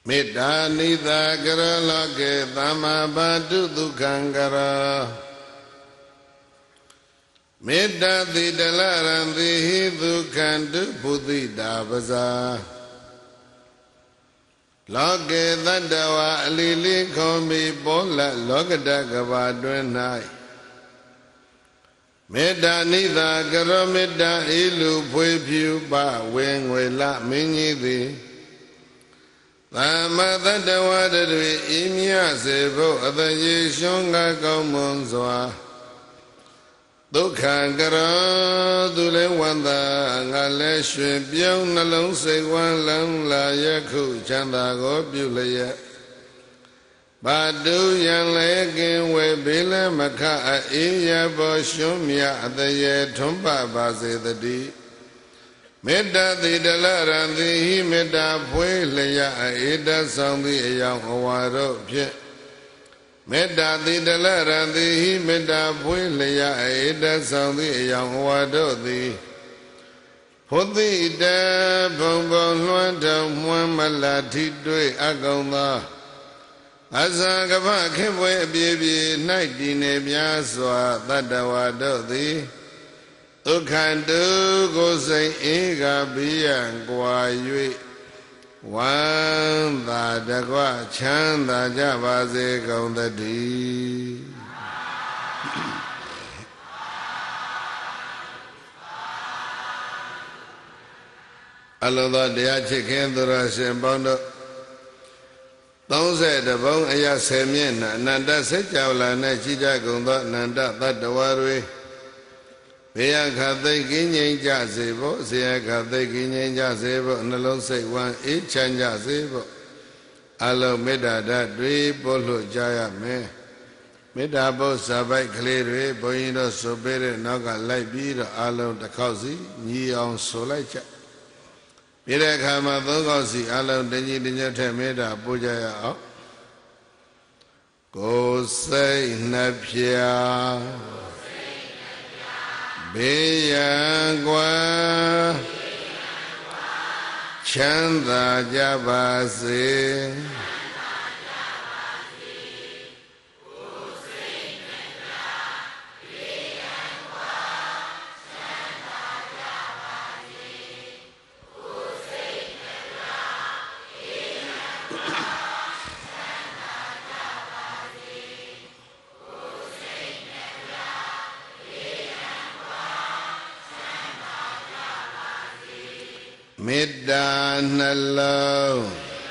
Metta nitha kara loke thamma bhattu dukkhankara Metta tidalaranti hi dukkhantu buddhita pasa Loke tattva alili khomi pola lokata kaba twin nai Metta nitha kara metta ilu phwe phyu pa wen ngwe la minyi thi Thamma tattva tadwe imya se bho ataye shonga kaung mon swa Dukkhankara tu le wanda nga le shwin pyong nalong siat wan lang la yakhu chanda ko pyu laya Bhattu yan le kin we bile makha a iya bo shun mya ataye thumpa ba se tati Metta tidalaranti hi metta phwe laya a ita sang thi ayang awa ro phit Metta tidalaranti hi metta phwe laya a ita sang thi ayang awa ro thi Phuthita bhong bhong luan thong muan mala thi twe a kaung tha Asa kapa khin phwe a pye pye nai tည်ne mya swa tattva ro thi Dukkhantu ko sai eka biyan kwa yue Wan tha takwa chanda ja ba se kaung tati Aလုံးသောတရားချစ်ခင်သူတော်ရှင်ပေါင်းတို့30ဘုံအရာ10မျက်နှာအနန္တစัจ java လာနဲ့ရှိကြကုန်သောအနန္တသတ္တဝါတွေဘေယခသိကင်းငြိမ်းကြစေဖို့ဇေယခသိကင်းငြိမ်းကြစေဖို့နှလုံးစိတ်ဝမ်းအေးချမ်းကြစေဖို့အလုံးမေတ္တာဓာတ်တွေပို့လို့ကြရမယ်မေတ္တာပု္ပ္ပစာပိုက်ကလေးတွေဘုန်းကြီးတို့ဆိုပေးတဲ့နောက်ကလိုက်ပြီးတော့အလုံးတစ်ခေါက်စီညီအောင်ဆိုလိုက်ကြပြီးတဲ့အခါမှာသုံးခေါက်စီအလုံးတညီတညွတ်တဲ့မေတ္တာပို့ကြရအောင်ကိုယ်စိတ်နှဖျားဘေးရန်ကွာချမ်းသာကြပါစေမေတ္တာနှလုံး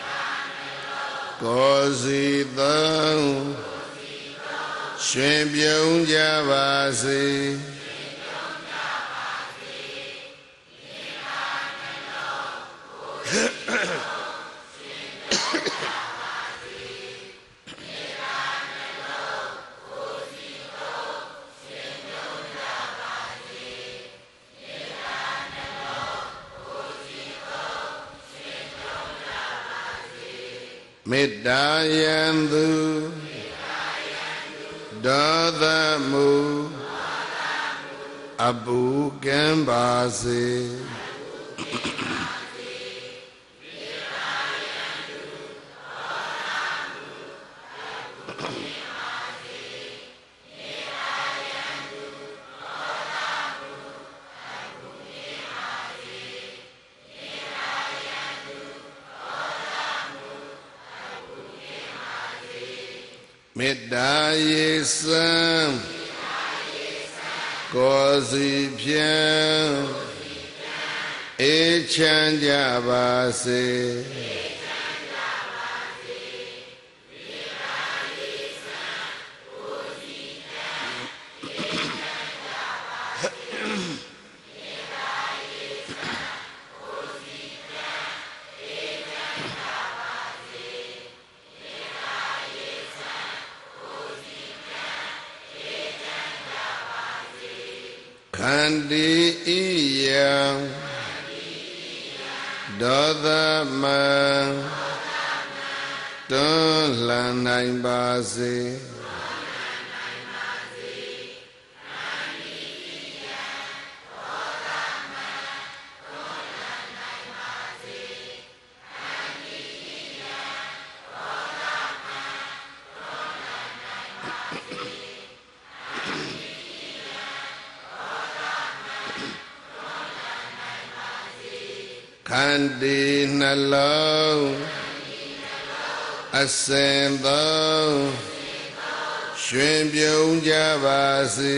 ကိုယ်စီသုံးရွှင်ပြုံးကြပါစေမေတ္တာယံသူဒေါသမူအပူကံပါစေမေတ္တာရေစံကိုယ်စီဖြင့်အေးချမ်းကြပါစေခန္တီဣယံဒေါသမံတွန်းလှန်နိုင်ပါစေဒခန္တီနှလုံးအစဉ်သုံးရွှင်ပြုံးကြပါစေ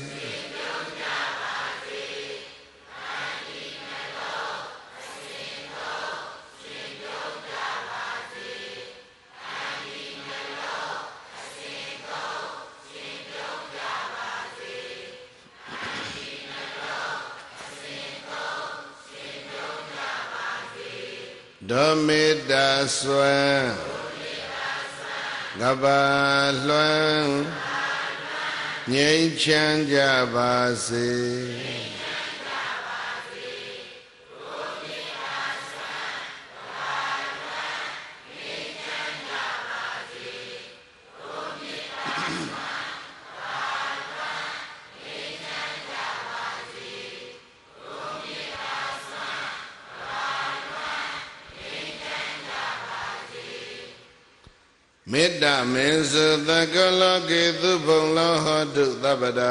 ဓမ္မေတ္တစွမ်းကဘာလွှမ်းငြိမ်းချမ်းကြပါစေမေတ္တာမေစုသကလောကေသူဘုံလောဟောတုသဗ္ဗတာ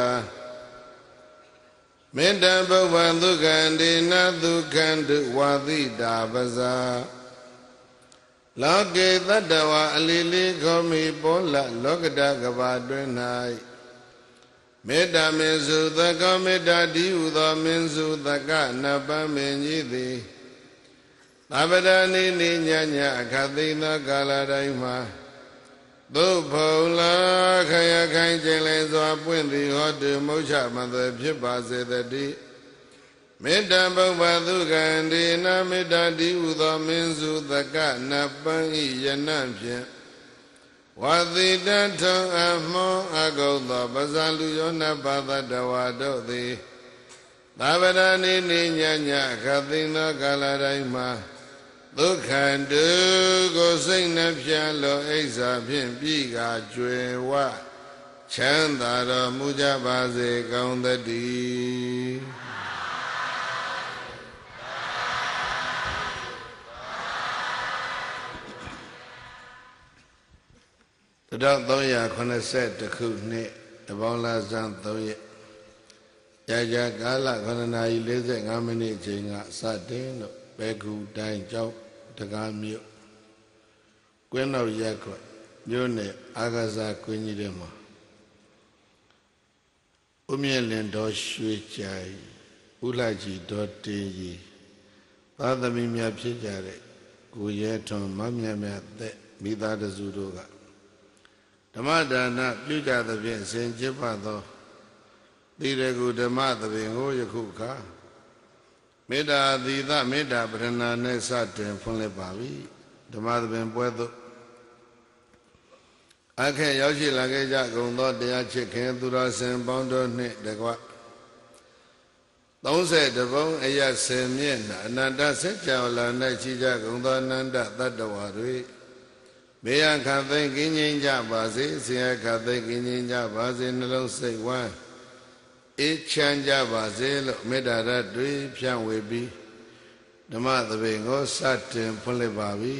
မေတ္တာဘုဗ္ဗဒုက္ခန္တိနဒုက္ခန္တုဝါသီတာပဇာလောကေတတ္တဝါအလီလီခောမိပောလလောကတကဘာတွင်၌မေတ္တာမေစုသကောမေတ္တာတိဟုသောမင်းစုသကနပမင်းကြီးသည်သဗ္ဗတာနိနိညညအခသိသောကာလတိုင်းမှာသို့ဖုံလာခရခိုင်ကျင်လည်စွာပွင့်သည်ဟောတုမုတ်ချမသွေဖြစ်ပါစေတည်းမေတ္တာဘုဗ္ဗဒုက္ခန္တိနာမေတ္တာတိဟုသောမင်းစုသကနပန်းဤယနံဖြင့်ဝါသီတထုံအမောအကုသောပဇာလူယောနဘာသတဝါတို့သည်သဗ္ဗရာနိနိညညခသိသောကာလတိုင်းမှာဒုက္ခတုကိုစိတ်နှပြလောအိဇာဖြင့်ပြီးကကျွယ်ဝချမ်းသာတော်မူကြပါစေကောင်းသတည်း1380ခုနှစ်တပေါင်းလာဇန်3ရက်ကြာကာလ9နာရီ45မိနစ်အချိန်ကစတင်လို့ဘေကူတိုင်းကျောက်တကားမြို့ကွင်းတော်ရက်ခွမြို့နယ်အာဂဇာကွင်းကြီးထဲမှာဦးမြင့်လင်တော်ရွှေကြိုင်ဦးလှကြီးတော်တင်ကြီးသာသမီများဖြစ်ကြတဲ့ကိုရဲထွန်မမြတ်မြတ်သက်မိသားစုတို့ကဓမ္မဒါနပြုကြသဖြင့်အစဉ်ကျင့်ပါသောသီရကုဓမ္မသဘင်ကိုယခုခါမေတ္တာသီသမေတ္တာပရဏာနဲ့စတင်ဖွင့်လိုက်ပါပြီဓမ္မသဘင်ပွဲသို့အခက်ရောက်ရှိလာခဲ့ကြကုန်သောတရားချစ်ခင်သူတော်စင်ပေါင်းတို့နှင့်တကွ30ဘုံအယ10မျက်နှာအနန္တစัจ java လာ၌ရှိကြကုန်သောအနန္တတတ္တဝါတွေမေယခသိကင်းငြိမ်းကြပါစေဆရာခသိကင်းငြိမ်းကြပါစေနှလုံးစိတ်ဝမ်းအေးချမ်းကြပါစေလို့မေတ္တာရတွေဖြန့်ဝေပြီးဓမ္မသဘင်ကိုစတင်ဖွင့်လိုက်ပါပြီ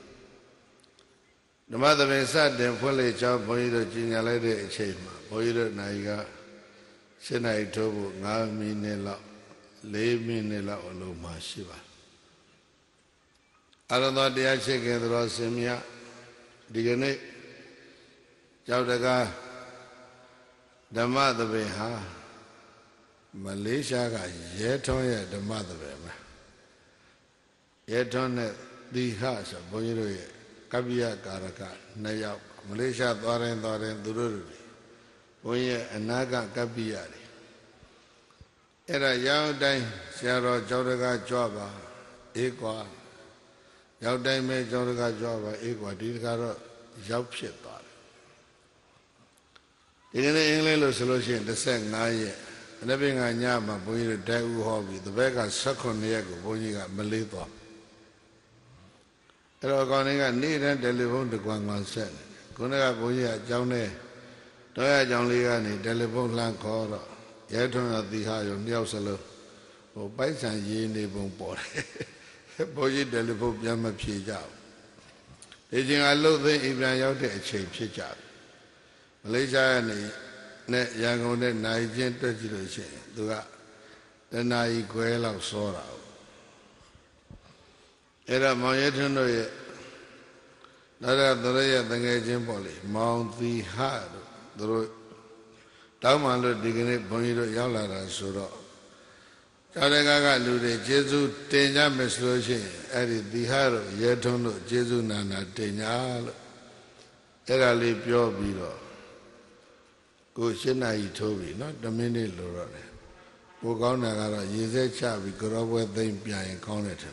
ဓမ္မသဘင်စတင်ဖွင့်လိုက်ကြောင်းဘုန်းကြီးတို့ကြီးညာလိုက်တဲ့အချိန်မှာဘုန်းကြီးတို့နိုင်က7နာရီထိုးဖို့9မိနစ်လောက်4မိနစ်လောက်အလုံးမှရှိပါအရဟံတရားရှိခင်တော်ဆင်မြတ်ဒီကနေ့ကြောက်တကားဓမ္မသဘင်ဟာမလေးရှားကရဲထွန်းရဲ့ဓမ္မသဘင်ပဲရဲထွန်းနဲ့သီဟဆိုဘုန်းကြီးတို့ရဲ့ကပ္ပိယကာရက2ယောက်မလေးရှားသွားရင်သူတို့တွေဘုန်းကြီးရဲ့အနာကကပ္ပိယတွေအဲ့ဒါရောက်တိုင်းဆရာတော်ကျောင်းတကားကြွပါအေးကွာရောက်တိုင်းပဲကျောင်းတကားကြွပါအေးကွာဒီတကားတော့ရောက်ဖြစ်သွားတယ်ဒီကနေ့အင်္ဂလိပ်လို့ဆိုလို့ရှိရင်15ရက်အနဘင်္ဂညမှာဘုန်းကြီးတို့တိုက်ဦးဟောပြီးတပည့်က18ရက်ကိုဘုန်းကြီးကမလေးသွားအဲ့တော့ကောင်တွေကနေ့တိုင်းတယ်လီဖုန်းတကွန်ကွန်ဆက်နေခုနကဘုန်းကြီးကအကြောင်းနဲ့တော့ရအကြောင်းလေးကနေတယ်လီဖုန်းလှမ်းခေါ်တော့ရဲထွန်းရသီဟာရော2ယောက်စလုံးဟိုပိုက်ဆံရေးနေပုံပေါ်တယ်ဘုန်းကြီးတယ်လီဖုန်းပြန်မဖြေကြဘူးဒီချိန်ကလှုပ်သိမ်းအိမ်ပြန်ရောက်တဲ့အချိန်ဖြစ်ကြတယ်မလေးရှားကနေနဲ့ရန်ကုန်နဲ့နိုင်ချင်းတွေ့ကြည့်လို့ရှိရင်သူကတနာရီခွဲလောက်စောတာ era Mayatano ye Nara Doraya Tangajin Poli, Mount the Hard, Tamalo Digni Bonito Yala Suro. Taragaga Lude, Jesu Tenya Mesloshi, Adi Diharo, Yetono, Jesu Nana Tenyal, Era Li Pio Biro. Go Shina Itobi, not the mini Lorone. Go down Nagara, Yeze Chabi, go up with them behind Coneton.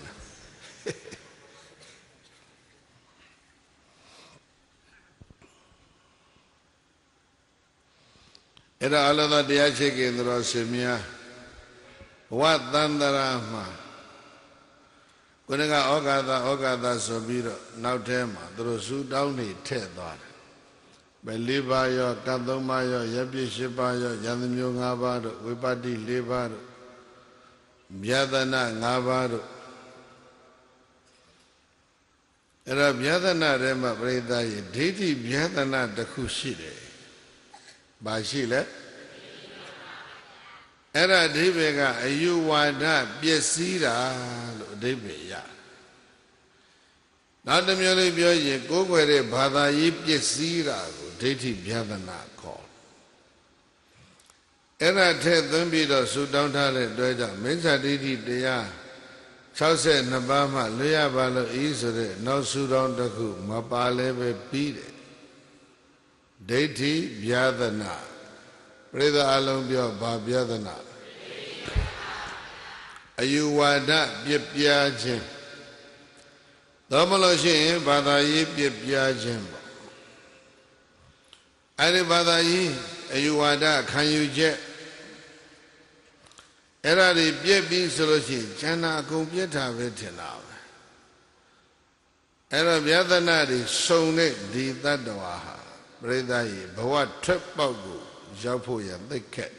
Era all of the Diachik in the Rosimia. What Dandarama? Kunaga Ogada Sobiro, now Tema, the Rosu Downy Tedor. Belibayo, Kadomayo, Yabi Shibayo, Yanimyo Navado, Wipati Libado, Biadana Navado. Era Biadana Rema Breda, Diti Biadana the Kushide. Bashile Era Dibega, you wada Biesira, Dibia. Not the Muli Bioye, go where a Bada Yipsira, Diti Biadana call. Era Ted Dumbido, Sudan Tale, Doja, Mensa Diti Dea, Chause Nabama, Luya Balo Isre, no Sudan Daku, Mapaleve Pide. Deity Biadana. Brother Alumbia Babiadana. Ayuwada Bipiajim. Domoloshi Badayi Bipiajim. Adi Badayi, Ayuwada, can you jet? Eradi Bibi Soloshi, Jana Kumpieta Vetina. Era Biadana, Sone di Tadawaha. Brother, Bawa Trip Bagu, Japoya, the cat.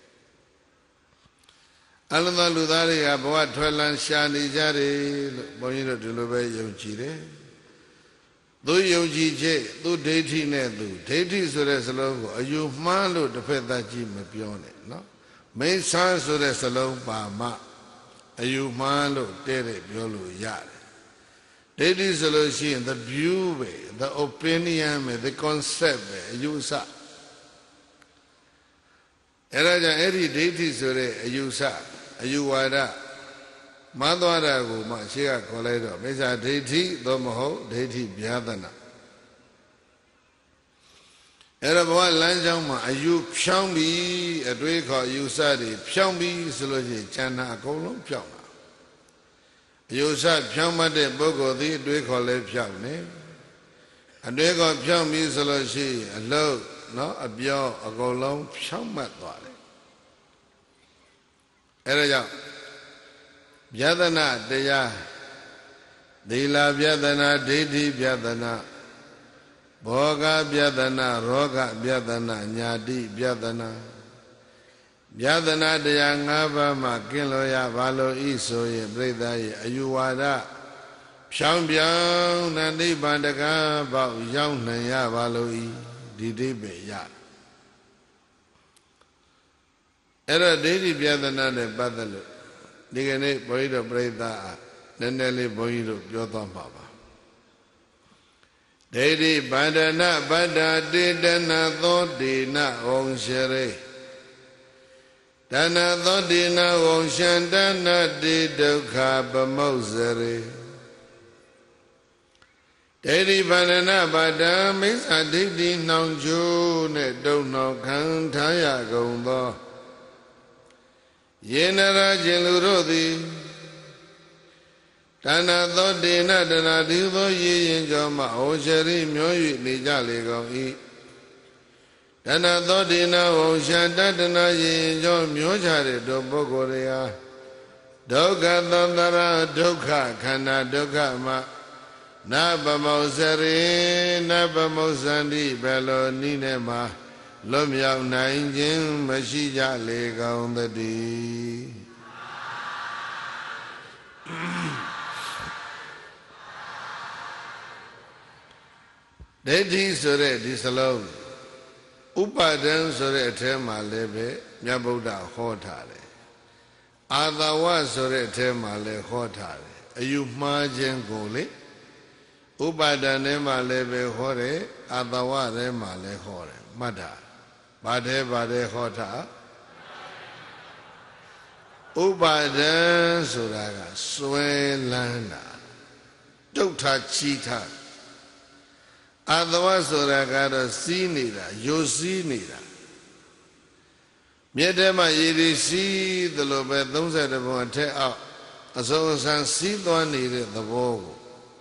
Alama Ludaria, Bawa Twelan Shani Jari, Bonito de Lube Yojire. Do Yojije, do Deity Nedu, Deity Suresalo, a you malo the Petaji Mapione, no? May San Suresalo, Bama, a you malo, Tere, Biolu Yare. Deity solution, the view, the opinion, the concept, use up. Eraja eri deity sure, use up, you wada. Madwara go, Machia Coledo, Mesa deity, Domoho, deity Biadana. Erabwa Lanjama, a you Pshambi, a Draco, you said, Pshambi solution, Chana, Colum Pshambi. You said Pyamade Bogo, the Draco Pyamne. A Draco Pyam is a she, a low, no, a bio, a go long Pyamat. Eraja Biadana, Deya, Dila Biadana, Dedi Biadana, Boga Biadana, Roga Biadana, Nyadi Biadana. Biadana de Yangava Makiloya Valo Isoye Bredaye Ayuwada Pshambiang Nandi Bandaga Bao Yang Naya Valo I Didibe Ya Era Dedi Biadana de Badalu Digane Boido Breda Nenele Boido Yotam Baba Dedi Bandana Bada Didana Dodina Ong Shere Dana Dodina Ocean Dana Di Doka Bamosere Dedi Banana Bada Miss Adidi Nongju Ne Dono Kantaya Gondo Yenara Jelurodi Dana Dodina Dana Divo Yin Joma Osheri Myoyu Nijali Go Dana Dodina Ocean Dana Yin Jom Yochari Do Bogoria Doga Dandara Doka Kana Doka Ma Naba Moseri Naba Mosandi Belo Ninema Lomyao Nainjin Mashija Lega on the D. Deity Sore Disalone. Upadan Sore Tema Lebe, Nyabuda Hotare. Adawa Sore Tema Le Hotare. ayu margin gole Upadane malebe hore Adaware male hore Mada Bade hota Upadan suraga Swelanda Dokta chita Adawa suraga Sinida Yosinida Miedema yirisi the lobe those at the one take out as always and see the one needed the bow.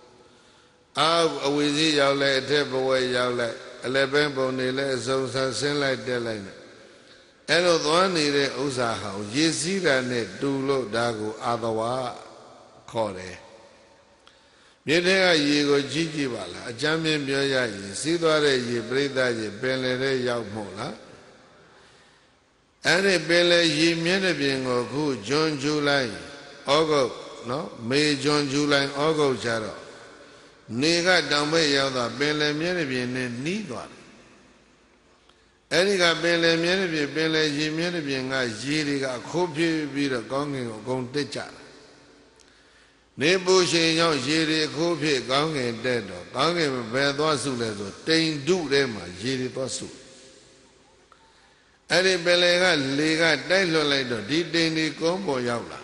We see your late tip away your late 11 bony legs so sin like deadline. Elo the one needed Usaha, Yesi that do look dago Adawa Kore. Miedega ye go Gigi Bala, a champion Bioya, see the way ye breathe that ye penle yaw mola. Any bele ye menabing or good June July, August, no, May, June, July, August, Jaro. Nega down by yellow, bele menabing and need one. Any got bele menabing, bele ye menabing, I jiri got copy be the gonging or gong teacher. Nebushi, young jiri, copy, gong and dead, gong and bad was so, tain do them, jiri was so. Any belega lega dailo later, didn't combo yawla.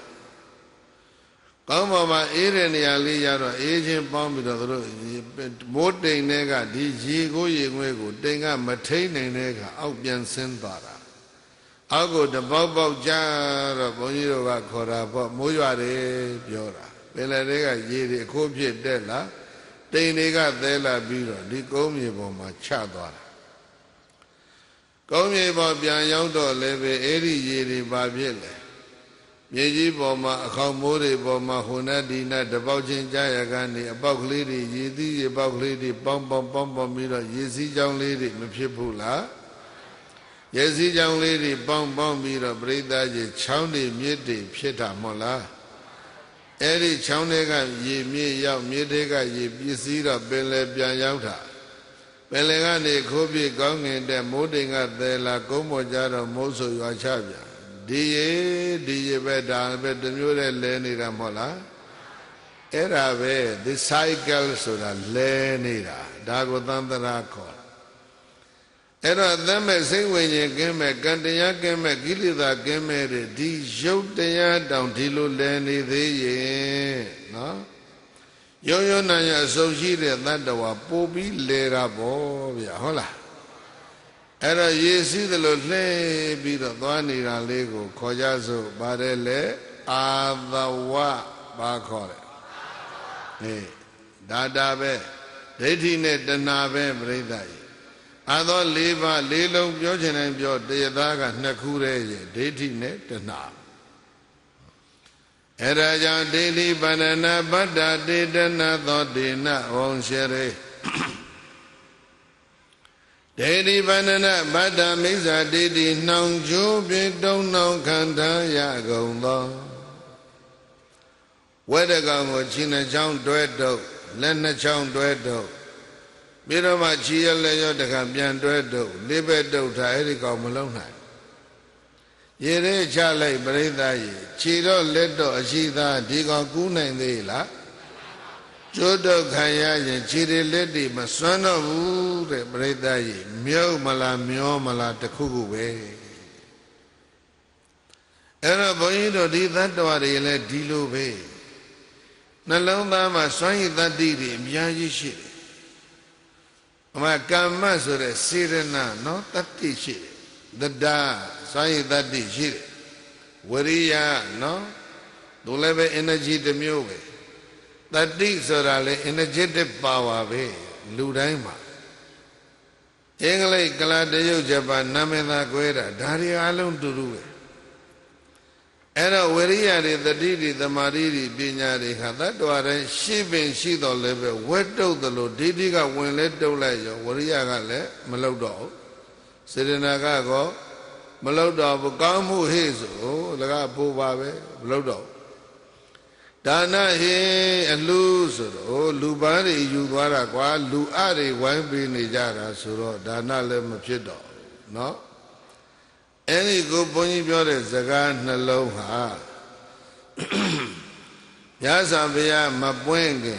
Come my Irene Ali Yaro, agent bomb with the boat day nega, DG go yego, denga, matane nega, outbian sentara. I'll go the bob jar of Boniro Cora, Moyare, Biora. Belega yeri, copy della, they nega della biro, di comi bomba chadora. Come about Bianyaudo leve, Eri Yeri Babiele. Yeji Boma, Kamori Boma, Hunadina, the Bauchin Jayagani, about lady, Yedi, about lady, Bom Mira, Yezi young lady, Mipula. Yezi young lady, Bom Mira, Breda, Chowny, Midi, Pieta Mola. Eri Chownega, Ye me yaw, Midega, Ye Bisira, Bele Bianyauta. Belegani Kobi Gong in the Modinga de la Gomojaro Moso Yachavia. Die Beda, but the Mure Leni Ramola. Era the cycle so that Lenira, Dagotandra call. Era them a sing when you came a Gandia came a Gilida came a D. Jotea down Tilo Leni the no? Yo Naya associated that the Wapobi Lera Bobia Hola. Era Yesi the Lole be the Dwanira Lego, Koyazo, Barele, Adawa Bakore. Eh, Dadabe, Detine Danabe Bredai. Ado Leva, Lilo, Biogen and Bio, Deadaga, Nakure, Detine Dana. Eraja daily banana bada dedana dodina on shere. Daily banana bada miza dedi nong jubi don't know kanda ya gomba. Whether go china chong duedo, lena chong duedo. Biroma chia leyo de cambian duedo, libedo ta erico malona. Yere Charlie Breda, Chiro Ledo, Ashida, Digo Kuna in the La Jodo Kaya, Chiri Lady, Masana Wu, Breda, Mio Mala, the Kugu. Era Boido did that to Ariel Dilo Bay. Nalonda, my son, that did him, Yaji. My Kamasure, Sirena, not that teaching. The da, say that di shit. Wariya, no? Do leve energy the mule. That digs are energetic power, Ludaima. Engle Galadio Japan, Namena Guera, Daria alone to do it. Era Wariya, the Didi, the Mariri, Binyari, had that one, she been she the level, wet do the low, Didiga when let do layo, Wariya Gale, Melodo. Serena go, Melodo, Gamu Hazel, Laga Bobabe, Melodo. Dana he and loser, oh, Lubari, you Guaragua, Luari, wine be Nijara, Suro, Dana Lemachido, no? Any good Bonnie Biore, Zagan, Naloha. Yasa Bia Mapwenge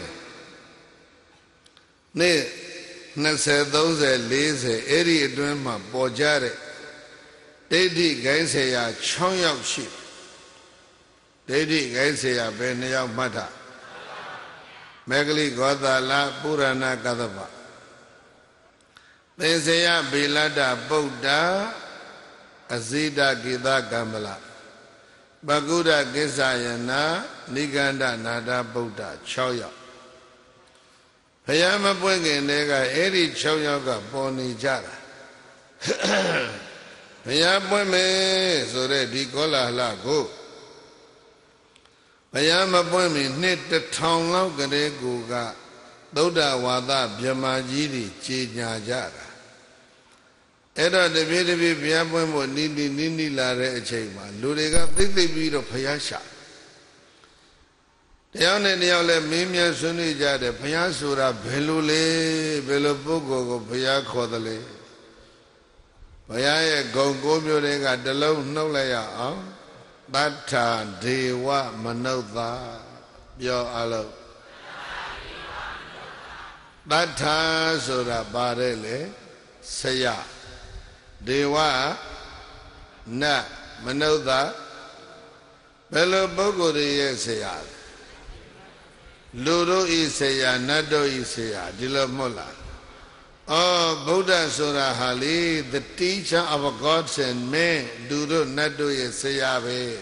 Ne Nase those lazy, Eri Drama, Bojare, Dedi Gaisea, Chong Yao Ship, Dedi Gaisea, Benya Mata, Megali Goda La Purana Kadava. They say, Bilada Buddha, Azida Gida Gamala, Baguda Gizayana, Niganda Nada Buddha, Choya. Payama Bwenge Nega, Eri Choyaga, Boni Jara. Payama so that he cola lago. Payama Bwemi knit the town logade guga, Doda Wada, Biamajiri, China Jara. Era the baby Biamo Nini Lare Chema, Ludega, they beat of Payasha. The only Niole Mimia Sunija, the Payasura, Belule, Belopogo, Payakodale. Payaya Gongo Murega, the low no layer, Bata, Dewa, Manotha, Yo Alo. Bata Sura Barele, Saya. Dewa Na Manotha Belopogo de Saya. Luro Isaya, Nado Isaya, Dila Mola. Oh, Buddha Sura Hali, the teacher of gods and men, Duro Nado Isaya.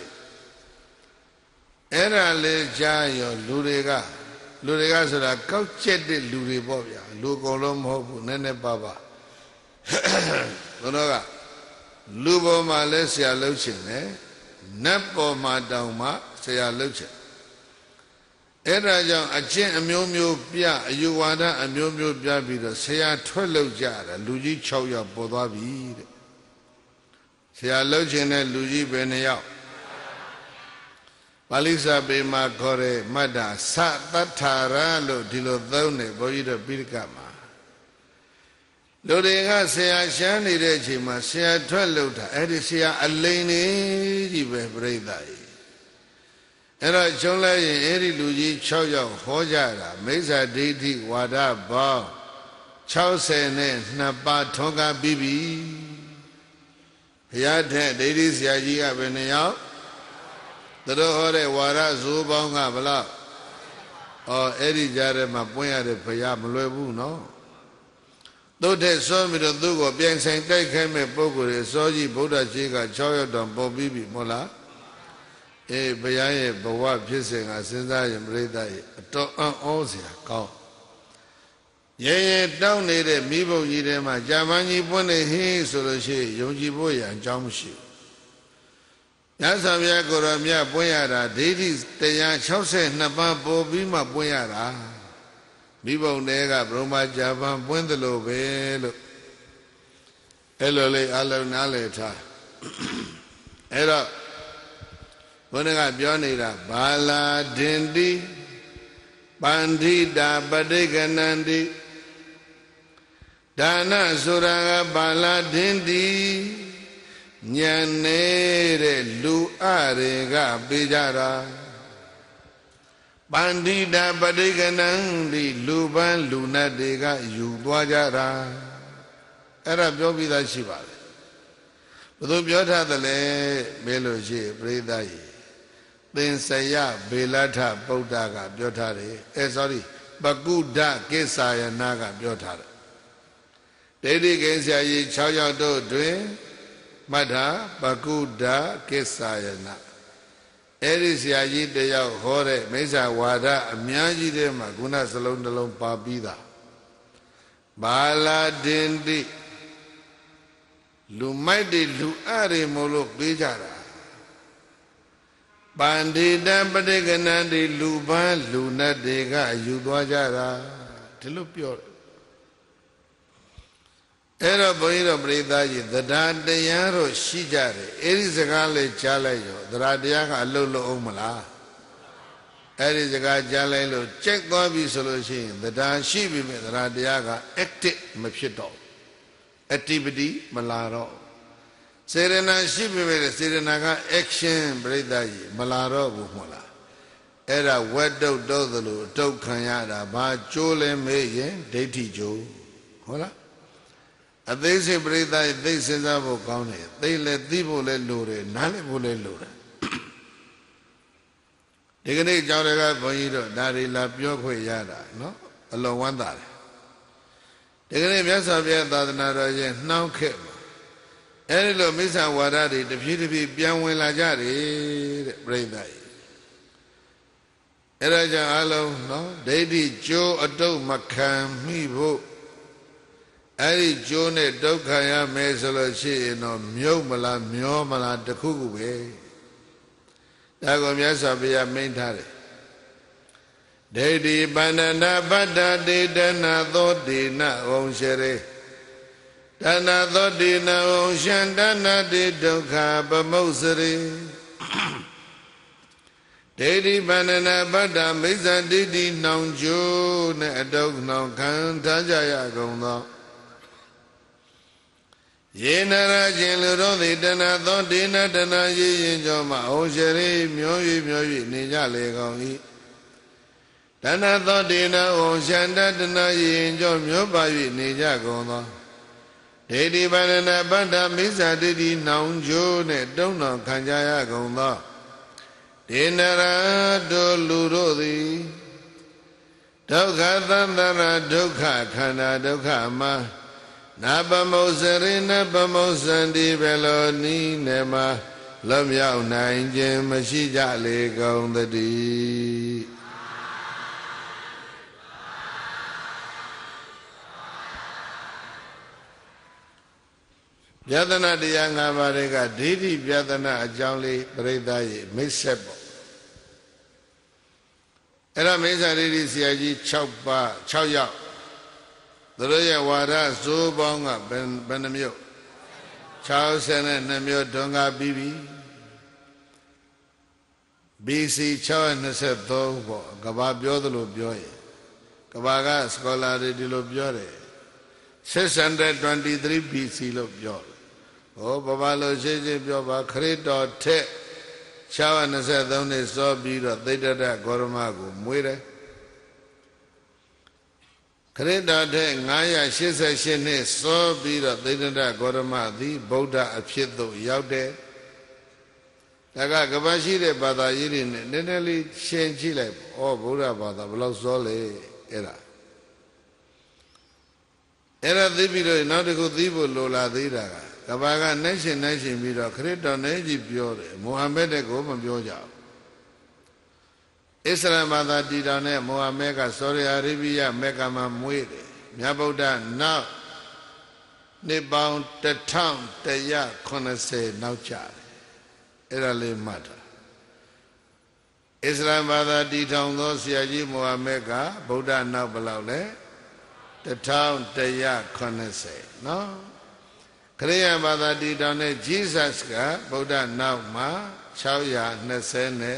Era Le Jayo, Luriga, Luriga Sura, Couchet de Luribobia, Lukolom Hopu, Nene Baba. Lonoga, Lubo Malesia Luchin, Napo Madauma, Saya Luchin. Era young a chin a mummu pia, you wada a mummu biabida, say a 12 jara, Luigi Choya Bodavi. Say a login and Luigi Benea. Malisa be ma gore, Mada, Sat Taralo, Dilo Done, Boida Birkama. Lodega say a shani regima, say a 12 lota, Edisia a lane, Jibe Bredai. Era Chola Eri Luigi Choya Hojara, Mesa Diti Wada Ba, Chow Sene, Napa Tonga Bibi. Yate, Dadis Yajiga Benea, the Hore Wada Zubanga Bala, or Eri Jare Mapuya de Payam Lebu, no? Though they saw me the Dugo, Bien Saint, they came a Pogo, Soji, Buddha Chica, Choya Don Bobibi Mola. Bayaye Bawa Pissing, I send I am read I Osia, call. Yea, down there, Mibo Yidema, Jamani Pone, he, so the she, Yoji Boya, and Jamshi. Yasavia Goramia Boyara, Dadis, Taya Chose, Napa Bobima Boyara. Mibo Nega, Broma Javan, Buendelo, Velo. Elole, Alonaleta. Era. Bonega Bionida, Bala Dindi, Bandida Badeganandi, Dana Suraga Bala Dindi, Nyanere Lu Arega Bijara, Bandida Badeganandi, Luban Luna Dega Yudwajara, Era Biobida Shiva. But Biota the Le Beloji, Bredai. Then say ya, Belata, Bodaga, Biotari, sorry, Baguda, Kesaya Naga, Biotari. Dedi Kesaya, Chaya do Dwe, Mada, Baguda, Kesaya Na. Eris Yaji de Yao Hore, Mesa Wada, Miyaji de Maguna Salon de Lom Pabida. Bala Dindi Lumaidi Luari Molo Bijara. Bandida Badeganandi Luba Luna Dega Yudwajara Tilupio Era Boiro Bredaji, the Dadayaro Shijare, Erizagale Chalayo, the Radiaka Lolo Omala, Erizaga Jalelo, check Gobi solution, the Dan Shibi, the Radiaga, active Mepshito, activity Malaro. Serena Shibi, Serenaga action Bredaji, Malaro Bumola. era wedo dodulu dokanyada ba chole meyen deithi jo hola athisi prita thic sinsa bo kaun ne thic le thi bo le lo de na le bo le lo deဒီကနေ့ကြောင်းတွေကဘုန်းကြီးတို့ဒါတွေလာပြောခွင့်ရတာနော်အလွန်ဝမ်းသာတယ်ဒီကနေ့မြတ်စွာဘုရားသာသနာတော်ရဲ့နှောင်းခဲ့မှာအဲဒီလိုမိစ္ဆာဝါဒတွေတဖြည်းဖြည်းပြန်ဝင်လာကြတယ်တဲ့ပြိဿကြီးအဲဒါကြောင့်အလုံးနော်ဒိဋ္ဌိကျိုးအတုမခံမိဖို့အဲဒီကျိုးနဲ့ဒုက္ခရမယ်ဆိုလို့ရှိရင်တော့မြုပ်မလားမျောမလားတခုခုပဲဒါကိုမြတ်စွာဘုရားမိန့်ထားတယ်ဒိဋ္ဌိပန္နနာပတ္တတေတနာသောတေနဝံရှရေတဏသောတေနဝံရှံတဏတေဒုက္ခပမုစရိဒိဋ္ဌိပန္နနာပတ္တမိစ္ဆာဒိဋ္ဌိနှောင်ကျိုးနဲ့အတုနှောင်ခံထားကြရကုန်သောယေနရခြင်းလူတို့သည်တဏသောတေနတဏရေရင်ကြောင့်မဩရှရိမျော၍နေကြလေကုန်၏တဏသောတေနဩရှန္တတဏရေရင်ကြောင့်မျောပါ၍နေကြကုန်သောဒိဋ္ဌိပန္နနာပတ္တမိစ္ဆာဒိဋ္ဌိနှောင်ကျိုးနဲ့တုံ့နှောင်ခံကြရကုန်သောဒေနရတို့လူတို့သည်ဒုက္ခသန္တရဒုက္ခခန္ဓာဒုက္ခမှာနာပမုစရိနပမုစန္တိဘယ်လိုနည်းနဲ့မှလွတ်မြောက်နိုင်ခြင်းမရှိကြလေကုန်သတည်းပြဒနာတရား၅ပါးတွေကဒိဋ္ဌိပြဒနာအကြောင်းလေးပြိဿရေမိတ်ဆက်ပေါ့အဲ့ဒါမိစ္ဆာဒိဋ္ဌိဆရာကြီး6ပါး6ယောက်သူတို့ရဲ့ဝါဒစိုးပေါင်းကဘယ်နှမျိုး62မျိုးတွန်းကားပြီးပြီ BC 623ပေါ့ကဘာပြောသလိုပြောရင်ကဘာက scholar တွေဒီလိုပြောတယ်623 BC လို့ပြောတယ်ဟောဘာလို့ရှင်းပြောပါခရစ်တော်ထက်623နှစ်စောပြီးတော့သိတ္တရဂေါရမကိုမွေးတယ်ခရစ်တော်ထက်988နှစ်စောပြီးတော့သိတ္တရဂေါရမသည်ဗုဒ္ဓအဖြစ်သို့ရောက်တယ်ဒါကကဘာရှိတဲ့ဘာသာရေးတွေနဲ့နည်းနည်းလေးရှင်းကြည့်လိုက်ဩဗုဒ္ဓဘာသာဘယ်လောက်စောလဲအဲ့ဒါသိပြီးတော့နောက်တစ်ခုသိဖို့လိုလာသေးတာကဘာကနိုင်ရှင်ပြီးတော့ခရစ်တော်နဲ့ကြီးပြောတယ်မိုဟာမက်တဲ့ကိုမပြောကြဘူးအစ္စလာမ်ဘာသာတည်တော်နဲ့မိုဟာမက်ကဆော်ဒီအာရေဗီးယားမက္ကာမှာမွေးတယ်မြတ်ဗုဒ္ဓနောက်နှစ်ပေါင်း1180နောက်ကျတယ်အဲ့ဒါလေးမှတ်တာအစ္စလာမ်ဘာသာတည်ထောင်သောဆရာကြီးမိုဟာမက်ကဗုဒ္ဓနောက်ဘယ်လောက်လဲ1180နော်ခရစ်ယာန်ဘာသာတည်ထောင်တဲ့ Jesus ကဗုဒ္ဓနောက်မှာ623နှစ်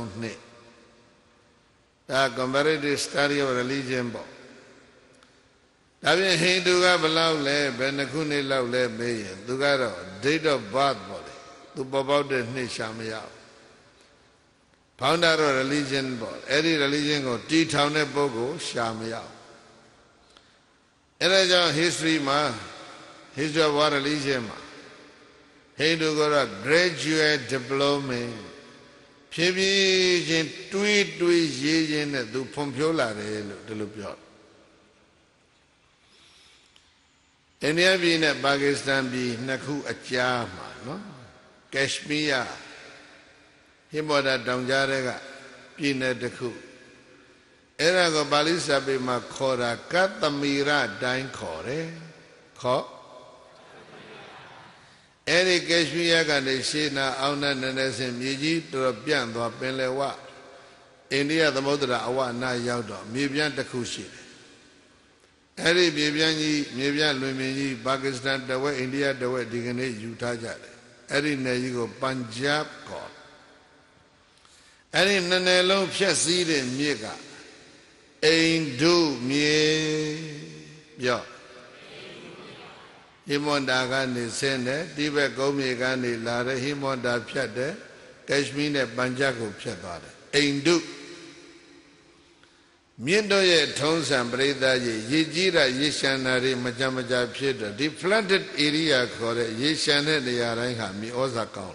ဒါ comparative study of religion ပေါ့ဒါပြင်ဟိန္ဒူကဘယ်လောက်လဲဘယ်နှခုနှစ်လောက်လဲမေးရင်သူကတော့ date of birth ပေါ့လေသူပေါ်ပေါက်တဲ့နှစ်ရှာမရဘူး founder of religion ပေါ့အဲ့ဒီ religion ကိုတည်ထောင်တဲ့ပုဂ္ဂိုလ်ရှာမရဘူးအဲ့ဒါကြောင့် history မှာ history of our religion မှာဟိန္ဒူကတော့ graduate diploma ဖြည်းဖြည်းချင်းတွေးရေးရင်းနဲ့သူဖွံ့ဖြိုးလာတယ်လို့ဒီလိုပြောအိန္ဒိယပြည်နဲ့ပါကစ္စတန်ပြည်နှစ်ခုအကြားမှာနော်ကက်ရှမီးယားဟိမောဒတောင်ကြားတွေကပြည်နယ်တစ်ခုအဲ့ဒါကိုပါဠိစာပေမှာခေါ်တာကတ္တမီရတိုင်းခေါ်တယ်ခေါ်အဲ့ဒီကက်ရှမီးယားကနေရှေးနာအောင်နဲ့နည်းနည်းစင်မြေကြီးတော်ပြန့်သွားပင်လယ်ဝအိန္ဒိယသမုဒ္ဒရာအဝနာရောက်တော့မြေပြန့်တစ်ခုရှိတယ်အဲ့ဒီမြေပြန့်လွင်ပြင်ကြီးပါကစ္စတန်တဝက်အိန္ဒိယတဝက်ဒီကနေ့ယူထားကြတယ်အဲ့ဒီနယ်ကြီးကိုပန်ဂျပ်ခေါ်အဲ့ဒီနယ်လုံးဖြတ်စည်းတဲ့မြစ်ကအိန္ဒုမြေပြောဟိမွန်ဒါကနေဆင်းတယ်တိဘက်ကုန်းမြေကနေလာတဲ့ဟိမွန်ဒါဖြတ်တယ်ကက်ရှမီးနဲ့ပန်ဂျပ်ကိုဖြတ်သွားတယ်အိန္ဒု Miendo ye thongsan parida ye jira yeshanari majamaja piedo. The flooded area called yeshane de yaranha mi ozakon.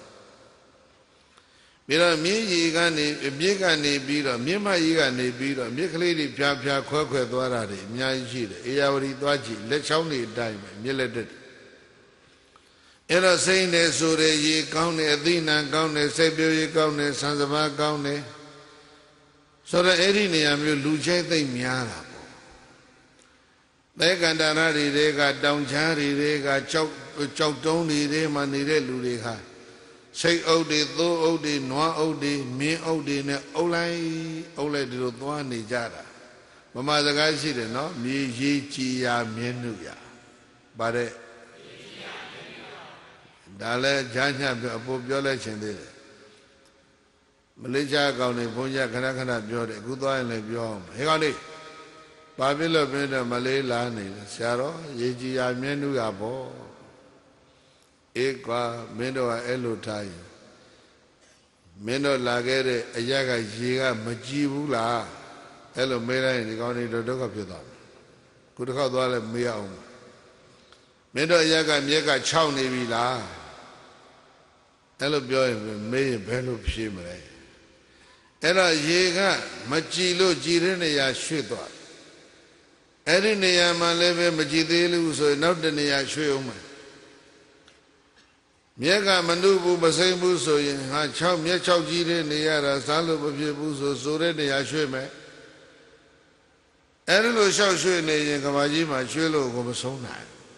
Mira mi yigani, bigani biro, mima yigani biro, mikli pia quaque dwarari, miaji, eauri dwaji, lechoni dime, millet. Era saying the Sure ye county, Athena county, Sabio county, Sanzaba county. So the Erinia will lose the Miara. They got Danari, they got down Jari, they got chopped only, they money, they ludica. Say Odi, though Odi, Noa Odi, me Odi, Ole do Duani Jara. Mamma the guy said, no, me ye chia menuya. But Dale Janja Bobiola Chendele Malaysia County, Punja, Kanakana, Bjorde, Gudwa and Lebion. Hegani Babylon Benda Malay Lani, Saro, Yeji Amenu Abo Equa, Mendo Elo Tai Mendo Lagere, Ayaga Jiga, Majibula, Elo Mela in the county to Doka Pita. Could have got Mia. Mendo Ayaga Miega Chow Nevila. Hello, boy, may bello shimmer. Era Yega, Machilo, Girenia, Shito. Erinea Maleve, Majidelu, so not the Nia Shuma. Miega Manubu, Basembu, so I chow me chow Girenia, Salo of Yabuso, so ready I shime. Erilo shall show in a Kamajima, Chilo, Gomosona.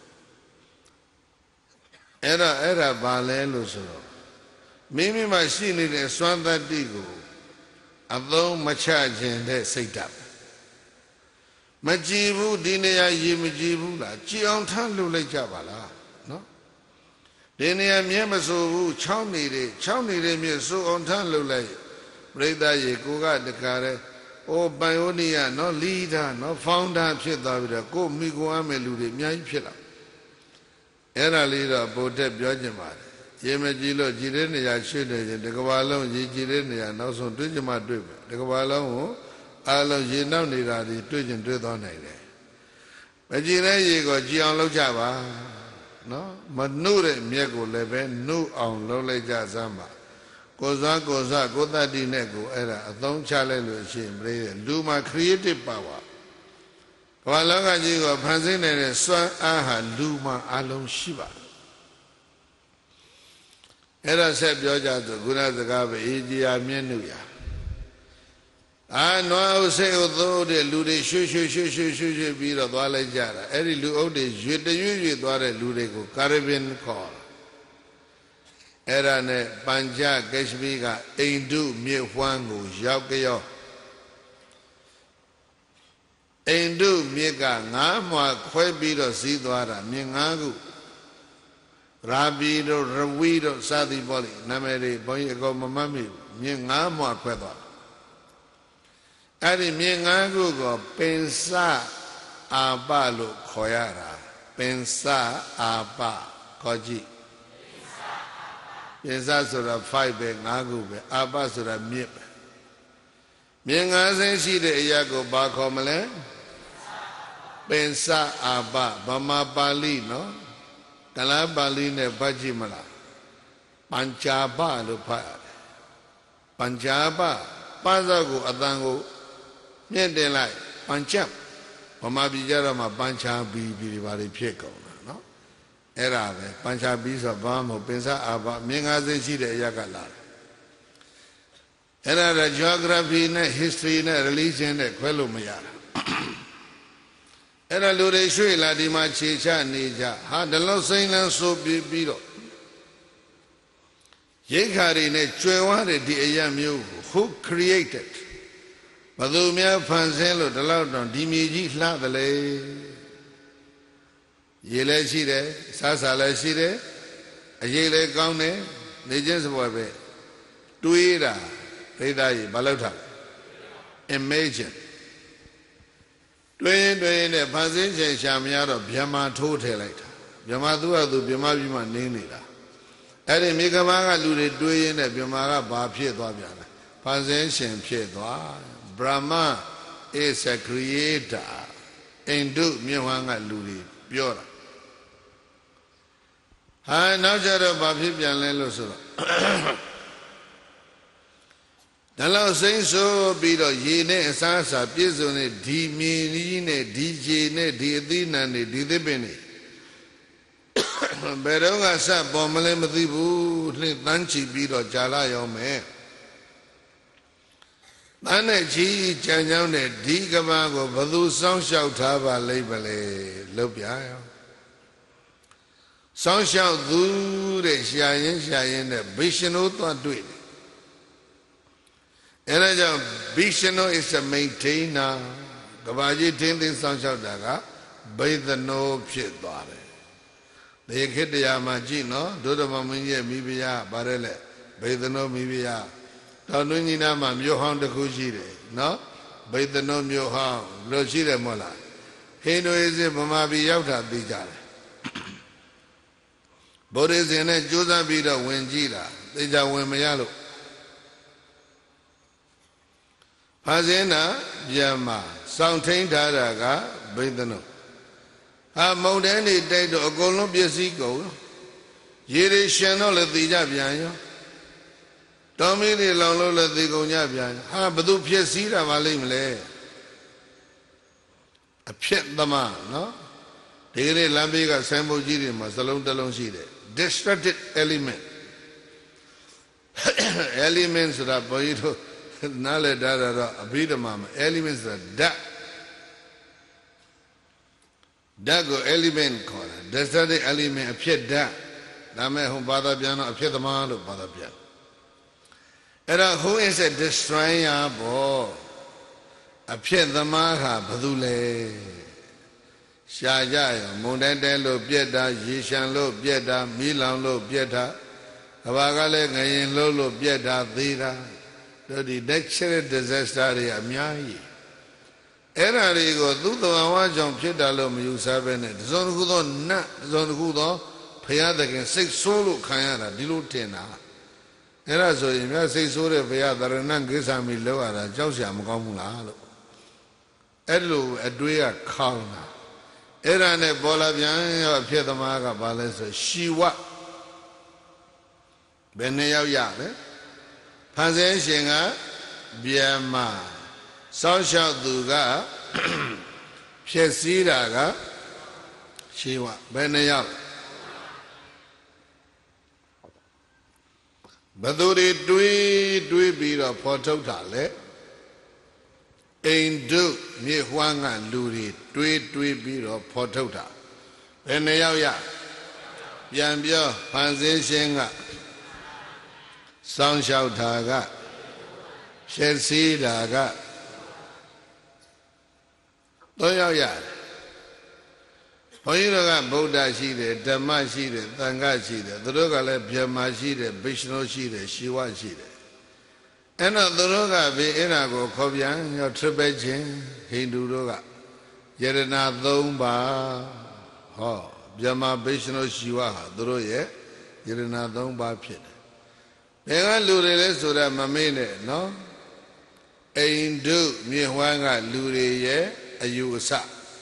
Era Balelo so. Mimi machine in a swan that digo, although Machajin that set up. Majibu, Dinea Yimajibula, Gion Tanlu Lake Jabala, no? Dinea Miamaso, Chowni, me so on Tanlu Lake, Breda Yekuga the Care, oh Bionia, no leader, no founder, Chedavida, go Miguame Ludi, Miai Pilla. Era leader, Bote Biojamar. Yemajilo, Jirenia, Shudder, the Cavallo, Jirenia, now so Tujima Drip, the Cavallo, Allo Ginonida, the Tujan Dudonade. Majine go Gianlo Java, no? Manure, Miego Leve, no on Lole Jazamba. Goza, Goda di Nego, era a long challenge, Luma creative power. Cavalanga Jigo, Panzin and Swan Aha, Luma Alon Shiva. Era said Georgia to Guna the Gaba, Edia Menuya. I know I will say, although the Lude should be the Dwala Jara, every Lude, you the usual Dwara Ludego, Caribbean call. Era ne Panja, Geshbiga, Aindu, Miwango, Jaukayo. Aindu, Miga, Nama, Quebido, Sidwara, Mingagu. Rabido, Rawido, Sadi Boli, Namere, Boyago Mamami, Mingamo Queba. Adi Mingago, Pensa Abalo Koyara, Pensa Abba, Koji. Pensa Sura Five Nagu, Abba Sura Mip. Mingazen see the Iago Bakomale, Pensa Abba, Bama Bali, no? Kala Bali ne Bajimala Panchaba Lupa Panchaba Pazago Adango Miende like Panchap Pamabijarama Pancha Bibi Bari Pico, no? Era Pancha Bisa Bamo Pensa Abba Mingaze Shide Yakala. Era the geography, history, religion, Quelumayara. Era Lure Shui La Dima Chicha Nija, had the Los Angeles so biro. Yekari ne Chueware di Ayamu, who created Badumia Panzelo, the Loudon, Dimiji Lavale Yele Shide, Sasala Shide, Ayele Gaune, Legends of Wabe, Tuira, Redai, Balota, Imagine. Doing the Panzin Shamiado, Biama Tote later. Biamadua do Biamabima Ninida. Adi Mikamaga Ludi doing the Biamaga Ba Piedwa, Panzin Piedwa, Brahma, is a creator. Indu Miwanga Luri, Biora. I now jaro Babian Leloso. The Lord saying so be the Yene Sasa, Pizone, D Mine, DJ, Dina, Didibini. Beronga sa Bomale Madibu, Nanchi Bido Jala Yome. Nanachi, Chanyone, Digamago, Badu, Song Shout Hava, Labele, Lopia. Song Shout do the Shayan, Bishano to do it. And Bishano is a maintainer. Gabaji Tindin Song Shout Daga, by the no pit body. They hit the Yamajino, Dodamamunya, Mibia, Barele, by the no Mibia. Tanunina mam Yohan de Kujire, no? By the no Yohan, Lojire Mola. He knows it, Mamabi Yauta Bijare. Boris in a Juda Bida Wenjira, they are Wemayalo. Pazena, Yama, Soundtain Taraga, by the no. A Modani day to Columbia Zico. Yeri Channel at the Jabiano. Tommy the Lolo the Gonabian. Ha, Badu Piesira Valimle. A pet the man, no? Tere Lambiga Sambo Jirima, Salon Talon Side. Destructive element. Elements that are Boito, Nale Dada, Abida Mama. Elements that Dago element corner. Destructive element appeared that. Dame home Bada Piano appeared the man of Bada Piano. Who is a destroyer? Bo appear the Maha Badule Shajaya, Mundende lo Bieta, Yishan lo Bieta, Milan lo Bieta, Avagale Gayin lo Bieta, Thira, the dexterous disaster of Miai. Erarigo, do the Awajan Piedalo Musabenet, Zongudo, not Zongudo, Payadagan, 6 solo Kayana, Dilutena. Era so in your 6 solo Payada, and Grisami Loa, Josiam Gomula. Elu, Adria Kalna. Era ne Bolavian, Piedamaga Bales, Shiwa Benea Yade, Panzeshinga, Biama, Sasha Duga, Piesiraga, Shiwa, Benea. Baduri Dui Bira Portotale. Indu mi Huanga Luri, Dui Biro Portota. Venaya Yambia, Panzeshinga, Sound Shout Taga, Chelsea Daga, Toya. Poyraga Buddha Shide, Dhamma Shide, Tanga Shide, the Rogale Pyama Shide, Vishnu Shide, Shiva Shide. And the Roga be Enago, Kobian, your Trebechin, Hindu Roga, Yerena Domba, Ho, Pyama Vishnu Shiva, Droye, Yerena Domba Pit. Then Lure Sura Mamine, no? Aindu, Miwanga Lure, a Yusa.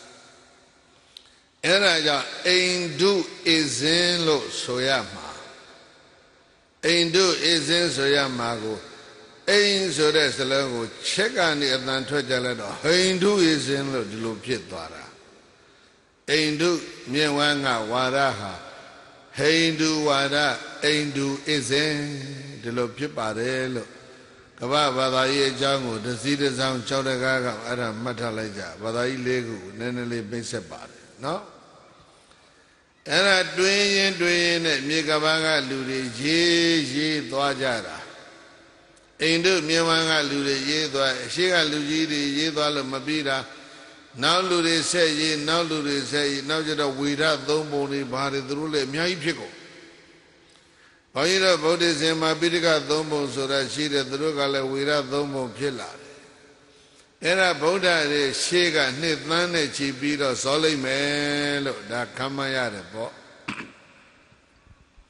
Era Aindu is in Lo Soyama. Aindu is in Soyamago. Ain so that's the language. Check on the Atlantic Jalado. Aindu is in Lo Dilupitara. Aindu Miwanga Waraha. Aindu Wada. Aindu is in Dilupiparelo. Kababada Jango, the Zida Zam Chodagaga, Adam Matalaja, Badai Legu, Nenele Besepare. No? And I doing it, Mikabaga Ludi, Ye, Dwajara. Aindu Miwanga Ludi, Ye, Shiga Luji, Ye, Mabida. Now Ludi say, Ye, now Ludi say, now that a Wida, Domboni, Bari, the Rule, Miai Pico. Paira Bodis and Mabidika Dombo, so that she did the Rugala Wida Dombo Pillar. Era Boda de Shega, Nitane, Chibito, Soli Melo, da Kamayade Bo.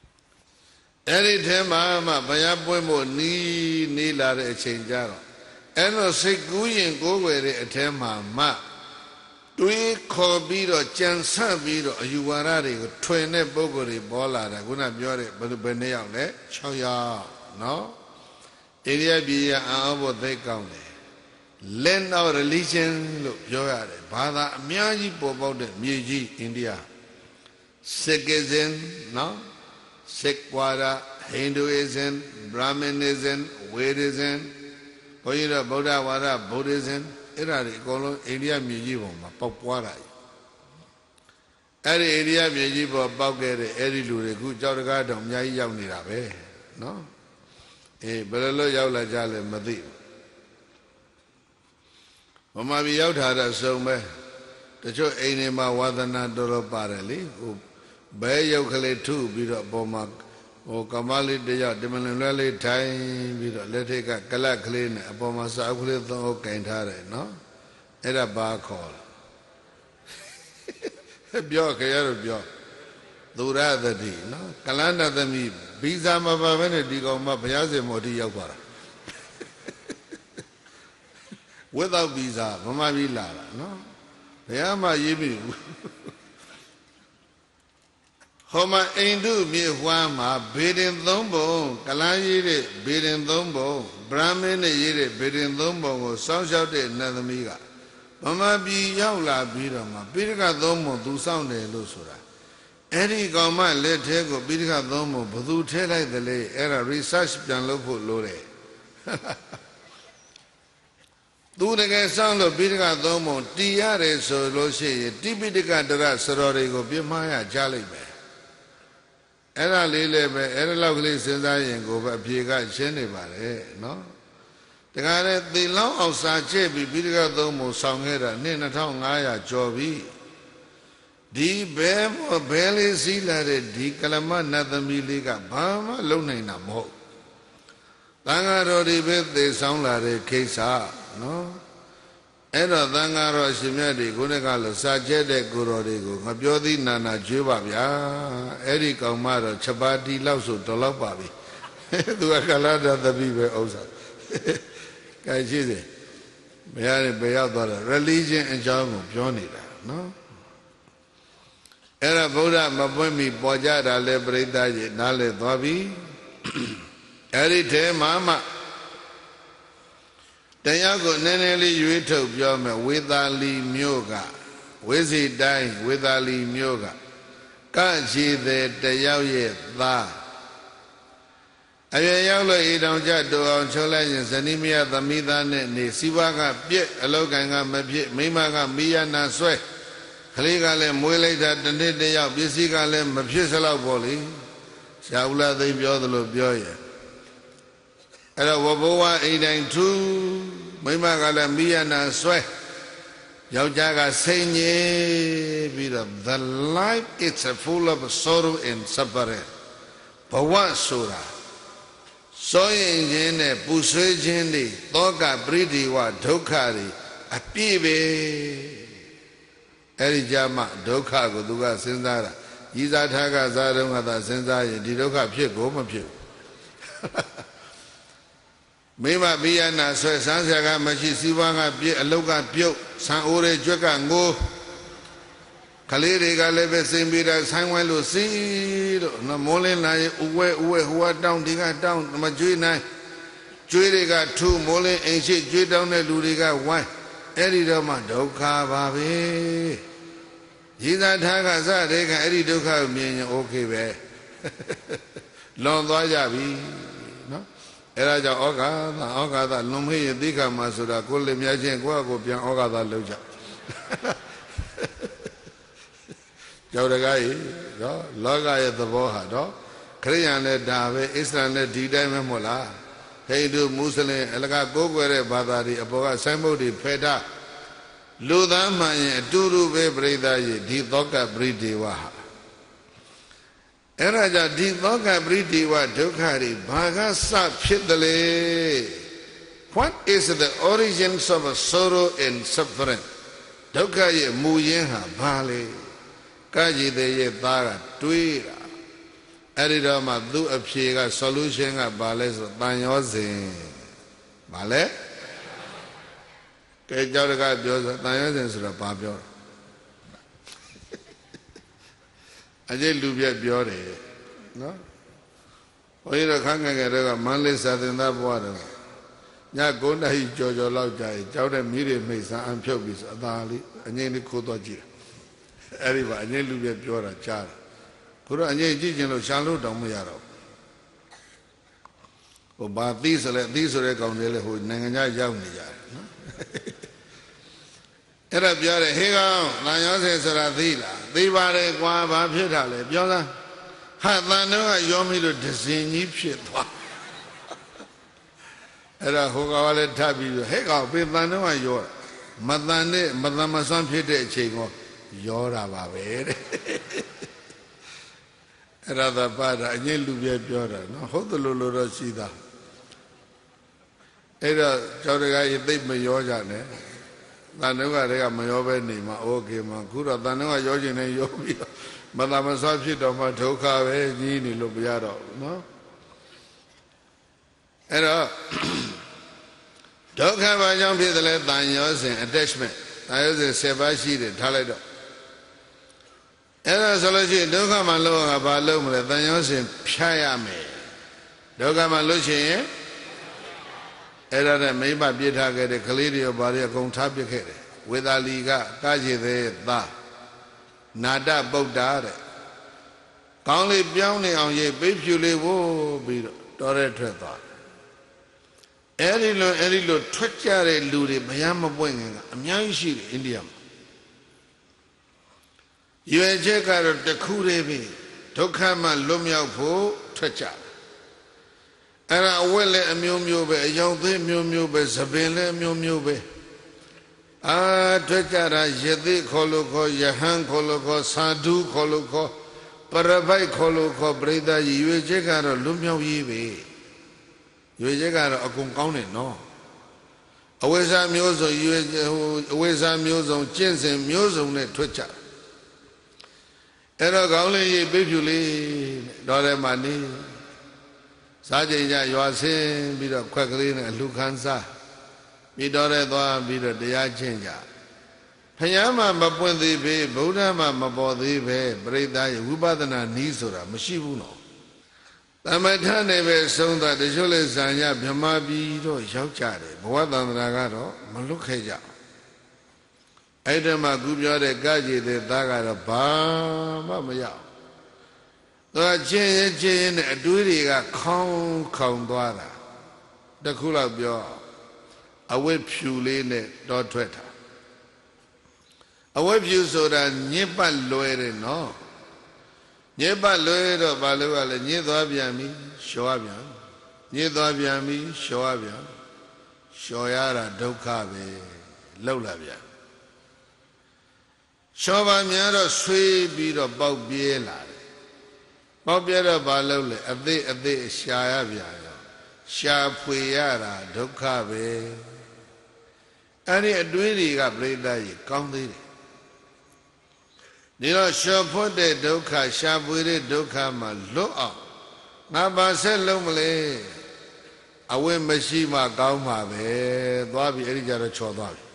Any time I'm a Bayabuemo, ni la de Changaro. အဲ့တော့စိတ်ကူးရင်ကိုယ်ွယ်တဲ့အထဲမှာမှတွေးခေါ်ပြီးတော့ကြံဆန့်ပြီးတော့အယူဝါဒတွေကိုထွင်တဲ့ပုဂ္ဂိုလ်တွေပေါ်လာတာခုနပြောတဲ့ဘယ်နှစ်ယောက်လဲ6ယောက်နော်အိန္ဒိယပြည်ရအောင်ဖို့သိကောင်းတယ် land of religion လို့ပြောရတယ်ဘာသာအများကြီးပေါ်ပေါက်တဲ့မြေကြီးအိန္ဒိယ Sikhism နော် Sikh Hinduism Brahmanism Vedism ဘုန်းကြီးတို့ဗုဒ္ဓဝါဒ Buddhism အဲ့ဒါတွေအကုန်လုံးအိန္ဒိယမြေကြီးပေါ်မှာပေါက်ပွားတာအဲ့ဒီအိန္ဒိယမြေကြီးပေါ်ပေါက်ခဲ့တဲ့အဲ့ဒီလူတွေခုကြောက်တကားတောင်အများကြီးရောက်နေတာပဲနော်အေးဘယ်လိုရောက်လာကြလဲမသိဘူးဗမာပြည်ရောက်တာတော့စုံပဲတချို့အိမ်တွေမှာဝါသနာတော်တော်ပါတယ်လေဟိုဘဲရုပ်ကလေးထုပြီးတော့အပေါ်မှာဟိုကမလေးတယောက်ဒီမလင်လွဲလေးထိုင်ပြီးတော့လက်ထိတ်ကကလတ်ကလေးနဲ့အပေါ်မှာစာအုပ်ကလေးသုံးအုပ်ကင်ထားတယ်နော်အဲ့ဒါဘာခေါ်လဲပြောခရရပြောသူရသတိနော်ကလန္တသမီးဗီဇာမပါဘဲနဲ့ဒီကောင်မဘုရားရှင်မော်တိရောက်သွားတာwithout visa မမပြီးလာတာနော်ဘယ်မှရေးမိဘူးဟောမှာအိန္ဒုမြေဝါမှာဘေဒင်သုံးပုံကလန်းရေးတဲ့ဘေဒင်သုံးပုံဗြဟ္မင်းနဲ့ရေးတဲ့ဘေဒင်သုံးပုံကိုစောင့်ရှောက်တဲ့နတ်သမီးကမမပြီးရောက်လာပြီးတော့မှပိဋကသုံးပုံသူစောင့်တယ်လို့ဆိုတာအဲ့ဒီကောင်မလက်ထဲကိုပိဋကသုံးပုံဘသူထဲလိုက်တယ်လေအဲ့ဒါ research ပြန်လုပ်ဖို့လိုတယ်သူတကယ်စောင့်လို့ပိဋကသုံးပုံတီးရတယ်ဆိုလို့ရှိရင်တိပိဋကတရစရောတွေကိုပြမရကြလိမ့်မယ်အဲ့ဒါလေးလည်းပဲအဲ့ဒါလောက်ကလေးစဉ်းစားရင်ကိုပဲအဖြေကရှင်းနေပါတယ်နော်တခါလေသေလောင်းအောင်စာကျက်ပြီးပိဋကသုံးပုံဆောင်ခဲ့တာနှစ်2500ကျော်ပြီဒီဘဲလေးစီးလာတဲ့ဒီကလမနတ်သမီးလေးကဘာမှလုံနိုင်တာမဟုတ်သံဃာတော်တွေပဲသေဆောင်လာတဲ့ခိစ္စနော်အဲ့တော့သံဃာတော်ရှင်မြတ်တွေခုနကလို့စာကျက်တဲ့ကိုတော်တွေကိုငါပြောသည်နာနာကျွေးပါဗျာအဲ့ဒီကောင်မတော့ချက်ပါတီလောက်ဆိုတော်လောက်ပါပြီသူကကလန္တသမီးပဲဥစ္စာကဲရှိစေဘယ်ရဘယ်ရောက်သွားတာ religion အကြောင်းကိုပြောနေတာနော်အဲ့ဒါဗုဒ္ဓမပွင့်မီပေါ်ကြတာလဲပြိဿကြီးနားလဲသွားပြီအဲ့ဒီထဲမှာမှတရားကိုနည်းနည်းလေးရွေးထုတ်ပြောမယ်ဝေသာလီမြို့ကဝေစီတိုင်းဝေသာလီမြို့ကကချီတဲ့တယောက်ရဲ့သားအရွယ်ရောက်လို့ဤတောင်ကြတူအောင်ချုပ်လိုက်ရင်ဇနီးမယားသမီးသားနဲ့နေစီးပွားကပြက်အလောက်ကံကမဖြစ်မိမကမိယနာဆွဲကလေးကလည်းမွေးလိုက်တာတစ်နှစ်တယောက်ပစ္စည်းကလည်းမဖြစ်စလောက်ပေါ့လေရှားဦးလာသိပြောသလိုပြောရဲ့အဲ့တော့ဝဘဝအိမ်တိုင်းထူးမိမကလည်းမိယနာဆွဲယောက်ျားကစိတ်ညစ်ပြီးတော့ the life it's a full of sorrow and suffering ဘဝဆိုတာစိုးရင်ခြင်းနဲ့ပူဆွေးခြင်းတွေတောကပရိဒီဝဒုက္ခတွေအပြည့်ပဲအဲ့ဒီကြမှာဒုက္ခကိုသူကစဉ်းစားတာဤစားထားကစားတော့ကသာစဉ်းစားရင်ဒီဒုက္ခဖြစ်ကိုမဖြစ်မိမဘိယနာဆွဲဆန်းဆရာကမရှိစီးပွားကပြည့်အလုတ်ကပြုတ်ဆံအိုးတွေကြွက်ကငိုးကလေးတွေကလည်းပဲစိမ်ပြီးတာဆိုင်းဝဲလို့စီးလို့မိုးလင်းလာရင်ဥဝဲဟိုကတောင်းဒီကတောင်းမကျွေးနိုင်ကျွေးတွေကထူမိုးလင်းအိမ်ရှိကျွေးတောင်းတဲ့လူတွေကဝိုင်းအဲ့ဒီတော့မှဒုက္ခပါပဲရည်သာထားကစတဲ့ကအဲ့ဒီဒုက္ခကိုမြင်ရင်โอเคပဲလွန်သွားကြပြီနော်အဲ့ဒါကြောင့်ဩဃာသလွန်မေးရသိခါမှာဆိုတာကိုယ်လည်းမြတ်ချင်းကိုယ့်အကိုပြန်ဩဃာသလုပ်ကြကြောက်တကားကြီးနော်လောကရဲ့သဘောဟာတော့ခရိယန်လည်းဒါပဲအစ္စလာမ်လည်းဒီတိုင်းပဲမဟုတ်လားဟိန္ဒူမွတ်စလင်အလကားကိုးကွယ်တဲ့ဘာသာတွေအပေါ်ကဆိုင်းဘုတ်တွေဖယ်ထားလူသားမှန်ရင်အတူတူပဲပြိဿကြီးဒီသောကပရိဒေဝဟာအဲ့ဒါကြောင့်ဒီသောကပရိဒေဝဒုက္ခတွေဘာကစဖြစ်တယ်လဲ What is the origins of sorrow and suffering ဒုက္ခရဲ့မူရင်းဟာဘာလဲကကြီးတဲ့ရဲ့သားကတွေးတာအဲ့ဒီတော့မှသူ့အဖြေက solution ကဘာလဲဆိုတန်ရောစဉ်ဘာလဲ cái cháu được cái biểu rồi tại sao sẽ là ba biểu anh ấy lưu biết biểu đấy nó ôi là khang cái đó là mang lên sa tiền ta bỏ rồi nhà con này cho lao chạy cháu này mỹ để mấy sáng ăn phiếu bị sa ta đi anh ấy đi khô to chi ấy đi vậy anh ấy lưu biết biểu là cha cứ rồi anh ấy chỉ chuyện là sáng lúc đồng mới rồi ồ bà tí sợi còn này là hồi nàng nhà giàu này vậyအဲ့ဒါပြောတယ်ဟေးကောင်တန်ရောစင်ဆိုတာသိလားသိပါတယ်ကွာဘာဖြစ်တာလဲပြောသားဟာတန်တော့ရောမိလို့ဒဇင်ကြီးဖြစ်သွားအဲ့ဒါဟိုကောင်ကလည်းထပ်ပြီးဟေးကောင်ပေတန်တော့ရောမတန်နဲ့မတန်မစွမ်းဖြစ်တဲ့အချိန်ကရောတာပါပဲတဲ့အဲ့ဒါသာပါတာအငြင်းလူပြပြောတာနော်ဟုတ်တယ်လို့တော့ရှိတာအဲ့တော့ကျောင်းတကားရေသိမရောကြနဲ့တန်တော့ကတည်းကမရောပဲနေမှာโอเคမှာခုတော့တန်တော့ကရောခြင်းနဲ့ရောပြီးတော့မသာမဆွဖြစ်တော့မှဒုက္ခပဲကြီးနေလို့မရတော့ဘူးနော်အဲ့တော့ဒုက္ခဘာကြောင့်ဖြစ်တယ်လဲတန်ရောစဉ် attachment တန်ရောစဉ်7ပါးရှိတယ်ထားလိုက်တော့အဲ့ဒါဆိုလို့ရှိရင်ဒုက္ခမှလို့ကဘာလို့မလဲတန်ရောစဉ်ဖြတ်ရမယ်ဒုက္ခမှလို့ရှိရင်အဲ့ဒါနဲ့မိမပြစ်ထားခဲ့တဲ့ကလေးတွေရောဘာတွေအကုန်ထားပစ်ခဲ့တယ်ဝေသာလီကကားချေတဲ့သားနာတပုဒ္ဒါတဲ့ကောင်းလေးပြောင်းနေအောင်ရေးပိတ်ဖြူလေးဝိုးပြီးတော့တော်ရဲထွက်သွားအဲ့ဒီလိုထွက်ကြတဲ့လူတွေမရမပွင့်ခင်ကအများကြီးရှိတယ်အိန္ဒိယမှာရွယ်ချက်ကတော့တခုတည်းပဲဒုက္ခမှလွတ်မြောက်ဖို့ထွက်ကြအဲ့ဒါအဝတ်လည်းအမျိုးမျိုးပဲအယောင်သေးမျိုးမျိုးပဲသပင်လည်းအမျိုးမျိုးပဲထွက်ကြတာယသိခေါ်လို့ခေါ်ယဟန်ခေါ်လို့ခေါ်သာဓုခေါ်လို့ခေါ်ပရပိုက်ခေါ်လို့ခေါ်ပရိသတ်ကြီးရွေချက်ကတော့လွတ်မြောက်ရေးပဲရွေချက်ကတော့အကုန်ကောင်းတယ်နော်အဝိဇ္ဇာမျိုးစုံအဝိဇ္ဇာမျိုးစုံကျင့်စဉ်မျိုးစုံနဲ့ထွက်ကြအဲ့တော့ကောင်းလေးရေးပိတ်ဖြူလေးတော့တယ်မှနေစားကြင်ကြရွာဆင်းပြီးတော့ခွက်ကလေးနဲ့အလှခံစားပြီးတော့ရဲသွားပြီးတော့တရားကျင့်ကြဘုရားမှမပွင့်သေးပဲဗုဒ္ဓမှမပေါ်သေးပဲပရိသတ်ရဲ့ဝိပဿနာနည်းဆိုတာမရှိဘူးနော်သမထနဲ့ပဲဆုံးတာတချို့လဲဇာညဗြဟ္မာပြည်တော့ရောက်ကြတယ်ဘဝတန္တရာကတော့မလွတ်ခဲ့ကြအဲ့ဒီမှာခုပြောတဲ့ကကြည်တဲ့သားကတော့ဘာမှမရအောင်သူကချင်းနဲ့အတွေးတွေကခေါင်းသွားတာတခုလောက်ပြောအဝတ်ဖြူလေးနဲ့တော့ထွက်တာအဝတ်ဖြူဆိုတာညစ်ပတ်လွယ်တယ်နော်ညစ်ပတ်လွယ်တော့ဘာလို့ကလဲညစ်သွားပြန်ပြီလျှော်ပြန်ညစ်သွားပြန်ပြီလျှော်ပြန်လျှော်ရတာဒုက္ခပဲလောက်လာပြန်လျှော်ပါများတော့ဆွေးပြီးတော့ပေါက်ပြေးလာတယ်ပေါက်ပြေးတော့ဘာလို့လဲအသေးရှာရပြန်ရောရှာဖွေရတာဒုက္ခပဲအဲ့ဒီအတွေးတွေကပြိဿကြီးကောင်းသေးတယ်ဒီတော့ရှော်ဖွတ်တဲ့ဒုက္ခရှာဖွေတဲ့ဒုက္ခမှာလွတ်အောင်ငါပါဆက်လုံးမလဲအဝိမရှိမှကောင်းမှာပဲသွားပြီအဲ့ဒီကြတော့ချော်သွားပြီ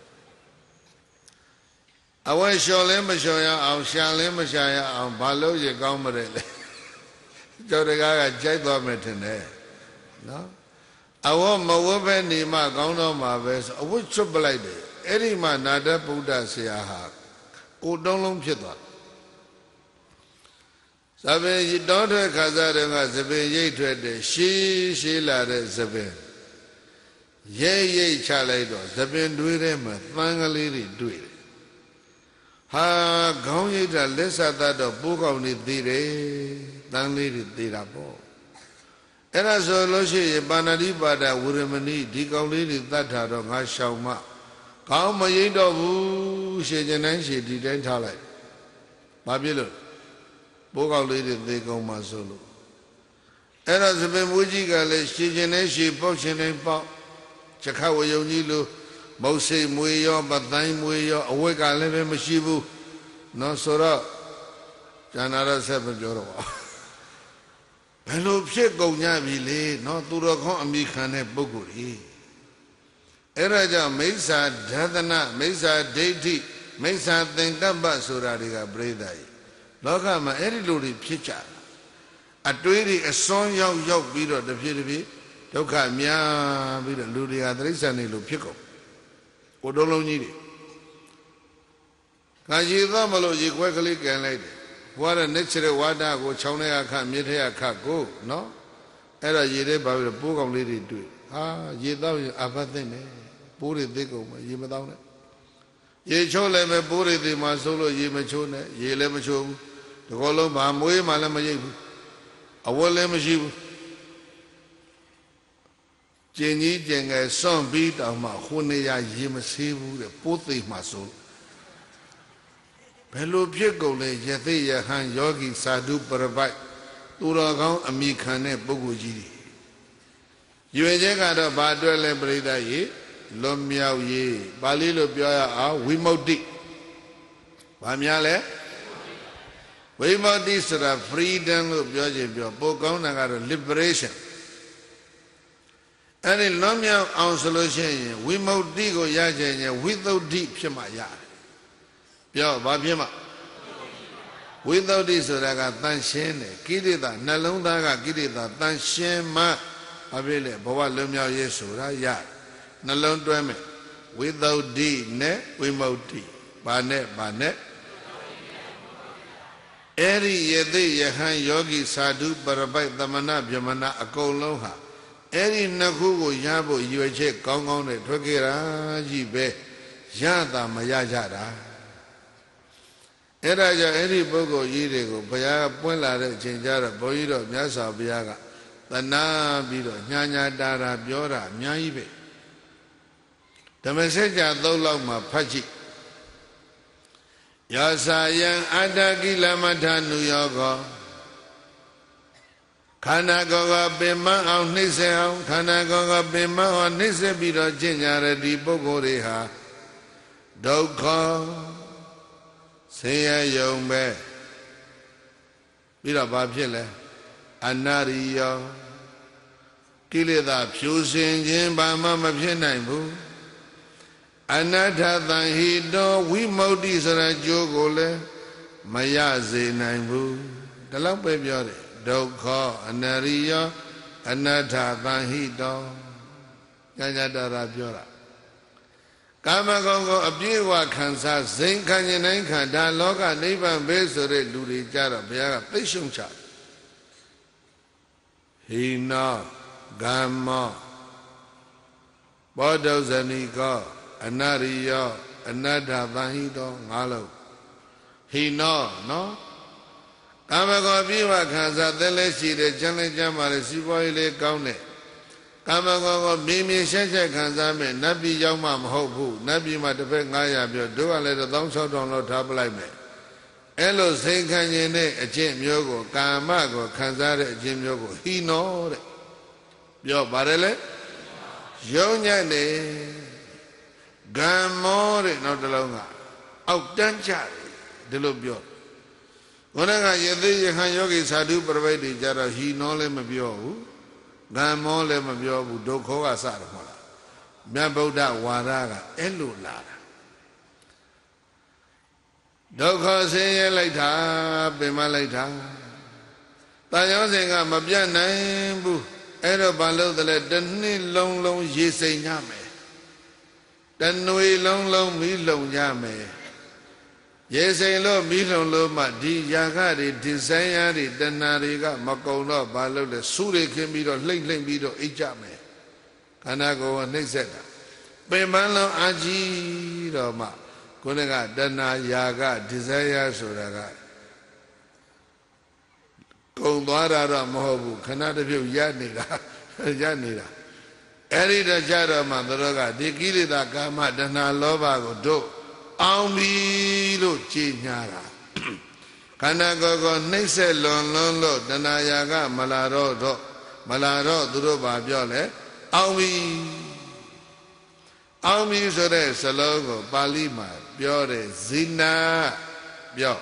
အဝိလျှော်လဲမလျှော်ရအောင်ရှာလဲမရှာရအောင်ဘာလို့ရကောင်းမလဲလေကျော်တကားကကြိုက်သွားမယ်ထင်တယ်နော်အဝမဝတ်ပဲနေမှကောင်းတော့မှာပဲဆိုအဝတ်ချွတ်ပလိုက်တယ်အဲ့ဒီမှာနာတဗုဒ္ဓဆရာဟာကိုတုံးလုံးဖြစ်သွားသပင်တောထွက်ခါစားတယ်ကသပင်ရိတ်ထွက်တယ်ရှည်လာတဲ့သပင်ရိတ်ချလိုက်တော့သပင်တွေးထဲမှာသံကလေးတွေတွေ့တယ်ဟာခေါင်းရိတ်တာလက်ဆက်တော့ပိုးကောင်တွေသေးတယ်သံလေးတွေသေးတာပေါ့အဲ့ဒါဆိုလို့ရှိရင်ပါဏာတိပါဒဝရမဏိဒီကောင်လေးတွေတတ်တာတော့ငါရှောင်မကောင်းမရိတ်တော့ဘူးရှည်ကျင်တိုင်းရှည်ဒီတိုင်းထားလိုက်ဘာဖြစ်လို့ပိုးကောင်လေးတွေသေကုန်မှဆိုလို့အဲ့တော့သပင်မွေးကြီးကလည်းရှည်ကျင်တိုင်းရှည်ပေါက်ကျင်တိုင်းပေါက်ချက်ခဝယုံကြီးလို့မုတ်စိတ်မွေရောပတိုင်းမွေရောအဝိကလည်းပဲမရှိဘူးနော်ဆိုတော့ကျန်တာတော့ဆက်မပြောတော့ပါဘယ်လိုဖြစ်ကုန်ကြပြီလေနော်သူတော်ကောင်းအမိခံတဲ့ပုဂ္ဂိုလ်ကြီး era ja Maisa Dhatana Maisa Deiti Maisa Thinkappaဆိုတာတွေကပြိဿကြီးလောကမှာအဲ့ဒီလိုတွေဖြစ်ကြတာအတွေးတွေအစွန်းရောက်ပြီးတော့တဖြည်းဖြည်းဒုက္ခများပြီးတော့လူတွေကတိရစ္ဆာန်တွေလိုဖြစ်ကုန်ကိုယ်တုံးလုံးကြီးတွေခါရေသွားမလို့ရေခွက်ကလေးကန်လိုက်တယ်ဘွားတဲ့နှစ်ချတဲ့ဝါဒကိုချောင်းထဲကခတ်မြစ်ထဲကခတ်ကိုနော်အဲ့တော့ရေထဲပါပြီးတော့ပိုးကောင်လေးတွေတွေ့ဟာရေတော့ရင်အဖတ်သိမ့်တယ်ပိုးတွေသိကုန်မယ်ရေမတောင်းနဲ့ရေချိုးလည်းပဲပိုးတွေသိမှဆိုလို့ရေမချိုးနဲ့ရေလည်းမချိုးဘူးဒီကောလုံးဘာမွေးမှလည်းမရိပ်ဘူးအဝတ်လည်းမရှိဘူးကျင်ကြီးကျင်ငယ်စွန့်ပြီးတောင်မှခုနေရရေမဆေးဘူးတဲ့ပိုးသိမှဆိုဘယ်လိုဖြစ်ကုန်လဲယသိယဟန်ယောဂီစာဓုပရပိုက်သူတော်ကောင်းအမိခံတဲ့ပုဂ္ဂိုလ်ကြီးတွေရွေချက်ကတော့ဘာအတွက်လဲပြိဿရေလွန်မြောက်ရေးပါဠိလိုပြောရအောင်ဝိမု ക്തി ဘာများလဲဝိမု ക്തി ဆိုတာ freedom လို့ပြောခြင်းပြောပိုကောင်းတာကတော့ liberation အဲ့ဒီလွန်မြောက်အောင်ဆိုလို့ရှိရင်ဝိမု ക്തി ကိုရကြရင်ဝိသုဒ္ဓိဖြစ်မှရတယ်ပြောဘာဖြစ်မှဝိသုဒ္ဓိဆိုတာကတန်ရှင်းတယ်ကိလေသာနှလုံးသားကကိလေသာတန်ရှင်းမှဘာဖြစ်လဲဘဝလွန်မြောက်ရေးဆိုတာရတယ်နှလုံးတွဲမယ်ဝိသုဒ္ဓိနဲ့ဝိမု ക്തി ဘာနဲ့အဲ့ဒီယသိယဟန်ယောဂီစာဓုပရပိုက်သမဏဗြဟ္မဏအကုန်လုံးဟာအဲ့ဒီနှစ်ခုကိုရဖို့ရွယ်ချက်ကောင်းကောင်းနဲ့ထွက်ခဲ့တာကြီးပဲရတာမရကြတာအဲ့ဒါကြောင့်အဲ့ဒီပုဂ္ဂိုလ်ကြီးတွေကိုဘုရားပွင့်လာတဲ့အချိန်ကျတော့ဘုန်းကြီးတို့မြတ်စွာဘုရားကသနာပြီးတော့ညာတာပြောတာအများကြီးပဲဓမ္မစကြာသုံးလောက်မှာဖတ်ကြည့်ယောစာယံအတ္တကိလမထနုယောကောခန္ဓာကိုယ်ကပင်မအောင်နှိမ့်ဆက်အောင်ခန္ဓာကိုယ်ကပင်မအောင်နှိမ့်ဆက်ပြီးတော့ကျင့်ကြတဲ့ဒီပုဂ္ဂိုလ်တွေဟာဒုက္ခဆင်းရဲယုံပဲပြီးတော့ဘာဖြစ်လဲအနာရိယောကိလေသာဖြူစင်ခြင်းဘာမှမဖြစ်နိုင်ဘူးအနတ္ထသံဟိတောဝိမု ക്തി ဆိုတဲ့ကျိုးကိုလည်းမရစေနိုင်ဘူးဒီလောက်ပဲပြောတယ်ဒုက္ခအနရိယောအနတ္ထသံဟိတောညာတာပြောတာကာမဂုဏ်ကိုအပြည့်အဝခံစားဇိမ်ခံရင်တိုင်းခံဒါလောကနိဗ္ဗာန်ပဲဆိုတဲ့လူတွေကြတော့ဘုရားကသိရှုံချဟိနောဂမ္မောဘောဓုဇဏိကောအနရိယောအနတ္ထသံဟိတောငါးလုံးဟိနောနော်ကာမဂုဏ်အပြည့်အဝခံစားသက်လည်းရှိတယ်ကျမ်းလည်းကျမ်းပါလေစီးပွားရေးလည်းကောင်းတယ်ကာမဂုဏ်ကိုမြင်မြင်ရှက်ရှက်ခံစားမယ်နတ်ပြည်ရောက်မှမဟုတ်ဘူးနတ်ပြည်မှာတစ်ဖက်900ပြောတို့ကလည်း16000လောက်ထားပလိုက်မယ်အဲ့လိုစိတ်ခံခြင်းနဲ့အကျင့်မျိုးကိုကာမကိုခံစားတဲ့အကျင့်မျိုးကိုဟိနောတဲ့ပြောပါတယ်လေယုံညံ့နေဂမ္မောတဲ့နောက်တစ်လုံးကအောက်တန်းကြတယ်ဒီလိုပြောဘုရားကယသိယဟန်ယောဂီစာဓုပရပိုက်တွေကြတော့ဟိနောလည်းမပြောဘူးဂမ္မောလည်းမပြောဘူးဒုက္ခကစတယ်မဟုတ်လားမြတ်ဗုဒ္ဓဝါဒကအဲ့လိုလာတာဒုက္ခဆင်းရဲလိုက်တာပင်မလိုက်တာတာယောဇဉ်ကမပြတ်နိုင်ဘူးအဲ့တော့ဘာလို့လဲတစ်နှစ်လုံးလုံးရေစိမ်ညမယ်တနွေလုံးလုံးမီးလုံညမယ်ရေစိမ်လို့မီးလုံလို့မှဒီယာခတွေဒီဇိုင်းရတွေတဏှာတွေကမကုံတော့ဘာလို့လဲစူးတွေခင်းပြီးတော့လှိမ့်ပြီးတော့အိတ်ကြမယ်ခန္ဓာကိုယ်ကနှိမ့်ဆက်တာပင်ပန်းလုံးအာကြီးတော့မှခုနကတဏှာယာကဒီဇိုင်းရဆိုတာကကုံသွားတာတော့မဟုတ်ဘူးခဏတစ်ပြုတ်ရနေတာအဲ့ဒီတော့ကြတော့မှတို့ကဒီကိလေသာကာမတဏှာလောဘကိုတို့အောင်ပြီလို့ကြည်ညာတာခန္ဓာကိုယ်ကိုနှိမ့်ဆက်လွန်လို့တဏှာယာကမလာတော့သူတို့ဘာပြောလဲအောင်ပြီဆိုတဲ့စလုံးကိုပါဠိမှာပြောတယ်ဇိနာပြော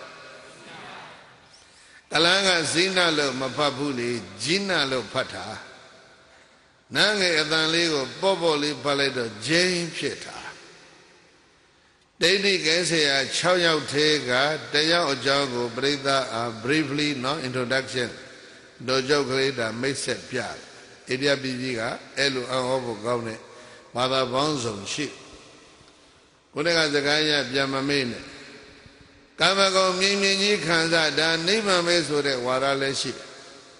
ကလန်းကဇိနာလို့မဖတ်ဘူးလေဂျိနာလို့ဖတ်တာနာငယ်အတန်လေးကိုပေါ့ပေါ့လေးဖတ်လိုက်တော့ဂျိမ်းဖြစ်တာဒိဋ္ဌိကဲဆရာ6ယောက်ထဲကတယောက်အကြောင်းကိုပြိဿအာ briefly နော် introduction တို့ကြောက်ကလေးဒါမိတ်ဆက်ပြတယ်အိန္ဒိယပြည်ကြီးကအဲ့လိုအဟောဖို့ကောင်းတဲ့ဘာသာပေါင်းစုံရှိကိုယ်ကစကားရပြန်မမေ့နဲ့ကာမဂုဏ်မြင်မြင်ကြီးခံစားဒါနိဗ္ဗာန်ပဲဆိုတဲ့ဝါဒလည်းရှိတယ်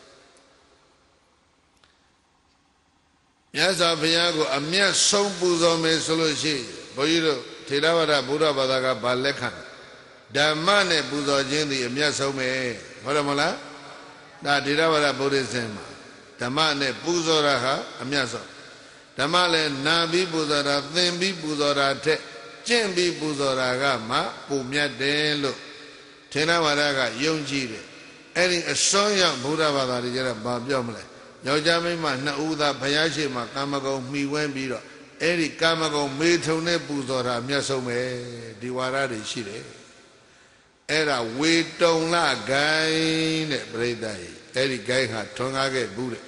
မြတ်စွာဘုရားကိုအမျက်ဆုံးပူဇော်မယ်ဆိုလို့ရှိရင်ဘုန်းကြီးတို့ထေရဝါဒဗုဒ္ဓဘာသာကဗာလက်ခံဓမ္မနဲ့ပူဇော်ခြင်းသည်အမျက်ဆုံးပဲဟုတ်တယ်မလားဒါထေရဝါဒဗုဒ္ဓဆင်မှာဓမ္မနဲ့ပူဇော်တာဟာအမျက်ဆုံးဓမ္မလည်းနာပြီးပူဇော်တာသင်ပြီးပူဇော်တာထက်ကျင့်ပြီးပူဇော်တာကမှပုံမြတ်တယ်လို့ထေရဝါဒကယုံကြည်တယ်အဲ့ဒီအစွန်းရောက်ဗုဒ္ဓဘာသာတွေကျတော့ဘာပြောမလဲယောက်ျားမိန်းမနှစ်ဦးသာဘုရားရှိခိုးကာမဂုဏ်မှီဝဲပြီးတော့အဲ့ဒီကာမဂုဏ်မေထုံနဲ့ပူဇော်တာအမျက်ဆုံးပဲဒီဝါဒတွေရှိတယ်အဲ့ဒါဝေတုံလဂိုင်းတဲ့ပြိဿကြီးအဲ့ဒီဂိုင်းဟာထွန်းကားခဲ့ဘူးတဲ့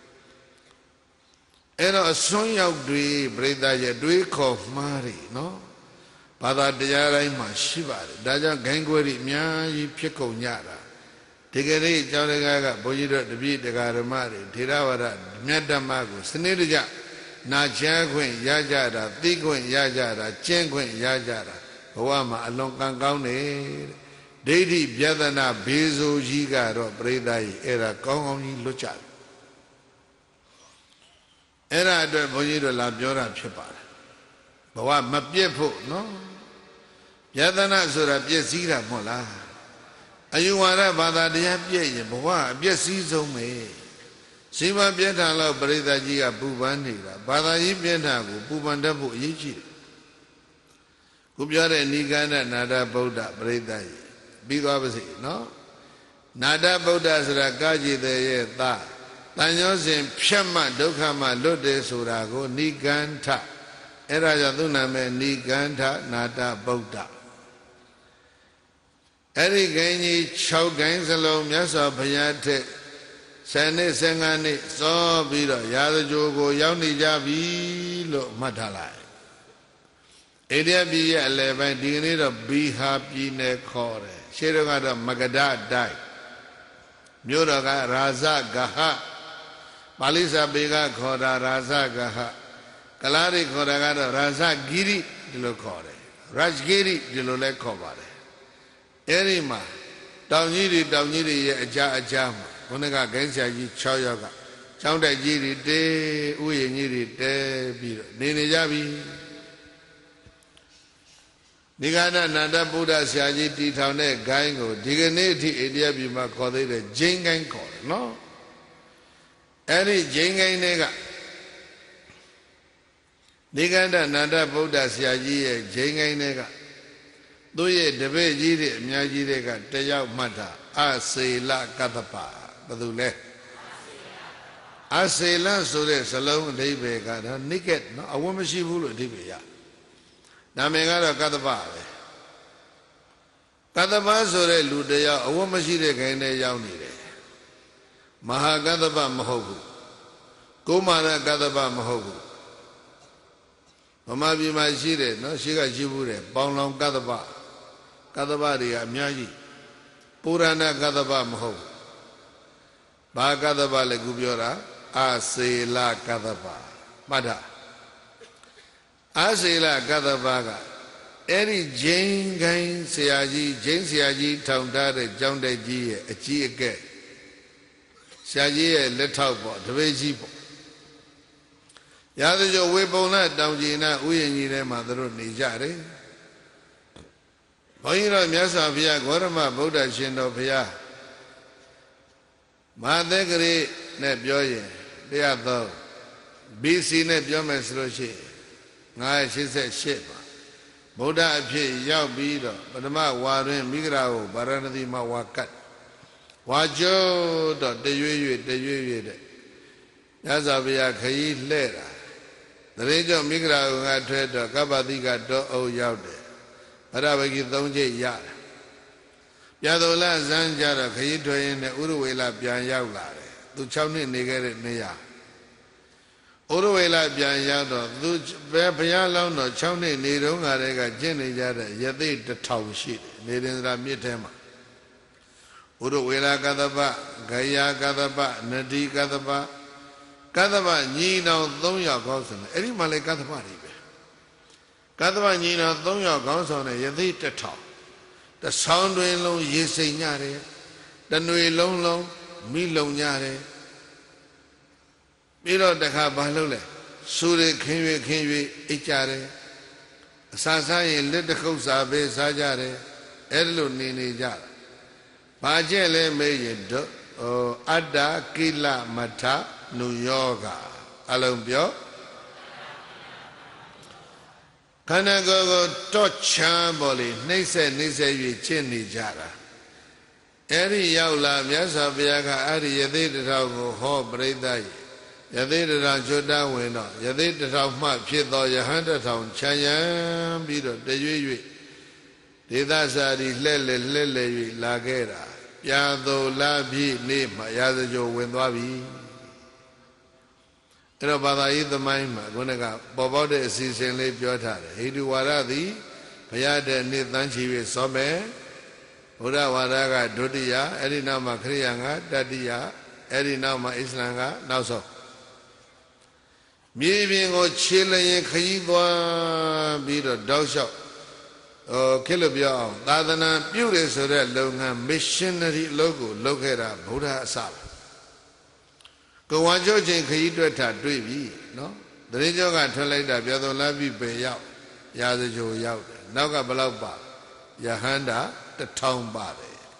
အဲ့တော့အစွန်းရောက်တွေပြိဿရဲ့တွေးခေါ်မှားတွေနော်ဘာသာတရားတိုင်းမှာရှိပါတယ်ဒါကြောင့်ဂိုင်းခွဲတွေအများကြီးဖြစ်ကုန်ကြတာဒီကနေ့ကျောင်းတကားကဘုန်းကြီးတို့တပည့်တရားဓမ္မတွေထေရဝါဒမြတ်ဓမ္မကိုစနစ်တကျနာချမ်းခွင့်ရကြတာသိခွင့်ရကြတာကျင့်ခွင့်ရကြတာဘဝမှာအလွန်ကံကောင်းတယ်ဒိဋ္ဌိပြဒနာဘေးဆိုကြီးကတော့ပရိသတ်ကြီးအဲ့ဒါကောင်းကောင်းကြီးလွတ်ကြတယ်အဲ့ဒါအတွက်ဘုန်းကြီးတို့လာပြောတာဖြစ်ပါတယ်ဘဝမပြည့်ဖို့နော်ပြဒနာဆိုတာပြည့်စည်တာမဟုတ်လားအယူဝါဒဘာသာတရားပြည့်ရင်ဘဝအပြည့်စည်ဆုံးပဲစီမပြည့်ထန်လောက်ပရိသတ်ကြီးကပူပန်နေတာဘာသာရေးပြည့်ထန်ကိုပူပန်တတ်ဖို့အရေးကြီးတယ်ခုပြောတဲ့နိဂန္ဓနာဒဗုဒ္ဓပရိသတ်ကြီးပြီးသွားပါစေနော်နာဒဗုဒ္ဓဆိုတာကာကြည်တဲ့ရဲ့သားတန်ရောစဉ်ဖြတ်မှဒုက္ခမှလွတ်တယ်ဆိုတာကိုနိဂန္ဓအဲ့ဒါကြောင့်သူ့နာမည်နိဂန္ဓနာဒဗုဒ္ဓအဲ့ဒီဂိုင်းကြီး6ဂိုင်းစလုံးမြတ်စွာဘုရားထက်10နှစ်15နှစ်စောပြီးတော့ရာဇကြိုကိုရောက်နေကြပြီလို့မှတ်ထားလိုက်အိန္ဒိယပြည်ရဲ့အလယ်ပိုင်းဒီကနေ့တော့ဘီဟာပြည်နယ်ခေါ်တယ်ရှေးတော့ကတော့မဂဓတိုင်းမြို့တော်ကရာဇဂဟပါဠိစာပေကခေါ်တာရာဇဂဟကလားတွေခေါ်တာကတော့ရာဇဂိရိဒီလိုခေါ်တယ်ရတ်ဂိရိဒီလိုလည်းခေါ်ပါတယ်အဲ့ဒီမှာတောင်ကြီးတွေရဲ့အကြားမှာဘုန်းကဂိမ်းဆရာကြီး6ယောက်ကကျောင်းတိုက်ကြီးတွေတဲဥယျာဉ်ကြီးတွေတဲပြီးတော့နေကြပြီနိဂန္ဓနာဒဗုဒ္ဓဆရာကြီးတီထောင်တဲ့ဂိုင်းကိုဒီကနေ့အထိအိန္ဒိယပြည်မှာခေါ်သေးတယ်ဂျိန်းဂိုင်းခေါ်တယ်နော်အဲ့ဒီဂျိန်းဂိုင်းတွေကနိဂန္ဓနာဒဗုဒ္ဓဆရာကြီးရဲ့ဂျိန်းဂိုင်းတွေကသူ့ရဲ့တပည့်ကြီးတွေအများကြီးတွေကတယောက်မှတ်တာအစေလကတ္တပဘယ်သူလဲအစေလဆိုတဲ့စလုံးအဓိပ္ပာယ်ကတော့နိကက်နော်အဝတ်မရှိဘူးလို့အဓိပ္ပာယ်ရနာမည်ကတော့ကတ္တပပဲကတ္တပဆိုတဲ့လူတယောက်အဝတ်မရှိတဲ့ခိုင်းနဲ့ရောက်နေတယ်မဟာကတ္တပမဟုတ်ဘူးကိုမာရကတ္တပမဟုတ်ဘူးဗမာပြည်မှာရှိတယ်နော်ရှိကရှိဘူးတယ်ပေါင်လောင်ကတ္တပတွေကအများကြီးပုရဏကတ္တပမဟုတ်ဘူးဘာကတ္တပလဲခုပြောတာအစေလကတ္တပမှတ်တာအစေလကတ္တပကအဲ့ဒီဂျိန်းဂိုင်းဆရာကြီးဂျိန်းဆရာကြီးထောင်ထားတဲ့ကျောင်းတိုက်ကြီးရဲ့အကြီးအကဲဆရာကြီးရဲ့လက်ထောက်ပေါ့တပည့်ကြီးပေါ့ရာဇကြိုဝေပုံနာတောင်ကြီးနာဥယျာဉ်ကြီးထဲမှာသူတို့နေကြတယ်ဘုန်းကြီးတော်မြတ်စွာဘုရားဂေါရမဗုဒ္ဓရှင်တော်ဘုရားမဟာသက္ကရေနဲ့ပြောရင်103 BC နဲ့ပြောမယ်ဆိုလို့ရှိရင်988ပါဗုဒ္ဓအဖြစ်ရောက်ပြီးတော့ပထမဝါတွင်မိဂရာကိုဗာရာဏသီမှာဝါကတ်ဝါကျိုးတော့တရွေ့တဲ့မြတ်စွာဘုရားခရီးလှဲ့တာတရေကျော်မိဂရာကိုငါထွဲတော့ကပ္ပတိကတော့အုပ်ရောက်တယ်အရဝဂီ3ချက်ရတယ်ပြာတော်လဇန်းကြတော့ခရီးထွဲရင်နဲ့ဥရဝေလပြန်ရောက်လာတယ်သူ6နှစ်နေခဲ့တဲ့နေရာ Uru wela bian yado, du baya lao no chawne ni runga rega jini jada yadi de tau shi, nirindra mitema. Uru wela kadaba, gaya kadaba, nadi kadaba, kadaba ni na dongya gausana, eri male kadaba ribe. Kadaba ni na dongya gausana yadi de tau. The sound way long yesi nyare, the nui long long, mi long nyare. Miro deka balole, suri kinwe ichare, sasayi lit the kosa be sajare, erlu nini jar. Pajele me do, ada kila mata, New York, alumbio. Kana go tocha boli, nise yu chini jara. Eri yaula myasa biyaga ari yadi rao ho bredai. Yadi rao joda wino, yadi rao ma pito yahanda taun chayan biro de yu. Dida sari lele yu lagera. Yado labi ni ma yada jo windwabi. Ero bada ida maima, gunega bobo de season le piota. Hidu waradi, payade ni tanchiwe some, Ura waraga dodiya, eri nama kriyanga, dadiya, eri nama islanga, nauso. Miibingo chile ye khayidwa biro dausho. Kilobyo, dadana pure sore longa missionary logo, logera, Buddha asab. Go one judge in Kayidweta Dweeby, no? The region got to like that, Yadolabi Bay out, Yazajo Yaut, Naga Balaba, Yahanda, the town body.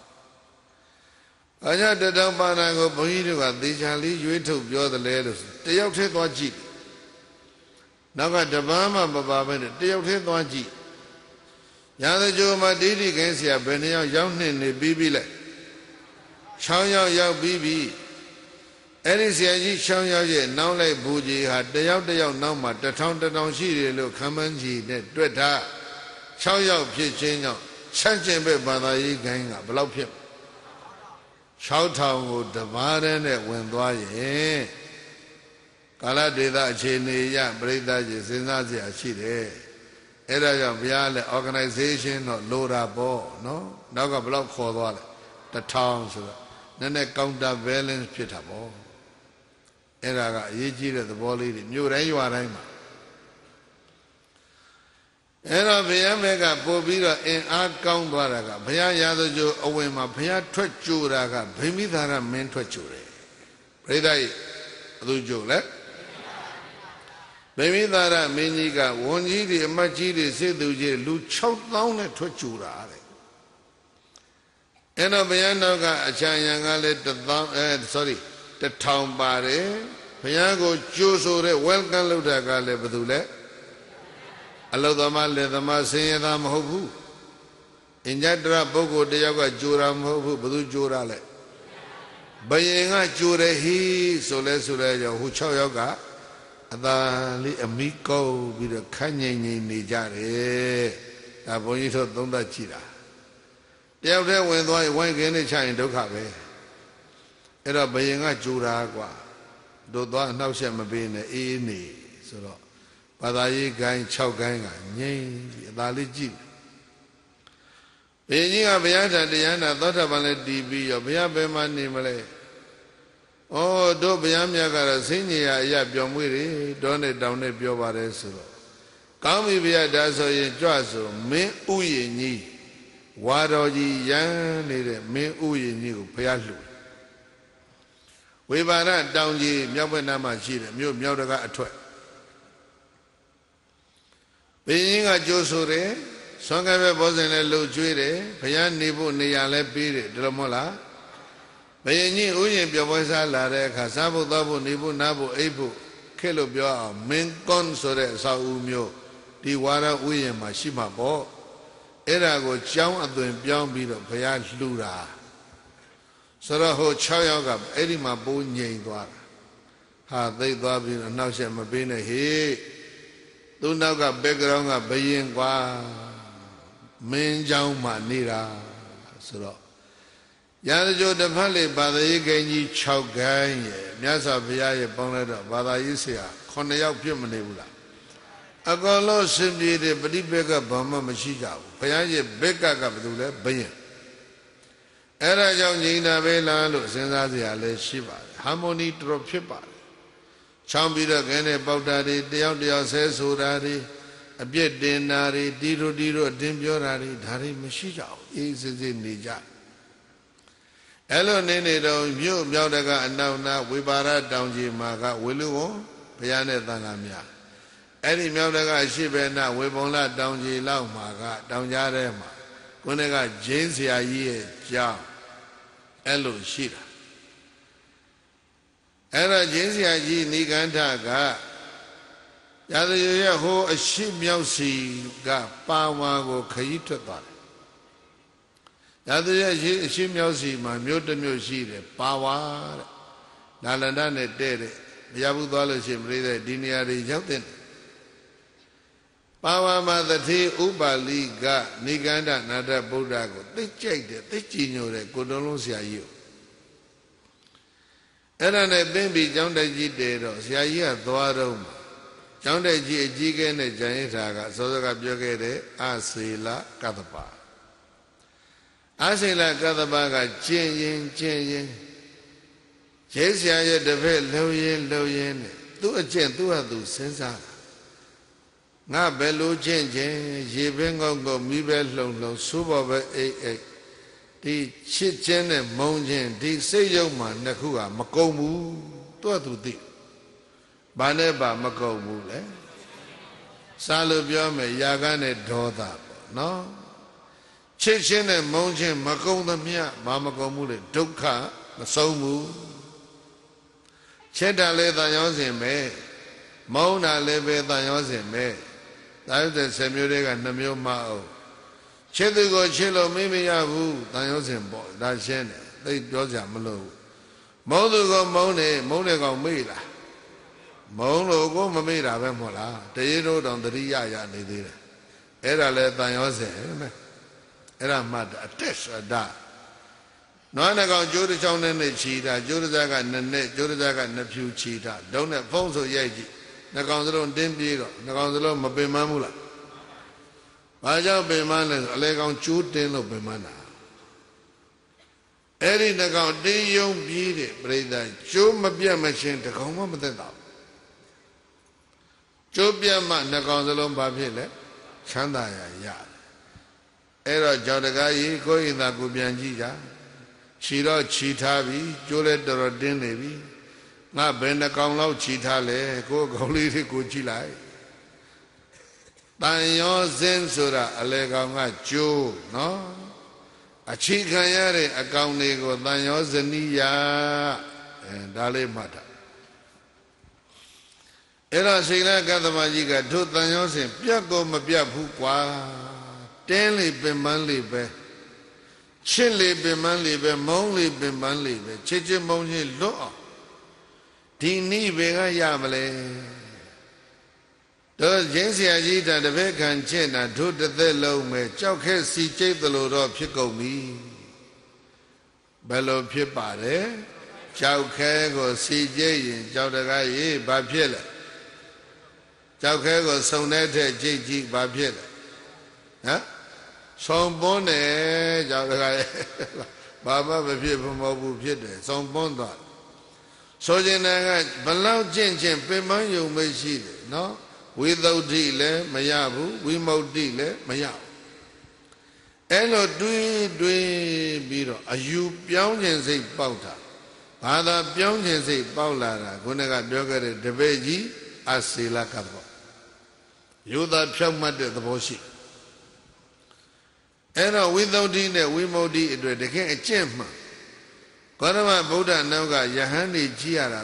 I had the down banago, Bohidu, the Jali, you took your the letters, the Yote Waji. Naga the Bama Baba, the Yote Waji. Yazajo Madidi against ya Benia, young in the Bibi. Chow Yao Bibi. Eri siaji chang yao ye nao lai buji ha dayao nao ma tatang shi lo kamanji ne dweta chang yao phi chin yao chan chin pe bada yi gan ga blau phit 6000ကိုတပါးတည်းနဲ့ဝင်သွားရင်ကာလဒေသအခြေအနေရပြိဿကြီးစဉ်းစားစရာရှိတယ်အဲ့ဒါကြောင့်ဘုရားလည်း organization တော့လိုတာပေါ့နော်နောက်ကဘလောက်ခေါ်သွားလဲ1000ဆိုတော့နည်းနည်း counter balance ဖြစ်တာပေါ့အဲ့ဒါကအရေးကြီးတဲ့သဘောလေးတွေမြို့တိုင်းရွာတိုင်းမှာအဲ့တော့ဘုရားမဲကပို့ပြီးတော့အင်အားကောင်းသွားတာကဘုရားရာဇကြိုအဝင်မှာဘုရားထွက်ကြိုတာကဗိမိသာရမင်းထွက်ကြိုတယ်ပြိဿကြီးဘသူကြိုလဲဗိမိသာရမင်းကြီးကဝန်ကြီးတွေအမတ်ကြီးတွေစစ်သူကြီးလူ6000နဲ့ထွက်ကြိုတာတဲ့အဲ့တော့ဘုရားနောက်ကအချမ်းရံကလည်း1000ပါတယ်ဘုရားကိုကြိုဆိုတဲ့ welcome လုပ်တာကလည်းဘယ်သူလဲအလုသမားလက်သမားဆင်းရဲသားမဟုတ်ဘူးအင်္ကြတရပုဂ္ဂိုလ်တယောက်ကကြိုတာမဟုတ်ဘူးဘယ်သူကြိုတာလဲဘယင်ကကြိုတယ်ဟိဆိုလဲကြောင့်ဟို6ယောက်ကအသာလေးအမိကောက်ပြီးတော့ခန့်ငိမ့်နေကြတယ်ဒါဘုန်းကြီးတို့သုံးသပ်ကြည့်တာတယောက်တည်းဝင်သွားရင်ဝိုင်းခင်းနဲ့ချရင်ဒုက္ခပဲအဲ့တော့ဘယင်ကကြိုတာကွာတို့သွားအနှောက်အယှက်မပေးနဲ့အေးနေဆိုတော့ဘာသာရေးဂိုင်း6ဂိုင်းကငိမ့်ပြီးအသာလေးကြည့်ဘယင်ကြီးကဘုရားတရားနာသောတာပန်လည်းတည်ပြီးရောဘုရားဘယ်မှာနေမလဲဩတို့ဘုရားမြတ်ကတော့ဆင်းញရာအရာပြောင်းမွေးတယ်တောနဲ့တောင်နဲ့ပြောပါတယ်ဆိုတော့ကောင်းပြီဘုရားဒါဆိုရင်ကြွဆိုမင်းဥယျာဉ်ကြီးဝါတော်ကြီးရန်နေတဲ့မင်းဥယျာဉ်ကြီးကိုဘုရားလှူဝေဘာရတောင်ကြီးမြောက်ဘက်နားမှာရှိတယ်မြို့မြောက်တကအထွက်ဘုရင်ကကြိုးဆိုတယ်ဆွမ်းကဲပဲဘောဇင်လည်းလှုပ်ကျွေးတယ်ဘုရားနေဖို့နေရာလည်းပေးတယ်ဒါလို့မဟုတ်လားဘုရင်ကြီးဥယျာဉ်ပြောပွဲစားလာတဲ့အခါစားဖို့သောက်ဖို့နေဖို့နားဖို့အိပ်ဖို့ခဲ့လို့ပြောအောင်မင်းကွန်ဆိုတဲ့အစာအုပ်မျိုးဒီဝါရဥယျာဉ်မှာရှိမှာပေါ့အဲ့ဒါကိုကြောင်းအသွင်ပြောင်းပြီးတော့ဘုရားလှူတာဆိုတော့ဟို6ယောက်ကအဲ့ဒီမှာပိုးငြိမ်သွားတာဟာသိသွားပြီးတော့နောက်ဆက်မပေးနဲ့ဟေးသူနောက်က background ကဘယင်ကွာမင်းเจ้าမှနေတာဆိုတော့ Yanajo the Pali Bada Ganji Chowgan, Nyasa Pia Bonato, Bada Isia, Konaya Pumanebula. A golo simply the Badibeka Bama Machija, Payaji Beka Capitula, Bayan. Era Young Nina Vela, Senzazia, Le Shiva, Harmony Drop Shipa. Chambida Gane Baudadi, Deodia says Udadi, a bit dinari, Diro, Dimbiorari, Dari Machija, is in Nija. Hello, Nene, you, Miodaga, and now Wibara, Downji Maga, Willu, Piane Tangamia. Any Miodaga, Shibena, Wibona, Downji, Lau Maga, Downjarema, Kunega, Jinsia Ye, Jam, Hello, Shira. Era Jinsia Ye, Nigantaga, Yadu Ho, a ship Miosi, Ga, Pawago, Kaitata. Yadu she Miosi, my Mutamiosi, Pawa, Nalandane Dede, Yabu Dollarship, Rida, Diniari Jotin. Pawa Madati, Ubali, Ga, Niganda, Nada Budago, they checked it, they chino, Kodolosia you. Era ne baby, John de Gidedo, Sia, Doaroma. John de Gigan, a Janitaga, Soda Biogede, Asila, Katapa. Asila Katabaga, changing. Chesia, the veil, low yen, do a gent, do a do, sensa. Na Bellu changing, Jibengo, Mibel, Suba, the Chichen and Monjin, the Sayoman, Nakua, Makomu, to the Baneba Makomu, eh? Salubiame, Yagane, Doda, no? Chichen and Monjin, Makomia, Mamakomule, Duka, Masomu, Cheta Leda Yosime, Mona Leve Yosime, that's the Semuric and Namio Mao. Chedigo Chilo Mimiabu, Dayosin boy, that's Shen, they doja Malo. Modugo Monego Mila. Mono go Mamira Vemola, they rode on the Ria, they did. Era let Dayosin, Era mad, a test, a da. No one got Judicial and the cheetah, Judizaga and the net, Judizaga and the few cheetah. Don't have phones of Yaji. Nagonzalo Dimbiro, Nagonzalo Mabimamula. Baja Bemana, a leg on shooting of Bemana. Eri Nagon, the young beauty, Breda, Chumabia machine to come up with the dog. Chubia Nagonzalo Babile, Chandaya Yad. Era Jadagai, go in the Gubianjija, Chira Chitabi, Julet Dorodin Levi, not Benda Konglo Chitale, go Goliri Kuchilai. Tanyo Zensura, Aleganga Chu, no? A Chikayare, a Kaunigo, Tanyo Zenia, and Dale Mata. Era Sila Gadamajiga, two Tanyos in Piaco Mapia Pukwa, Tenly Bemanli Be, Chili Bemanli Be, Monly Bemanli Be, Chichimonji Lo, Tini Vega Yamale. Those Jensia Jita, the Vekan Chena, to the low me, Chowke si chase the load of Pico me. Bello Pipare, Chowke go si jay, Chowdagai, Bapiela. Chowke go sonete, JG, Bapiela. Huh? Some bone, Chowdagai, Baba, Bapipa Mobu Pite, some bond. So Jenaga, Balau Jen, Pema, you may see it, no? Without dealer, Mayabu, we mout dealer, Mayab. Elo dui biro, a you Pyongan say Pauta. Other Pyongan say Paulara, Gunaga Dogger, the Veji, Asila Kabo. You that Pyongat the Boshi. Elo without dealer, we mout dealer, the king a chamber. Kodama Buddha Noga, Yahani Giara,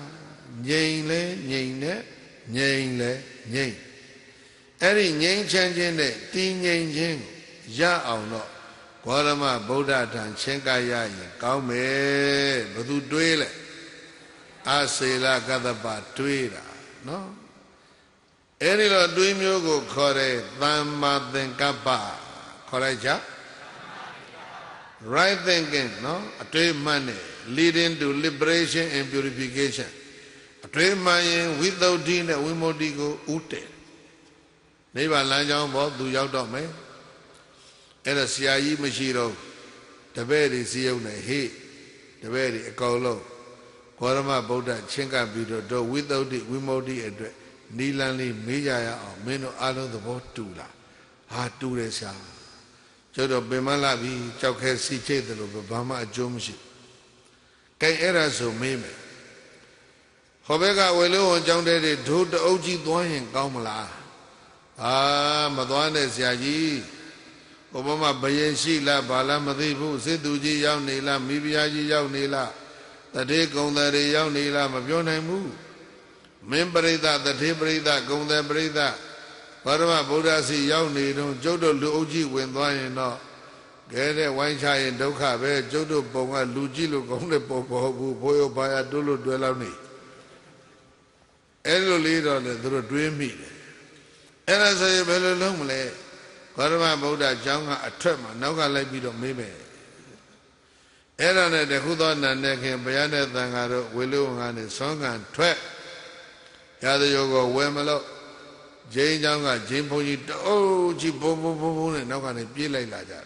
Yane, Yane, Any Yang changing it, Ting Yang, Ya or not. Kodama Buddha and Chenkaya, Kaume, Badu Dwele, Asila Gadaba Twira, no? Any lot doing you go correct, Thamma then Kappa, correct? right thinking, no? A trade money leading to liberation and purification. A trade money without dinner, we modigo ute. Neighbor Lanjang Bob do out of me. And a Siayi Machiro, the very Sione, he, the very Ekolo, Korama Boda, Chenka Bido, do without it, we modi and Nilani, Mijaya, or Meno Alo the Botula. Ha do this. Jodo Bemalabi, Chowke Siche, the Bama Jomshi. Kay Eraso Meme. Hobega Welo and John Daddy, do the Oji Doyen Gaumala. Ah, Madwanes Yaji. Obama Bayenshi la Bala Madibu, Siduji Yaunila, Mibiaji Yaunila, the day gone there Yaunila, Mabiona Mu. Membreda, the Tibreda, gone there Breda. Parama Buddha si Yauni, Jodo Luji when Dwayne no. Get a wine chai and Doka, Jodo Bonga, Lujilo, Gone Popo, Boyo Baya Dulu Dwellani. Elo leader on the dream meet. And I say, Bello Lumle. Karma Buddha Janga a tremor, Noga Lebido Mime. Erana de Hudan and Nekin, Bayana Dangaro, Willow and his song and trap. Yada Yogo Wemelo, Jane Janga, Jimpo, oh, Jibo, and Noga and Pila like that.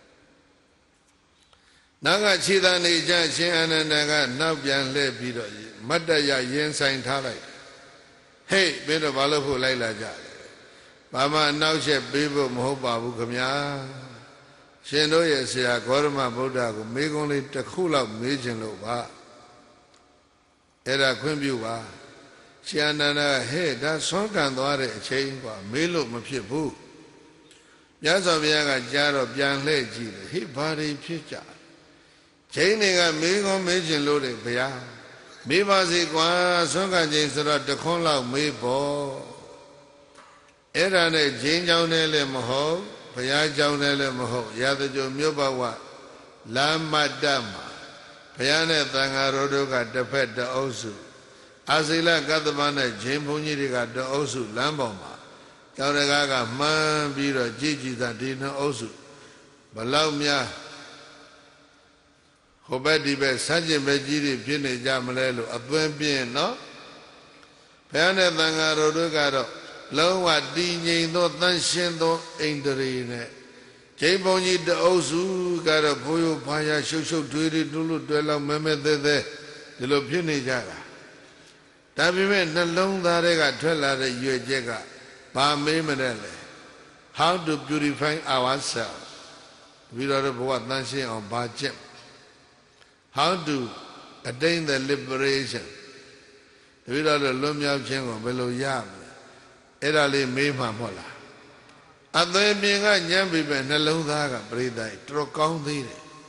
Naga Chida Nija, Shan and Naga, Nabian Lebido, Madaya Yen Saint Talai. Hey, bit of Alafu Laila Jai. Mama now she people Mohoba Bukamya. She know yes, Gorma Buddha, who make only the cool of Majin Loba. Era Quimbuba. She anana head that song and water chain by Milo Mapibu. Yasaviaga jar of young lady, he body picture. Chaining a Migo Majin loaded Pia. Mibasi Qua, Songa James, the Conla Maybo. Erane Jane Jaunele Moho, Paya Jaunele Moho, Yadajo Mubawa, Lama Dama, Payane Tangarodo got the pet the Osu, Azila Gatamana, Jimpuni got the Osu, Lamboma, Yaunagaga, Man Biro, Gigi that didn't Osu, Balaumia, Hobedi Be, Sanjay Bejiri, Pine Jamalelo, a Buen no? Payane Tangarodo got Lowa Dini no Tanshendo Indrine. Jaboni the Ozu got a boyo paya shusho duty dulu dwella meme de Lopuni Jara. Tabimen the long darega twella the Uejega, Ba Memele. How to purify ourselves? We don't know what Nanshi on Bajem. How to attain the liberation? We don't know Lumia Chengo below Yam. Erali Mima Mola. At the being a Yambi Naludaga, Brida, Trocon Dine.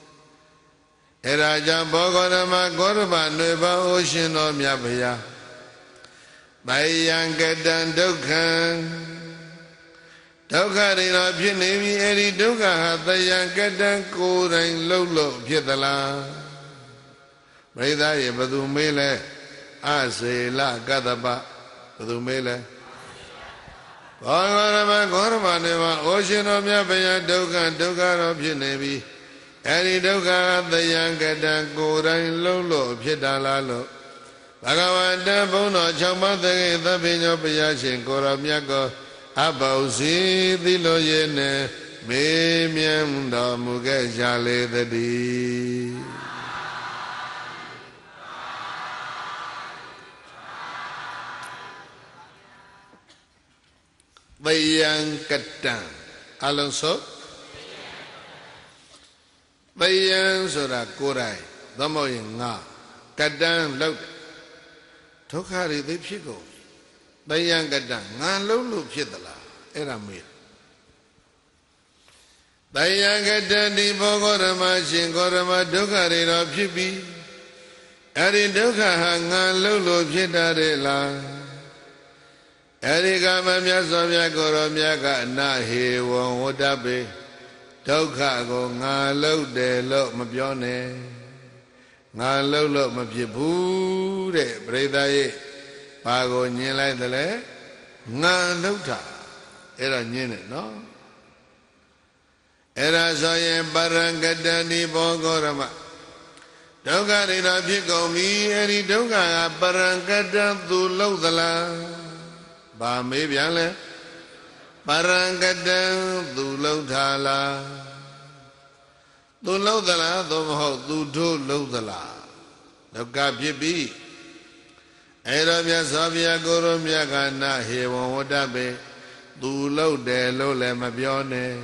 Eraja Bogorama Gorba, Neva Ocean or Miabaya. By Yangadan Dokan Doka in a Pinemi, Eddie Doka had the Yangadan Cold and Lolo, Pietala. Brida, Badu Mele, Ase La Gadaba, Badu Mele. Gorma Neva, Ocean of Yabaya, Doka, Doka of Pinevi, Eddie Doka, the Yangadan Cold and Lolo, Pietala. Bhagavata Bono Chamathe the Pino Payashin Koramyako Abausi Diloyene Memiam da Muge Jale the D. Bayan Katan Alonso Bayan Sura Kurai Damoyinga Katan Load Tokari the Pico Bayan Katan Nalo Pietala Eramir Bayan Katan Di Bogorama Shinkorama Dokari of Pipi Eri Doka Hangan Lolo Pietarela Erika Mamia Goromia Nahi won Wodabe Doka go Nalo de Lo Mabione Nalo Mabibu de Bredaye Pago Nila de Le Nalota Era Nine, no? era soye parangkatani bogorama dukha rira phikomi eri dukha parangkata tu laudala ba me pyan le parangkata tu laudala tu laudala tho mahout tu tho laudala dukha phit bi era mya sa bya goro mya ka na he won wada be tu laud de lo le ma pyo ne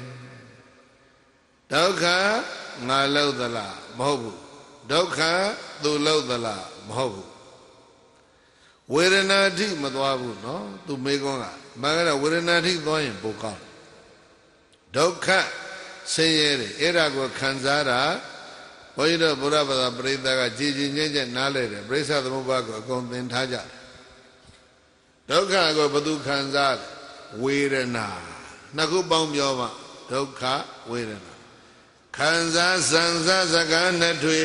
dukha nga laudala mahout bu dukha tu laudala mahout bu Vedana thi ma twa bu no tu me kon ka ma ka vedana thi twa yin po kaw dukhaဆင်းရဲတယ်အဲ့ဒါကိုခံစားတာဘုန်းကြီးတို့ဗုဒ္ဓဘာသာပရိသတ်ကကြည်ကြည်ညက်ညက်နားလဲတယ်ပြိဿသမုပ္ပါကိုအကုန်သင်ထားကြတယ်ဒုက္ခကိုဘယ်သူခံစားလဲဝေဒနာနှစ်ခုပေါင်းပြောမှဒုက္ခဝေဒနာခံစားစံစားစကားနဲ့တွေ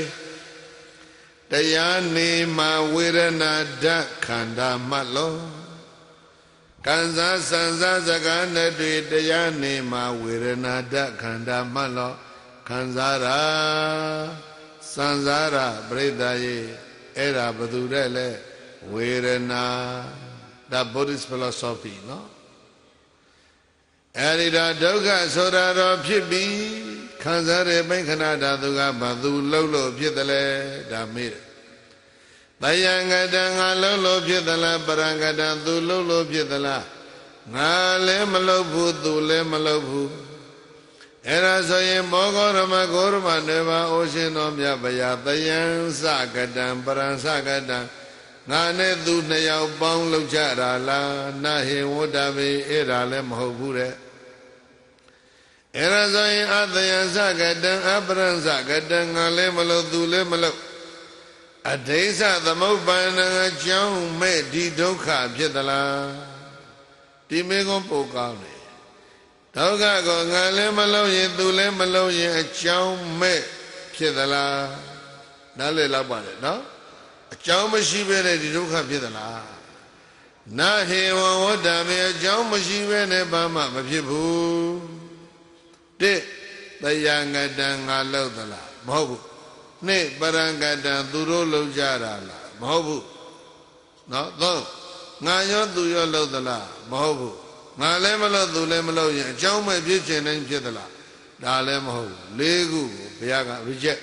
တရားနေမှာဝေဒနာဓာတ်ခန္ဓာမှတ်လို့ခံစားစံစားစကားနဲ့တွေတရားနေမှာဝေဒနာဓာတ်ခန္ဓာမှတ်လို့ခံစားရာစံစားရာပြိတ္တရေအဲ့ဒါဘယ်သူတဲ့လဲဝေဒနာဒါ Buddhist philosophy နော်အဲ့ဒီတော့ဒုက္ခဆိုတာတော့ဖြစ်ပြီးခံစားတဲ့ဘိက္ခဏဓာတုကဘာသူလှုပ်လို့ဖြစ်တယ်လဲဒါမေးတယ်တယံကတံငါလှုပ်လို့ဖြစ်သလားပရံကတံသူလှုပ်လို့ဖြစ်သလားငါလည်းမလှုပ်ဘူးသူလည်းမလှုပ်ဘူးအဲ့ဒါဆိုရင်မောဂောရမဂောရမနေပါအိုရှင်တော်မြတ်ဗျာတယံစကတံပရံစကတံငါနဲ့သူနှစ်ယောက်ပေါင်းလှုပ်ကြတာလားနာဟေဝတ္တမေအဲ့ဒါလည်းမဟုတ်ဘူးတဲ့အဲ့ဒါဆိုရင်အတယံစကတံအပရံစကတံငါလည်းမလှုပ်သူလည်းမလှုပ်အဒိစ္စသမုပ္ပန္နအကြောင်းမဲ့ဒီဒုက္ခဖြစ်သလားဒီမေကွန်ပို့ကောင်းတယ်ဒုက္ခကိုငါလည်းမလုံးရင်သူလည်းမလုံးရင်အကြောင်းမဲ့ဖြစ်သလားနားလည်လောက်ပါတယ်နော်အကြောင်းမရှိဘဲနဲ့ဒီဒုက္ခဖြစ်သလားနာဟေဝဝတ္တမေအကြောင်းမရှိဘဲနဲ့ဘာမှမဖြစ်ဘူးတစ်တယံကတံငါလောက်သလားမဟုတ်ဘူးနှစ်ပရံကတံသူတို့လောက်ကြတာလားမဟုတ်ဘူးနော်သုံးငါရောသူရောလောက်သလားမဟုတ်ဘူးငါလည်းမလို့သူလည်းမလို့ရင်အကြောင်းမဲ့ဖြစ်ခြင်းတိုင်းဖြစ်သလားဒါလည်းမဟုတ်ဘူးလေးခုကိုဘုရားက reject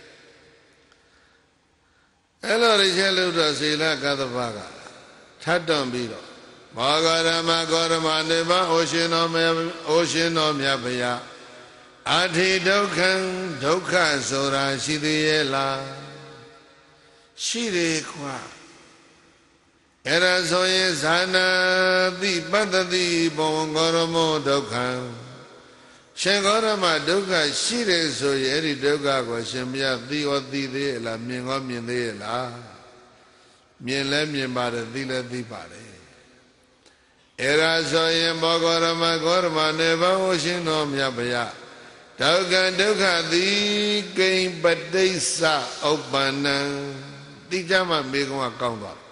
အဲ့လို reject လို့တော့ศีลကသဗ္ဗကထပ်တွန်ပြီးတော့မောဂရမဂောရမနေပါအိုရှင်တော်မြတ်ဘုရားအထိဒုက္ခံဒုက္ခဆိုတာရှိသေးရဲ့လားရှိတယ်ခွာအဲ့ဒါဆိုရင်ဇာနာတိပတ္တိဘောဂောရမောဒုက္ခံရှင်ဂောရမဒုက္ခရှိတယ်ဆိုရင်အဲ့ဒီဒုက္ခကိုရှင်မြတ်သိရောသိသေးရဲ့လားမြင်ရောမြင်သေးရဲ့လားမြင်လဲမြင်ပါတယ်သိလဲသိပါတယ်အဲ့ဒါဆိုရင်ဘောဂောရမနေဘောရှင်တော်မြတ်ဗျာဒုက္ခဒုက္ခသည်ကိဉ္ပတိစ္ဆဥပ္ပန္နံတိကြမှာမေကုံကကောင်းသွား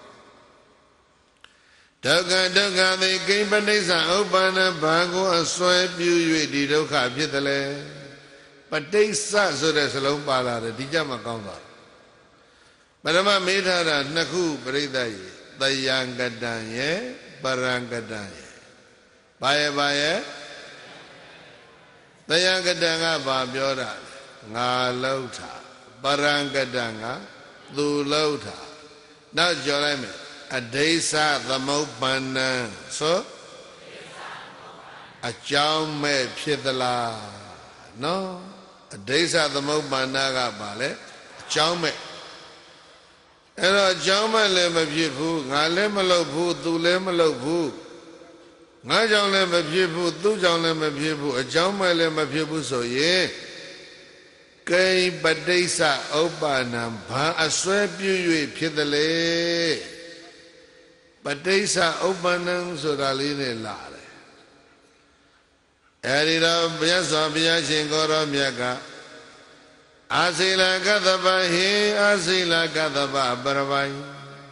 ဒုက္ခဒုက္ခသည်ကိဉ္ပတိစ္ဆဥပ္ပန္နဘာကိုအစွဲပြု၍ဒီဒုက္ခဖြစ်တယ်လေပတိစ္ဆဆိုတဲ့စလုံးပါလာတယ်ဒီကြမှာကောင်းသွားပရမမေးထားတာနှစ်ခုပြိဿရေတယံကတံရဲ့ပရံကတံရဲ့ဘာရဲ့တယံကတံကဘာပြောတာငါလှုပ်တာပရံကတံကသူလှုပ်တာနောက်ကြော်လိုက်မယ်အဒိစ္စသမုပ္ပန္နံဆိုအကြောင်းမဲ့ဖြစ်သလားနော်အဒိစ္စသမုပ္ပန္နကဘာလဲအကြောင်းမဲ့အဲ့တော့အကြောင်းမဲ့လည်းမဖြစ်ဘူးငါလည်းမလုပ်ဘူးသူလည်းမလုပ်ဘူးငါကြောင့်လည်းမဖြစ်ဘူးသူကြောင့်လည်းမဖြစ်ဘူးအကြောင်းမဲ့လည်းမဖြစ်ဘူးဆိုရင်ကိဉ္ပတိစ္ဆဥပ္ပန္နံဘာအစွဲပြု၍ဖြစ်တယ်လေပတိစ္ဆဥပ္ပန္နံဆိုတာလေးနဲ့လာတယ်အဲဒီတော့ဘုရားစွာဘုရားရှင်ကိုရောမြတ်ကအာစိလကသဗ္ဗဟေအာစိလကသဗ္ဗပရပိုင်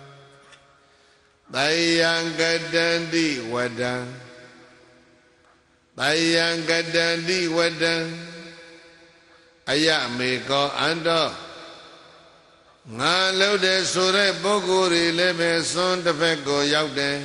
တယံကတန္တိဝတံတယံကတန္တိဝတံ aya me ko ando ngà lâu để số đấy bố cô đi lên về son tập phép cô giáo đấy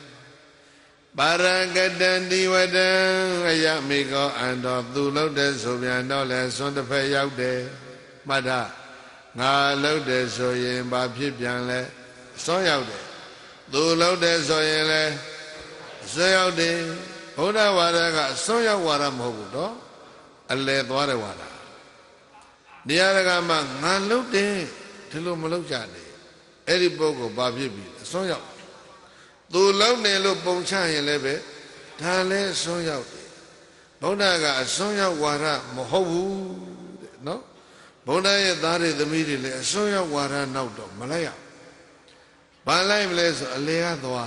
Barangkadan diwadan aya me ko ando tu lâu để số biển đó là son tập phép giáo đấy mà đã ngà lâu để số yên ba phiết biển lệ son giáo đấy tu lâu để số yên lệ son giáo đấy Bố đá hòa ra cả son giáo hòa ra mô đó anh lệ tỏa ra hòa ra đi ra cả mà ngà lâu đấy thế lúc mà lâu chả đấy ấy đi bố của ba phiết biển son giáo tu lâu này lúc bông cha hiện lệ về thà lệ son giáo đấy bố đá cả son giáo hòa ra mô hô nó Bố đá ya ta rì tâm ý lệ son giáo hòa ra nào đó mà lại bà lại lệ so lệ á tỏa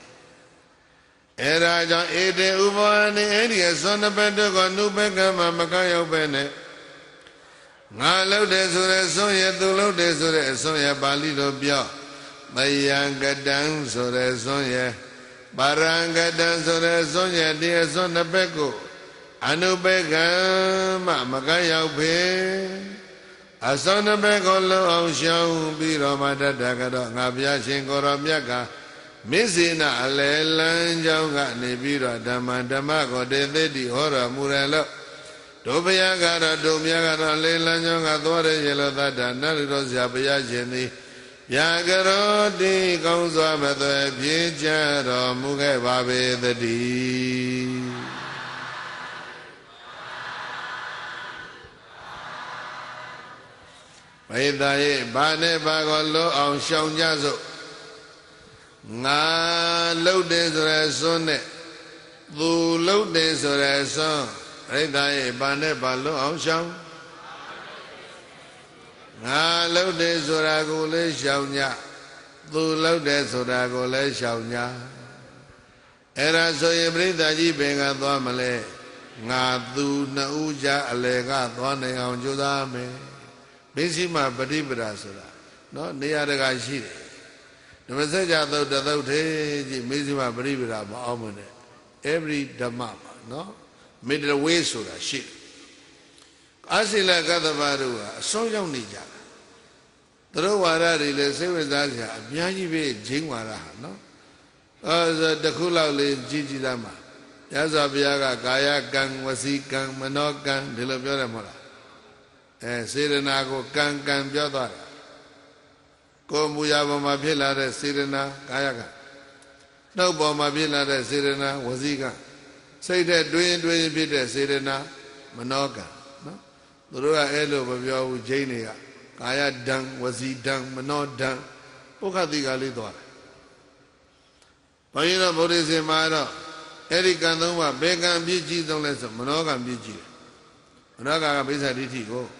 Era cho ede ubani edi son pe do ko nu pe ka ma ka yau pe ne nga lau de so re son ye tu lau de so re son ye Bali lo pyo Mayangadang so re son ye Barangadang so re son ye di son na pe ko anu pe ka ma ka yau pe a son na pe ko lo ong xiao pi ro ma ta ta ka do nga bya shin ko ro myat ka Misina ale lan jao ga ne pi ro dhamma dhamma ko de the ti ho ra mu ra lo do baya ga ro do mya ga ro le lan jao ga twa de ye lo ta da na ro sia baya shin ni ya ga ro ti kaung swa ma thwe phie cha ro mu ke ba be the ti Bày ta ye ba ne ba ko lo ong xiaong ja so Ngà lâu đến rồi son nè tu lâu đến rồi son ấy đại ba nè ba lâu áo xong ngà lâu đến rồi cô lấy sao nhà tu lâu đến rồi cô lấy sao nhà era so ye brit ta ji ben ga twa ma le ngà tu na u ja a le ga twa ne aung chu da me bisi ma patipara so da no ne ya ga shi de Dhamma sajja thau thế ji Mizima Paripara ma aung ma ne every dhamma no middle wayဆိုတာရှိတယ်အာစိလကတ္တဗတို့ကအဆုံးရောက်နေကြတာသူတို့ဝါဒတွေလည်းစိတ်ဝင်စားစရာအများကြီးပဲဂျင်းဝါဒဟာနော်တခုလောက်လေးကြီးကြီးသားမှာရသော်ဘုရားကကာယကံဝစီကံမနောကံဒီလိုပြောတယ်မဟုတ်လားစေရနာကိုကံပြောသွားတယ်ကိုယ်မူရာပေါ်မှာဖြစ်လာတဲ့စေရနာကာယကနှုတ်ပေါ်မှာဖြစ်လာတဲ့စေရနာဝစီကစိတ်တဲ့တွင်ဖြစ်တဲ့စေရနာမနောကနော်သူတို့ကအဲ့လိုမပြောဘူးဂျိန်းတွေကကာယဒံဝစီဒံမနောဒံပုခတိကလေးသွားတယ်ဘုန်းကြီးတို့ဗုဒ္ဓဆင်မှာတော့အဲ့ဒီကံသုံးပါးဘယ်ကံပြည့်ကြီးဆုံးလဲဆိုမနောကံပြည့်ကြီးတယ်မနောကမိစ္ဆာဒိဋ္ဌိကို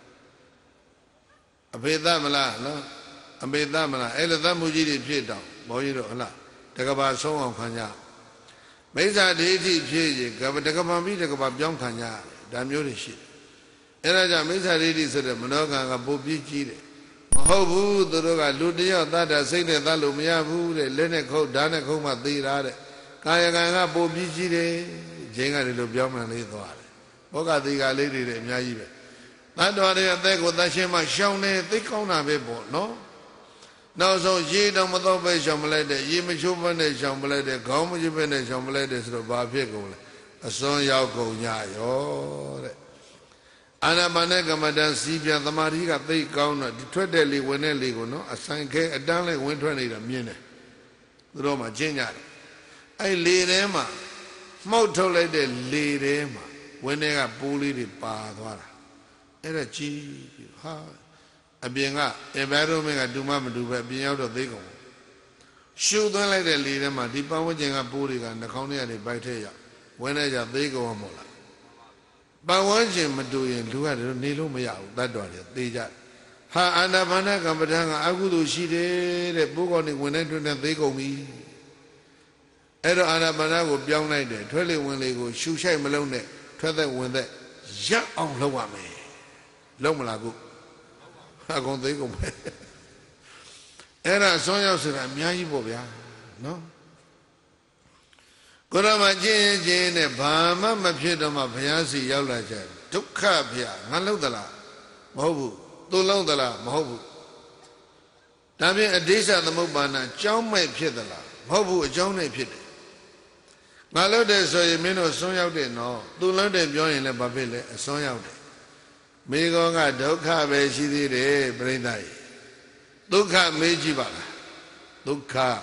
အဖေသမလားနော်အမေသမလားအဲ့လိုသတ်မှုကြီးတွေဖြစ်တော့ဘုန်းကြီးတို့ဟုတ်လားတကဘာဆုံးအောင်ခံကြမိစ္ဆာဒိဋ္ဌိဖြစ်ရင်တကဘာပြီးတကဘာပြောင်းခံကြဒါမျိုးတွေရှိတယ်အဲ့ဒါကြောင့်မိစ္ဆာဒိဋ္ဌိဆိုတဲ့မနောကံကပိုပြည့်ကြီးတယ်မဟုတ်ဘူးသူတို့ကလူတယောက်သတ္တစိတ်နဲ့သတ်လို့မရဘူးတဲ့လက်နဲ့ခုတ်ဓာတ်နဲ့ခုတ်မှသေတာတဲ့ကာယကံကပိုပြည့်ကြီးတယ်ဂျင်းကလည်းလို့ပြောမှန်လေးသွားတယ်ဘောဂတိကလေးတွေလည်းအများကြီးပဲသတ္တဝါတွေအသက်ကိုသတ်ရှင်းမှရှောင်နေသိကောင်းတာပဲပေါ့နော်နောက်ဆုံးရေတော့မတော့ပဲရှောင်မလိုက်တဲ့ရေမချိုးဘဲနဲ့ရှောင်မလိုက်တဲ့ခေါင်းမချိုးဘဲနဲ့ရှောင်မလိုက်တဲ့ဆိုတော့ဘာဖြစ်ကုန်လဲအစွန်းရောက်ကုန်ကြရောတဲ့အာနာပါနကမ္မဋ္ဌာန်းစီးပြန်သမာဓိကသိကောင်းတော့ဒီထွက်တဲ့လေဝင်တဲ့လေကိုနော်အဆိုင်ခဲအတန်းလေးဝင်ထွက်နေတာမြင်တယ်သူတို့မှကျင့်ကြတယ်အဲ့လေထဲမှာမှုတ်ထုတ်လိုက်တဲ့လေထဲမှာဝင်တဲ့ကပိုးလေးတွေပါသွားတာအဲ့ဒါကြည့်ဟာအပြင်က environment ကတူမမတူပဲအပြင်ရောက်တော့သိကုန်ရှုသွင်းလိုက်တဲ့လေထဲမှာဒီပတ်ဝန်းကျင်ကပိုးတွေကနှာခေါင်းထဲကနေဗိုက်ထဲရောက်ဝင်နေကြသိကုန်မှာမဟုတ်လားပတ်ဝန်းကျင်မတူရင်လူကနေလို့မရဘူးတတ်တော်တယ်သိကြဟာအာနာပါနကမ္မဋ္ဌာန်းကအကုသိုလ်ရှိတယ်တဲ့ပိုးကောင်တွေဝင်နေတွင်နဲ့သိကုန်ပြီအဲ့တော့အာနာပါနကိုပြောင်းလိုက်တယ်ထွက်လေဝင်လေကိုရှူရှိုက်မလုံးနဲ့ထွက်သက်ဝင်သက်ရပ်အောင်လုပ်ရမယ်လုံးမလားကုအကုန်သိကုန်ပဲအဲ့ဒါဆွမ်းရောက်ဆိုတာအများကြီးပေါ့ဗျာနော်ကိုရမကျင့်နဲ့ဘာမှမဖြစ်တော့မှဘုရားစီရောက်လာကြတယ် dukkha phya ngā lau tala mahobu tu lau tala mahobu Tāpien adesa thamupana chaung mai phit tala mahobu achaung nei phit de ngā lau de so yin mino son yauk de no tu lau de pyo yin le ba phit le son yauk de me ko nga dukkha be shi thi de paritta yi dukkha me ji ba la dukkha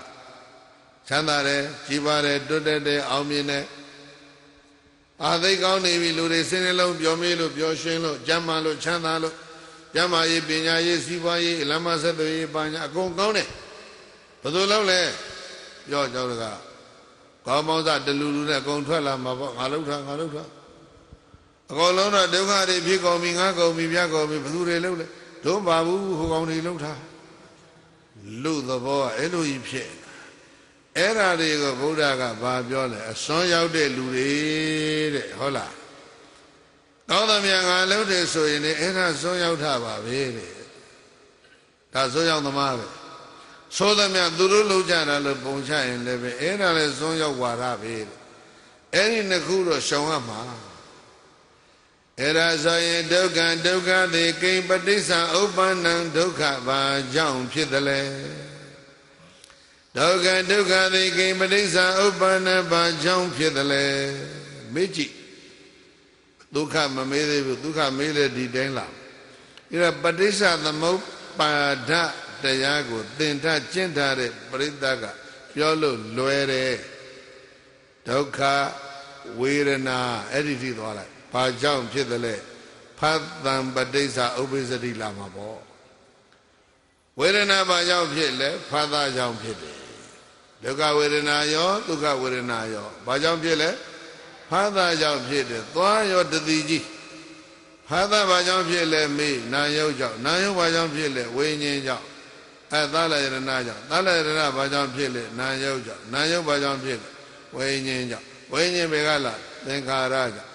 chanda de ji ba de tut de aung myin deအာသိကောင်းနေပြီလူတွေစင်းလုံးပြောမေးလို့ပြောရှင်းလို့ကျမ်းမာလို့ချမ်းသာလို့ကျမ်းမာရေးပညာရေးစီးပွားရေးလမ်းမဆက်သွယ်ရေးပညာအကုန်ကောင်းတယ်ဘယ်လိုလုပ်လဲပြောကြောက်တကကောင်းမောင်းစားတလူလူနဲ့အကုန်ထွက်လာမှာပေါ့ငါလှုပ်ထားအကုန်လုံးတော့ဒုက္ခတွေဖြစ်ကုန်ပြီငါကုန်ပြီပြကုန်ပြီဘယ်သူတွေလှုပ်လဲတို့ပါဘူးဟိုကောင်တွေလှုပ်ထားလူသဘောကအဲ့လိုကြီးဖြစ်အဲ့ဓာတွေကိုဗုဒ္ဓကဘာပြောလဲအစွန်းရောက်တဲ့လူတွေတဲ့ဟုတ်လားကောင်းသမျှငါလုပ်တယ်ဆိုရင်လည်းအဲ့ဒါစွန်းရောက်တာပါပဲတဲ့ဒါစွန်းရောက်သမားပဲဆိုသမျှသူတို့လုပ်ကြတာလို့ပုံချရင်လည်းပဲအဲ့ဒါလည်းစွန်းရောက်ဝါဒပဲတဲ့အဲ့ဒီနှစ်ခုတော့ရှောင်ရမှာအဲ့ဒါဆိုရင်ဒုက္ခသေကိပဋိစ္ဆာဥပ္ပန္နံဒုက္ခဘာကြောင့်ဖြစ်တယ်လဲဒုက္ခသေကိပဋိစ္ဆာဥပ္ပန္နဘာကြောင့်ဖြစ်တယ်လဲမေးကြည့်ဒုက္ခမမေးသေးဘူးဒုက္ခမေးလေဒီတိုင်းလာအဲ့ဒါပဋိစ္ဆာသမုပ္ပါဒတရားကိုသင်ထကျင့်ထားတဲ့ပရိသတ်ကပြောလို့လွယ်တယ်ဒုက္ခဝေဒနာအဲ့ဒီထိသွားလိုက်ဘာကြောင့်ဖြစ်တယ်လဲဖတ်တံပဋိစ္ဆာဥပ္ပစ္စတိလာမှာပေါ့ဝေဒနာဘာကြောင့်ဖြစ်လဲဖတ်တာကြောင့်ဖြစ်တယ်ဒုက္ခဝေဒနာရောဒုက္ခဝေဒနာရောဘာကြောင့်ဖြစ်လဲဖာသာကြောင့်ဖြစ်တယ်သွားရောတတိကြီးဖာသာဘာကြောင့်ဖြစ်လဲမေးနာယုတ်ကြောင့်နာယုတ်ဘာကြောင့်ဖြစ်လဲဝိညာဉ်ကြောင့်သလယရဏကြောင့်သလယရဏဘာကြောင့်ဖြစ်လဲနာယုတ်ကြောင့်နာယုတ်ဘာကြောင့်ဖြစ်လဲဝိညာဉ်ကြောင့်ဝိညာဉ်ဘယ်ကလာသင်္ခါရကြောင့်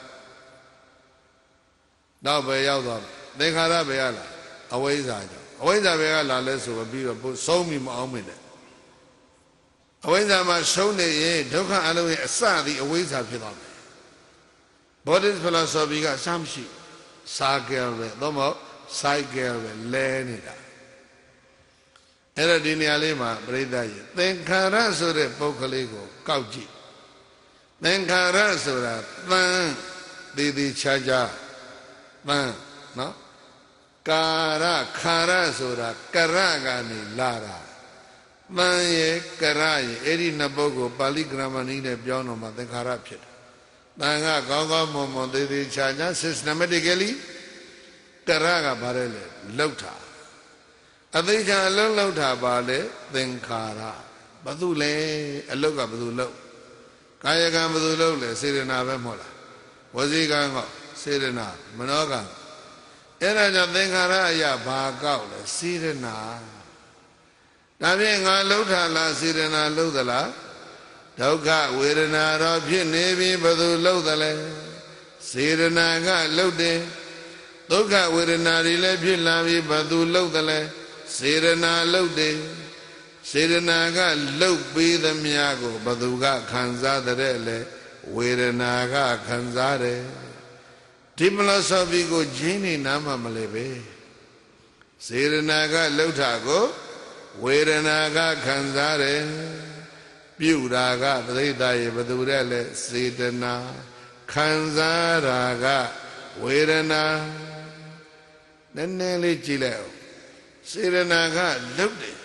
တော့ဘယ်ရောက်သွားသင်္ခါရဘယ်ကလာအဝိဇ္ဇာကြောင့်အဝိဇ္ဇာဘယ်ကလာလဲဆိုပြီးတော့ဆုံးပြီးမအောင်မင်းတယ်အဝိဇ္ဇာမှာဆုံးနေရင်ဒုက္ခအလုံးရဲ့အစသည်အဝိဇ္ဇာဖြစ်သွားမယ်Buddhist philosophy ကအစမရှိစားကြပဲသို့မဟုတ်စိုက်ကြပဲလဲနေတာအဲ့တော့ဒီနေရာလေးမှာပြိဿကြီးသင်္ခါရဆိုတဲ့ပုဂ္ဂလိကိုကောက်ကြည့်သင်္ခါရဆိုတာတန်သေးချာချာတန်နော်ကာရခါရဆိုတာကရကနေလာတာတန်ရဲ့ကရရဲ့အဲ့ဒီနှစ်ပုဂ္ဂိုလ်ပါဠိဂရမဏီနဲ့ပြောတော့မှသင်္ခါရဖြစ်တယ်တန်ကကောင်းကောင်းမွန်မွန်သေးချာချာ systematically ကရကဘာလဲလောက်တာအသိဉာဏ်အလုံးလောက်တာပါလေသင်္ခါရဘာသူလဲအလုတ်ကဘာသူလောက်ကာယကံဘာသူလောက်လဲစေရနာပဲမဟုတ်လားဝစီကံကစေရနာမနောကံအဲ့ဒါကြောင့်သင်္ခါရအရာဘာကောက်လဲစေရနာဒါဖြင့်ငါလောက်တာလားစေရနာလောက်သလားဒုက္ခဝေဒနာတော့ဖြစ်နေပြီဘယ်သူလောက်သလဲစေရနာကလောက်တယ်ဒုက္ခဝေဒနာတွေလည်းဖြစ်လာပြီဘယ်သူလောက်သလဲစေရနာလောက်တယ်စေရနာကလောက်ပြီးသမျှကိုဘသူကခံစားတဲ့လေဝေဒနာကခံစားတယ်ဒီဖီလိုဆိုဖီကိုဂျင်းနေနားမှမလဲပဲစေရနာကလောက်တာကိုဝေဒနာကခံစားတယ်ပြုတာကပရိသတ်ရေဘသူတဲ့လေစေတနာခံစားတာကဝေဒနာနည်းနည်းလေးကြည့်လိုက်အောင်စေရနာကလုတ်တယ်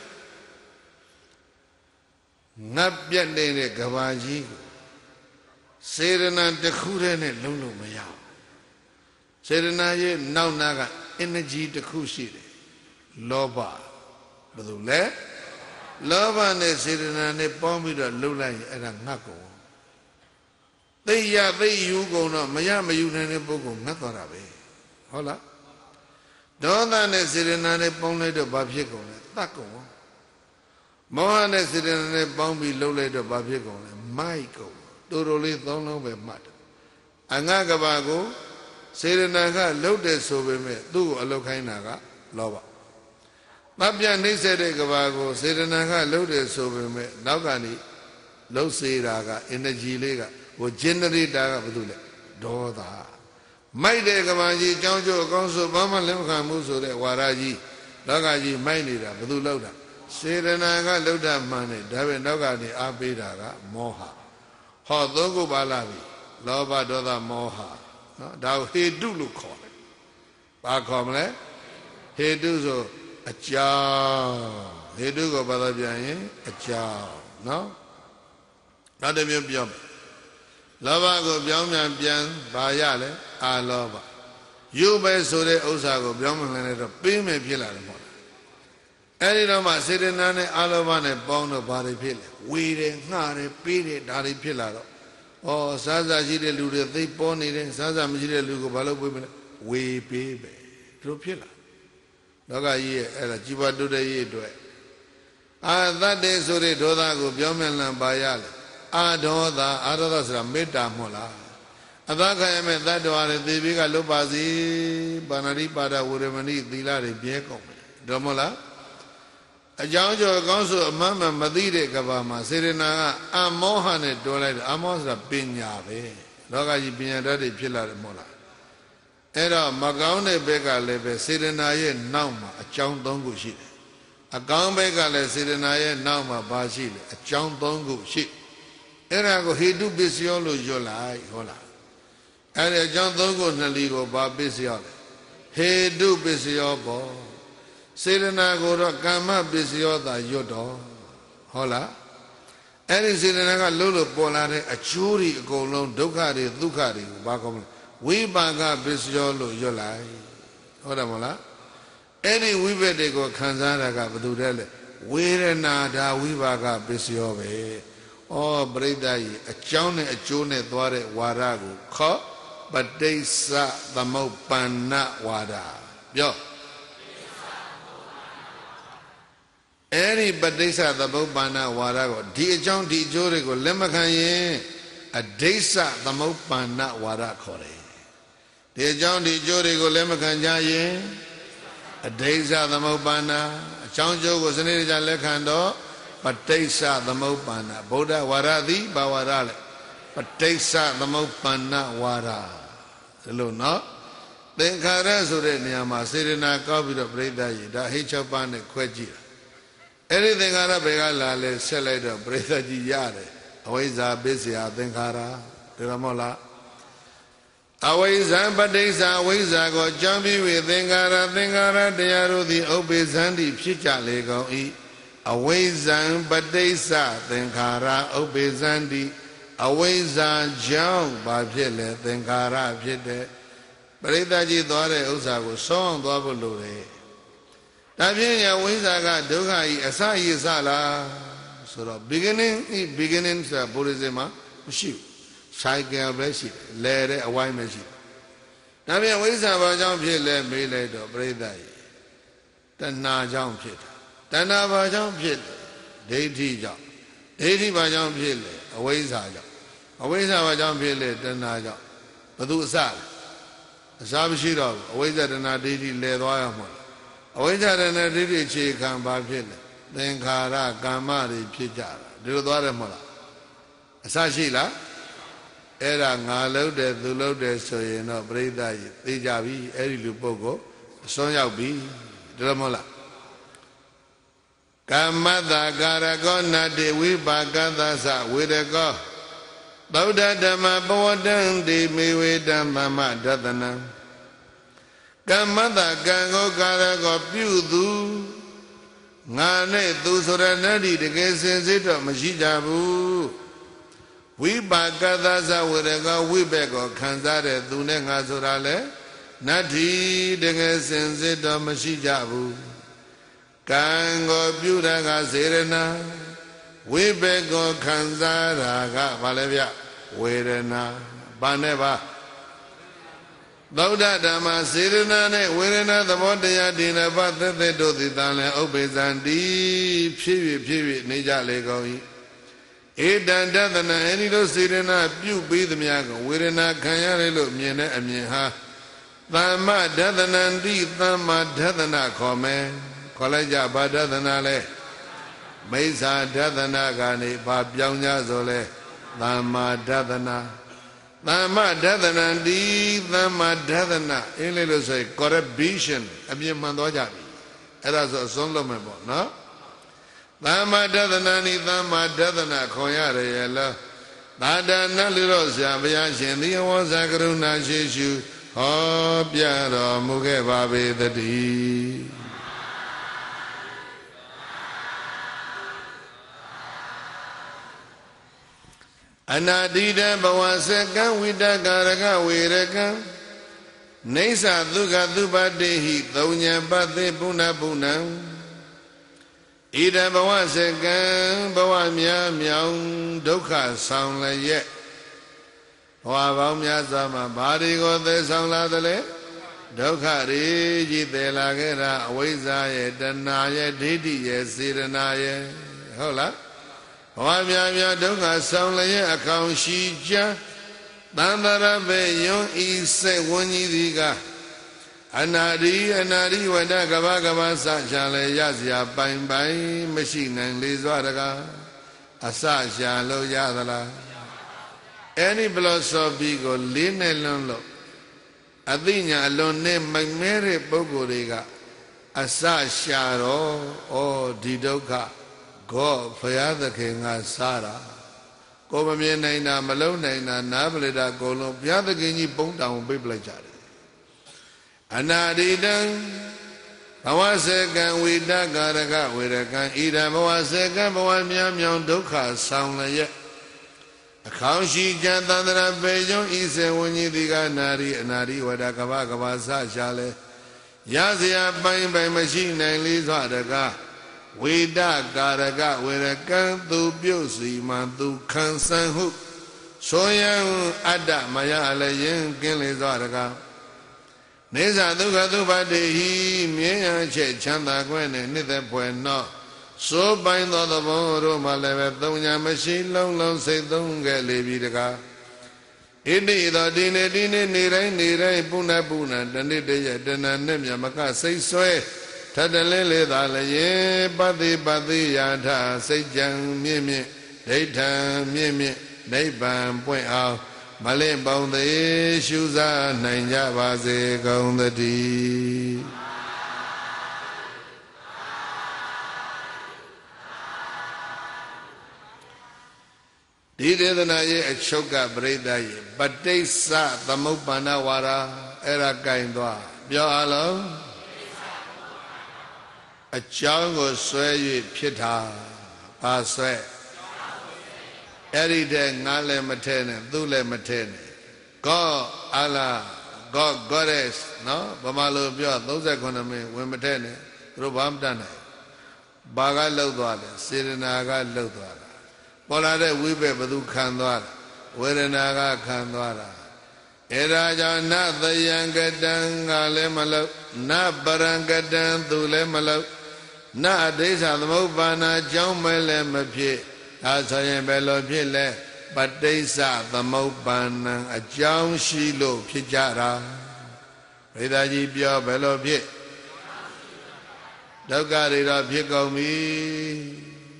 ငတ်ပြတ်နေတဲ့ကဘာကြီးကိုစေရနာတစ်ခုတည်းနဲ့လုံးလုံးမရဘူးစေရနာရဲ့နောက်နာက energy တစ်ခုရှိတယ်လောဘဘယ်လိုလဲလောဘနဲ့စေရနာနဲ့ပေါင်းပြီးတော့လှုပ်လိုက်ရင်အဲ့ဒါငတ်ကုန်သိရသိယူကုန်တော့မရမယူနိုင်တဲ့ပုဂ္ဂိုလ်ငတ်သွားတာပဲဟုတ်လားဒေါသနဲ့စေရနာနဲ့ပေါင်းလိုက်တော့ဘာဖြစ်ကုန်လဲတတ်ကုန်မောဟနဲ့စေရနာနဲ့ပေါင်းပြီးလှုပ်လိုက်တော့ဘာဖြစ်ကုန်လဲမိုက်ကုန်တူတူလေးသုံးလုံးပဲမှတ်တယ်အငကဘာကိုစေရနာကလှုပ်တယ်ဆိုပေမဲ့သူ့ကိုအလုတ်ခိုင်းတာကလောဘတပ်ပြနှိမ့်ဆက်တဲ့ကဘာကိုစေရနာကလှုပ်တယ်ဆိုပေမဲ့နောက်ကနေလှုပ်စေတာက energy လေးကဟို generator ကဘာလို့လဲဒေါသမိုက်တဲ့ကဘာကြီးကြောင်းကျိုးအကောင်းဆုံးဘာမှလက်မခံမှုဆိုတဲ့ဝါရကြီးလောကကြီးမိုက်နေတာဘယ်သူလောက်တာစေတနာကလောက်တာမှန်တယ်ဒါပဲနောက်ကနေအားပေးတာကမောဟဟောသုံးခုပါလာပြီလောဘဒေါသမောဟနော်ဒါကိုဟေတုလို့ခေါ်တယ်ဘာခေါ်မလဲဟေတုဆိုအကြောင်းဟေတုကိုဘာသာပြန်ရင်အကြောင်းနော်နောက်တစ်မျိုးပြောလောဘကိုပြောင်းပြန်ပါရလဲအာလောဘယူပဲဆိုတဲ့ဥစ္စာကိုပြောင်းပြန်လဲတော့ပေးမယ်ဖြစ်လာတယ်မဟုတ်လားအဲ့ဒီတော့မှစေတနာနဲ့အာလောဘနဲ့ပေါင်းတော့ဘာတွေဖြစ်လဲဝေတယ်ငှတယ်ပေးတယ်ဒါတွေဖြစ်လာတော့ဩစားစားရှိတဲ့လူတွေသိပေါ်နေတယ်စားစားမရှိတဲ့လူကိုဘာလို့ပေးမလဲဝေပေးပဲဒီလိုဖြစ်လာလောကကြီးရဲ့အဲ့ဒါជីវတုတ္တရေးအတွက်အာသတ္တေဆိုတဲ့ဒေါသကိုပြောင်းပြန်လန်ပါရလဲအာဒေါသဆိုတာမေတ္တာမဟုတ်လားအသခံရမဲ့တတ္တဝါတွေသေပြီးကလွတ်ပါစေပါဏာတိပါဒဝရမဏိသီလတွေပြဲကုန်တယ်ဒါမဟုတ်လားအကြောင်းကျော်ကောင်းဆိုအမှန်မှမသိတဲ့ကဘာမှာစေရနာကအမောဟနဲ့တွဲလိုက်တယ်အမောဆိုတာပညာပဲလောကကြီးပညာတတ်တွေဖြစ်လာတယ်မဟုတ်လားအဲ့တော့မကောင်းတဲ့ဘက်ကလည်းပဲစေရနာရဲ့နောက်မှာအကြောင်း၃ခုရှိတယ်အကောင်းဘက်ကလည်းစေရနာရဲ့နောက်မှာဘာရှိလဲအကြောင်း၃ခုရှိအဲ့ဒါကိုဟေတုပစ္စယောလို့ရွတ်လိုက်ဟုတ်လားအဲ့ဒီအကြောင်း၃ခုနှစ်လီကိုဘာပစ္စယောလဲဟေတုပစ္စယောပေါ့စေရနာကိုတော့ကာမပစ္စယောသာရွတ်တော့ဟုတ်လားအဲ့ဒီစေရနာကလို့ပေါ်လာတဲ့အကျိုးတွေအကုန်လုံးဒုက္ခတွေဒုက္ခတွေကိုဘာကောင်းလဲဝိပါကပစ္စယောလို့ရွတ်လိုက်ဟုတ်တယ်မဟုတ်လားအဲ့ဒီဝိဘက်တွေကိုခံစားတာကဘယ်သူတည်းလဲဝေဒနာဒါဝိပါကပစ္စယောပဲဩပရိသတ်ကြီးအကြောင်းနဲ့အကျိုးနဲ့သွားတဲ့ဝါဒကိုခောပဋိစ္စသမုပ္ပန္နဝါဒပြောအဲ့ဒီပဋိစ္စသမုပ္ပန္နဝါဒကိုဒီအကြောင်းဒီအကျိုးတွေကိုလက်မခံရင်အဒိစ္စသမုပ္ပန္နဝါဒခေါ်တယ်ဒီအကြောင်းဒီအကျိုးတွေကိုလက်မခံကြရင်အဒိစ္စသမုပ္ပန္နအကြောင်းကျိုးကိုစနစ်တကျလက်ခံတော့ပဋိစ္စသမုပ္ပန္နဗုဒ္ဓဝါဒသည်ဘာဝါဒလဲပဋိစ္စသမုပ္ပန္နဝါဒဒီလိုနော်သင်္ခါရဆိုတဲ့နေရာမှာစေရနာကောက်ပြီးတော့ပြိဿကြီးဒါဟိတ်6ပါးနဲ့ခွဲကြည့်တာအဲ့ဒီသင်္ခါရဘယ်ကလာလဲဆက်လိုက်တော့ပြိဿကြီးရတယ်အဝိဇ္ဇာပစ္စယသင်္ခါရဒီလိုမဟုတ်လားအဝိဇ္ဇံပဋိစ္စအဝိဇ္ဇာကိုကြောင်းပြီးဝေသင်္ခါရတရားတို့သည်ဥပ္ပေဇန္တိဖြစ်ကြလေကုန်၏အဝိဇ္ဇံပဋိစ္စသင်္ခါရဥပ္ပေဇန္တိအဝိဇ္ဇာကြောင့်ဘာဖြစ်လဲသင်္ခါရဖြစ်တဲ့ပရိသတ်ကြီးသွားတဲ့ဥစ္စာကိုစောင်းသွားဖို့လိုတယ်ဒါဖြင့်ဝိဇ္ဇာကဒုက္ခကြီးအစရည်စလားဆိုတော့ beginning ဆိုတာဘုရားရှင်မှာမရှိဘူး cycle ပဲရှိတယ်လဲတဲ့အဝိုင်းပဲရှိတယ်ဒါဖြင့်ဝိဇ္ဇာဘာကြောင့်ဖြစ်လဲမေးလိုက်တော့ပရိသတ်ကြီးတဏှာကြောင့်ဖြစ်တာတဏှာဘာကြောင့်ဖြစ်လဲဒိဋ္ဌိကြောင့်ဒိဋ္ဌိဘာကြောင့်ဖြစ်လဲအဝိဇ္ဇာကြောင့်အဝိဇ္ဇာဘာကြောင့်ဖြစ်လဲတဏှာကြောင့်ဘသူအစလဲအစမရှိတော့ဘူးအဝိဇ္ဇာတဏှာဒိဋ္ဌိလဲသွားရမှာအဝိဇ္ဇာတဏှာဒိဋ္ဌိအခြေခံဘာဖြစ်လဲသင်္ခါရကမ္မတွေဖြစ်ကြတာဒီလိုသွားတယ်မဟုတ်လားအစရှိလားအဲ့ဒါငါလှုပ်တယ်သူလှုပ်တယ်ဆိုရင်တော့ပြိဿကြီးသိကြပြီအဲ့ဒီလူပုဂ္ဂိုလ်အစွန်းရောက်ပြီဒီလိုမဟုတ်လားကမ္မတ္တကာရကောနတ္တိဝိပါကသသဝေရကောဗုဒ္ဓဓမ္မပဝတ္တံတိမေဝေတံသမ္မဒသနံကမ္မတ္တကံကိုကာရကောပြုသူငါနဲ့သူဆိုရဏတိတကယ်စင်စစ်တော့မရှိကြဘူးဝိပါကသသဝေရကောဝိဘက်ကိုခံစားတဲ့သူနဲ့ငါဆိုတာလဲနတ္ထိတကယ်စင်စစ်တော့မရှိကြဘူးကံကိုပြုတာကစေရနာဝိဘက်ကိုခံစားတာကဘာလဲဗျဝေဒနာဘာနဲ့ပါဗုဒ္ဓဓမ္မစေရနာနဲ့ဝေဒနာသဘောတရားဒီနှစ်ပါးသက်သက်တို့သည်တန်လဲဥပ္ပေဇံတိဖြစ်၍နေကြလေကုန်၏ဧတံတသနာအဲဒီလိုစေရနာပြုပြီးသမျှကိုဝေဒနာခံရတယ်လို့မြင်တဲ့အမြင်ဟာသမ္မာဒသနံတိသမ္မာဒသနာခေါ်မယ်ခေါ်လိုက်ကြဘာဒသနာလဲမိစ္ဆာဒသနာကနေဘာပြောင်းကြဆိုလဲသမ္မာဒသနာ Dhamma Dadana di Dhamma Dadana in little say corruption a be mandoja. Eras a son of no? Dhamma Dadana ni Dhamma Dadana Koyara Dadana Lirosa Vyashin the Wazakaruna Shishu Oh Piano Muge Babi the D. Anadida Bawasaka Vidagaraga Viraka Nesa Duga Duba Dehi Donya Bade Puna Puna Ida Bawasaka Bawamia Miao Doka Sound like yet Wavamia Zama Badigo de Sound Ladale Doka Riji de la Guerra Wizaye Danaya Didi Siranaya Hola Wamia Doka Sound like a account Shija Dandara Bayon Ise Wanidiga Anadi Wadagava Sajale Yazia Bain Bain Machine and Lizwadaga Asasha Lo Yadala Any philosophy go Lin and Lo Adinya alone name Magmere Bogoriga Asasha O Didoka Go Fayada King Asara Go Naina Malone Nabalida Golo Piada Gini Bone down Biblajari Anadidan Bawasekan Vidagaraga Virakan Ida Bawasekan Bawamiam Doka Sound like yet A Kaushi Jantandra Bejon Ise Wunidiga Nari Nari Wadakavakavasa Shale Yazia Bain by Machine and Lizadaga Vidagaraga Virakan Tu Biosi Mantu Kansan Hook Soyan Ada Maya Alayan Kilizadaga Nesa Duga Duba Dehi Mia Che Chanda Gwen Nithe Bueno So bind the Boro Maleve Donya Machine Long Say Dunga Levidaga Idi the Dine Nire Puna Puna Danide Dana Nemya Maka say Soe Tadalele Dalaye Badi Yata Say Jang Mimi Daytime Mimi Dayban Point out Malay bound the issues are Nanja Vaze Gong the tea. Did the Naye a choka breda, but they saw the Mupana Wara Era Kaindwa. Bialo a chongo sway pita, pass. Every day, Nale Matene, Dule Matene, Go Allah, God Goddess, no, Bamalo Bia, those economy, Wimatene, Rubam Dane, Baga Lodwada, Sirinaga Lodwada, Polade Wibe Badu Kandwada, Werenaga Kandwada, Eraja not the younger Danga Lemalo, not Baranga Dule Malo, not days of the Mobana, John Mele Asayan Bello Pile, but they saw the Moban, a John Shilo Pijara. Redaji Pio Bello Pit. Dogari of Pico me.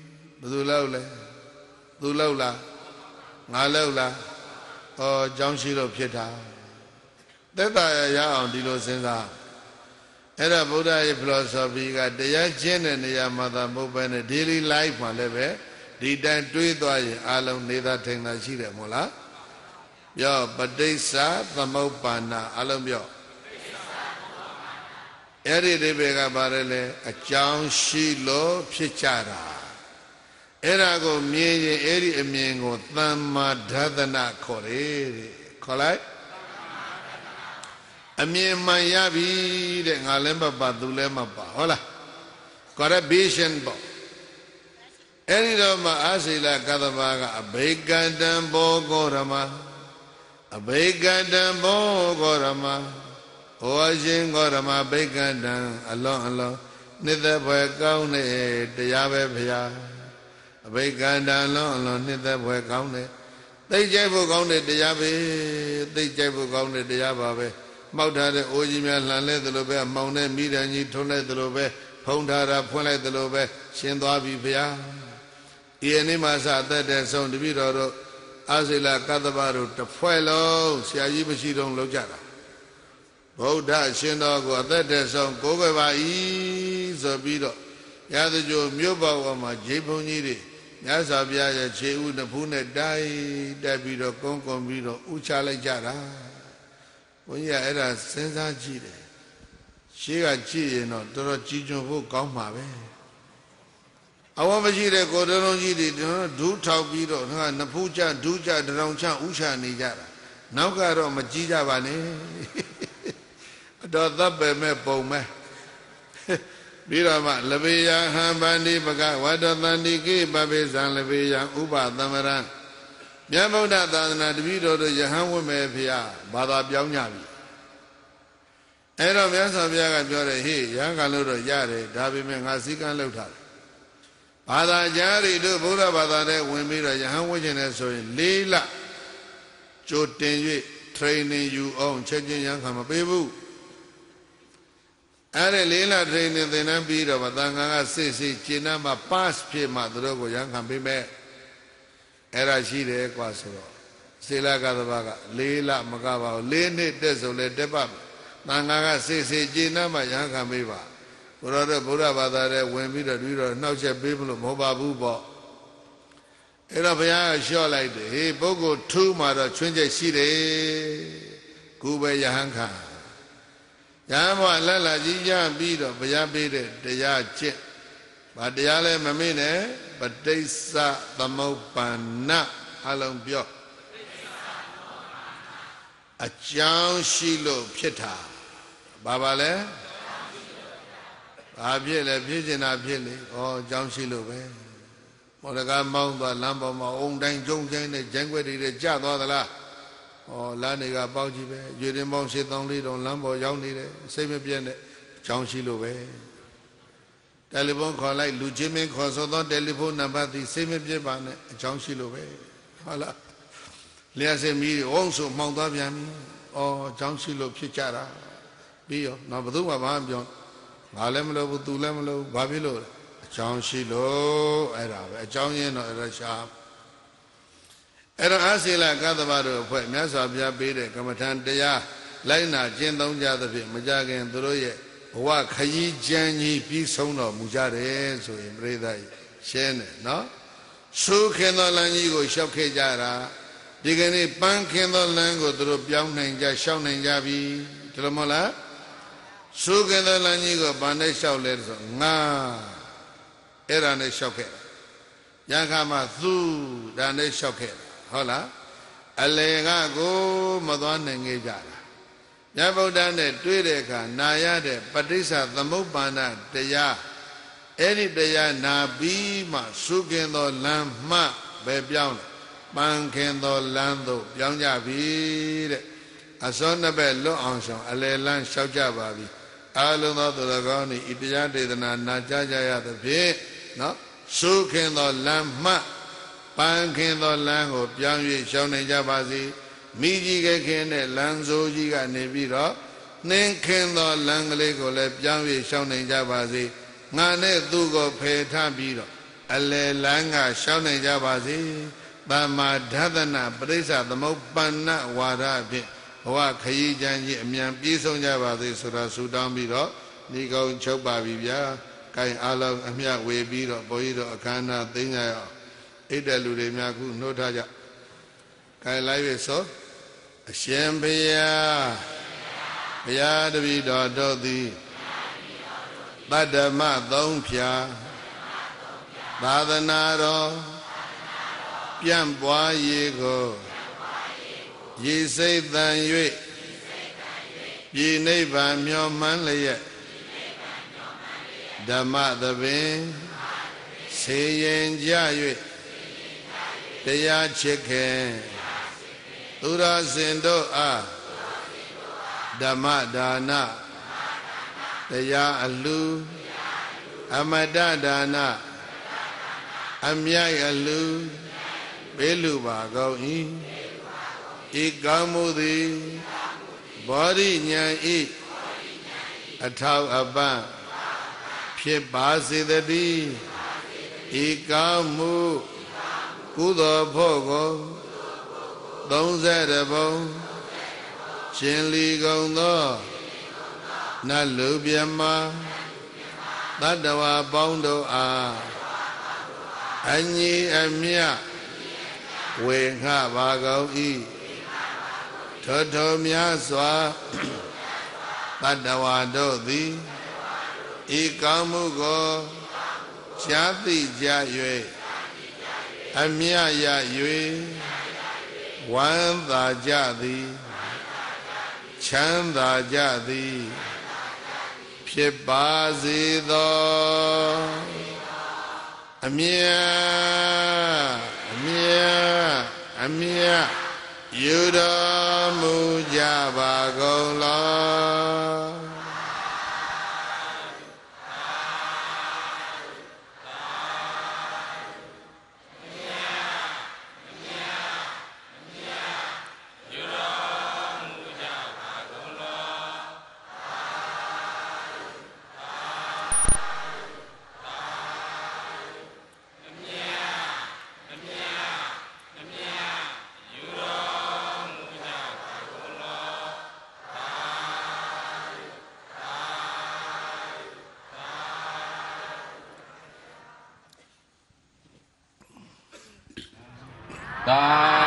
Dulola, Nalola, or John Shilo Pita. That I am Dilo Senza. Era Buddha philosophy got the Yachin and the mother movement a daily life, my leve. Di dan tui toy alam neda tengna shire mola yo padesa thamopana alam yo eri debe ka barele a chaung shi lo phit cha da era ko myin yin eri amyin ko thamma dadana khaw de khaw lai amyin man ya bi de nga le ma pa tu le ma pa hola corruption bo Eridoma Asila Kadavaga, a Begadan Bogorama, a Begadan Bogorama, Oajin Gorama, Begadan, along, neither were county, the Yavepia, a Begadan long, neither were county. They Jabu counted the Yabe, they Jabu counted the Yababe, Mouta the Ojimia Lane the Lobe, Mount Mida and Yitone the Lobe, Pondara, Pole the Lobe, Shindabi Pia. Ianimasa that there's on the video 阿塞拉嘎达巴鲁的坏喽，下一不系统楼家了。ဗုဒ္ဓရှင်တော်ကိုအသက်တည်းဆုံးကိုးကွယ်ပါ၏ဆိုပြီးတော့ရသကြိုမြို့ပေါ်ဝမှာဂျေဘုန်းကြီးတွေမြတ်စွာဘုရားရဲ့ခြေဥနှစ်ဖူးနဲ့တိုက်တက်ပြီးတော့ကုန်းကုန်းပြီးတော့ဥချလိုက်ကြတာဘုန်းကြီးကအဲ့ဒါစဉ်းစားကြည့်တယ်ရှေးကကြည့်ရင်တော့တော်တော်ကြည်ကျွန်းဖို့ကောင်းမှာပဲအဝမရှိတဲ့ကိုယ်တော်လုံးကြီးတွေဒူးထောက်ပြီးတော့နှစ်ဖူးချဒူးချတရောင်ချဥချနေကြတာနောက်ကတော့မကြည့်ကြပါနဲ့တော့တပ်ပဲမဲ့ပုံမဲ့ပြီးတော့မှလဘေယဟံဗန္တိပကဝတ္တသန္တိကိပပိသံလဘေယဥပသမရံမြတ်ဗုဒ္ဓသာသနာတပည့်တော်တို့ယဟန်ဝတ်မဲ့ဖေဟာဘာသာပြောင်းကြပြီအဲ့တော့မြတ်စွာဘုရားကပြောတယ်ဟေ့ရဟန်းကလို့တော့ရတယ်ဒါပေမဲ့ငါစည်းကမ်းလုပ်ထားတယ်ဘာသာကြားတွေတို့ဗုဒ္ဓဘာသာနဲ့ဝင်ပြီးတော့ယဟန်ဝတ်ခြင်းနဲ့ဆိုရင်၄လကြိုတင်၍ training ယူအောင်ချက်ချင်းရဟန်းခံမပေးဘူးအဲ့ဒီလေးလ training သင်တန်းပြီးတော့သံဃာကစစ်ကျင့်နာမှာ pass ဖြစ်မှသူတို့ကိုရဟန်းခံပေးမယ်အဲ့ဒါရှိတယ်ကွာဆိုတော့စေလကသဘာက၄လမကပါဘူး၄နှစ်တက်ဆိုလဲတက်ပါသံဃာကစစ်ကျင့်နာမှာရဟန်းခံပေးပါဘုရားတို့ဗုဒ္ဓဘာသာနဲ့ဝင်ပြီးတော့ပြီးတော့နှောက်ချက်ပေးမလို့မဟုတ်ပါဘူးပေါ့အဲ့တော့ဘုရားကလျှော့လိုက်တယ်ဟေးပုဂ္ဂိုလ်ထူးမှာတော့ချွင်းချက်ရှိတယ်ခုပဲရဟန်းခံရဟန်းဘဝလက်လာကြီးရပြီးတော့ဘုရားပေးတဲ့တရားကျင့်ဗာတရားလည်းမမေ့နဲ့ပဋိစ္စသမုပ္ပန္နအလုံးပြောအကြောင်းရှိလို့ဖြစ်တာဘာပါလဲဘာဖြစ်လဲဖြစ်ကျင်တာဖြစ်လေဩအကြောင်းရှိလို့ပဲမော်ဒကာမောင်းသွားလမ်းပေါ်မှာအုံတိုင်းကျုံတိုင်းနဲ့ဂျန်ခွက်တွေကျသွားသလားဩလမ်းတွေကပေါက်ကြည့်ပဲရွေတင်ပေါင်းရှင်းတောင်းလေးတော့လမ်းပေါ်ရောက်နေတယ်စိတ်မပြတ်နဲ့အကြောင်းရှိလို့ပဲတယ်လီဖုန်းခေါ်လိုက်လူချင်းမင်းခေါ်ဆိုတော့တယ်လီဖုန်းနံပါတ်သည်စိတ်မပြတ်ပါနဲ့အကြောင်းရှိလို့ပဲဟုတ်လားလျှက်စင်မီးဝုန်းဆိုမှောင်သွားပြန်ပြီဩအကြောင်းရှိလို့ဖြစ်ကြတာပြီးရောနောက်ဘယ်သူမှဘာမှပြောငါလည်းမလုပ်ဘူးသူလည်းမလုပ်ဘူးဘာဖြစ်လို့အကြောင်းရှိလို့အဲ့ဒါပဲအကြောင်းရင်းတော့အဲ့ဒါရှာအဲ့တော့အာศีလကသဗ္ဗတို့အဖွဲ့မြတ်စွာဘုရားပေးတဲ့ကမ္မထံတရားလိုက်နာကျင့်သုံးကြသဖြင့်မကြခင်သူတို့ရဲ့ဘဝခရီးကြမ်းကြီးပြီးဆုံးတော်မူကြတယ်ဆိုရင်ပြိဿကြီးရှင်းတယ်နော်သုခင်သောလမ်းကြီးကိုလျှောက်ခဲ့ကြတာဒီကနေ့ပန်းခင်သောလမ်းကိုသူတို့ပြောင်းနိုင်ကြရှောက်နိုင်ကြပြီဒီလိုမဟုတ်လားသုခင်သောလမ်းကြီးကိုဘာနဲ့လျှောက်လဲဆိုငါအဲ့ဒါနဲ့လျှောက်ခဲ့ရခါမှာသူဒါနဲ့လျှောက်ခဲ့ဟုတ်လားအလေကကိုမသွားနိုင်ခဲ့ကြတာမြတ်ဗုဒ္ဓနဲ့တွေ့တဲ့အခါနာရတဲ့ပဋိစ္စသမုပ္ပါဒတရားအဲ့ဒီတရားနာပြီးမှသုခင်သောလမ်းမှပဲပြောင်းတယ်ပန်းခင်သောလမ်းသို့ပြောင်းကြပြီတဲ့အစောနှစ်ဘက်လွတ်အောင်ဆောင်အလေလမ်းလျှောက်ကြပါပြီအာလုံးသောသူတော်ကောင်းဤတရားဒေသနာနာကြားကြရသဖြင့်နော်သုခင်သောလမ်းမှပန်းခင်သောလမ်းကိုပြောင်း၍ရှောင်နိုင်ကြပါစေမိကြီးကခင်တဲ့လမ်းစိုးကြီးကနေပြီးတော့နှင်းခင်သောလမ်းကလေးကိုလည်းပြောင်း၍ရှောင်နိုင်ကြပါစေငါနဲ့သူ့ကိုဖယ်ထားပြီးတော့အလယ်လမ်းကရှောင်နိုင်ကြပါစေသမ္မာဒသနာပရိစ္ဆသမုပ္ပန္နဝါဒဖြင့်ဘဝခရီးချမ်းကြီးအမြန်ပြေဆုံးကြပါစေဆိုတာဆုတောင်းပြီးတော့ဤကုံချုပ်ပါပြီဗျာ။ကိုင်အားလုံးအမြတ်ဝေပြီးတော့ဘုန်းကြီးတို့အခမ်းအနားသိညာရအောင်ဣတလူတွေများခုနှုတ်ထားကြ။ကိုင်လိုက်ပြီဆိုအရှင်ဘုရားဘုရားတပည့်တော်တို့သည်တတ္တမသုံးဖြာသာသနာတော်ပြန့်ပွားရေးကိုရည်စိတ်တန်၍ပြည်နိဗ္ဗာန်မျှော်မှန်းလျက်ဓမ္မသဘင်ဆေရင်ကြ၍တရားချစ်ခင်သူရစင်တို့အားဓမ္မဒါနတရားအလှအမတဒါနအမြိုက်အလှပေးလူပါကုန်၏ဤကောင်းမှုသည်ဘောဓိဉာဏ်ဤအထောက်အပံ့ဖြစ်ပါစေတည်းဤကောင်းမှုကုသိုလ်ဖို့ကို 30ဘုံရှင်လီကုန်သောနတ်လူပြမသတ္တဝါပေါင်းတို့အားအညီအမျှဝေငှပါကုန်၏ထိုထိုများစွာသတ္တဝါတို့သည်ဤကောင်းမှုကိုရှားသိကြ၍အမြရ၍ဝမ်းသာကြသည်ချမ်းသာကြသည်ဖြစ်ပါစေသောအမြယူတော်မူကြပါကုန်လောသာ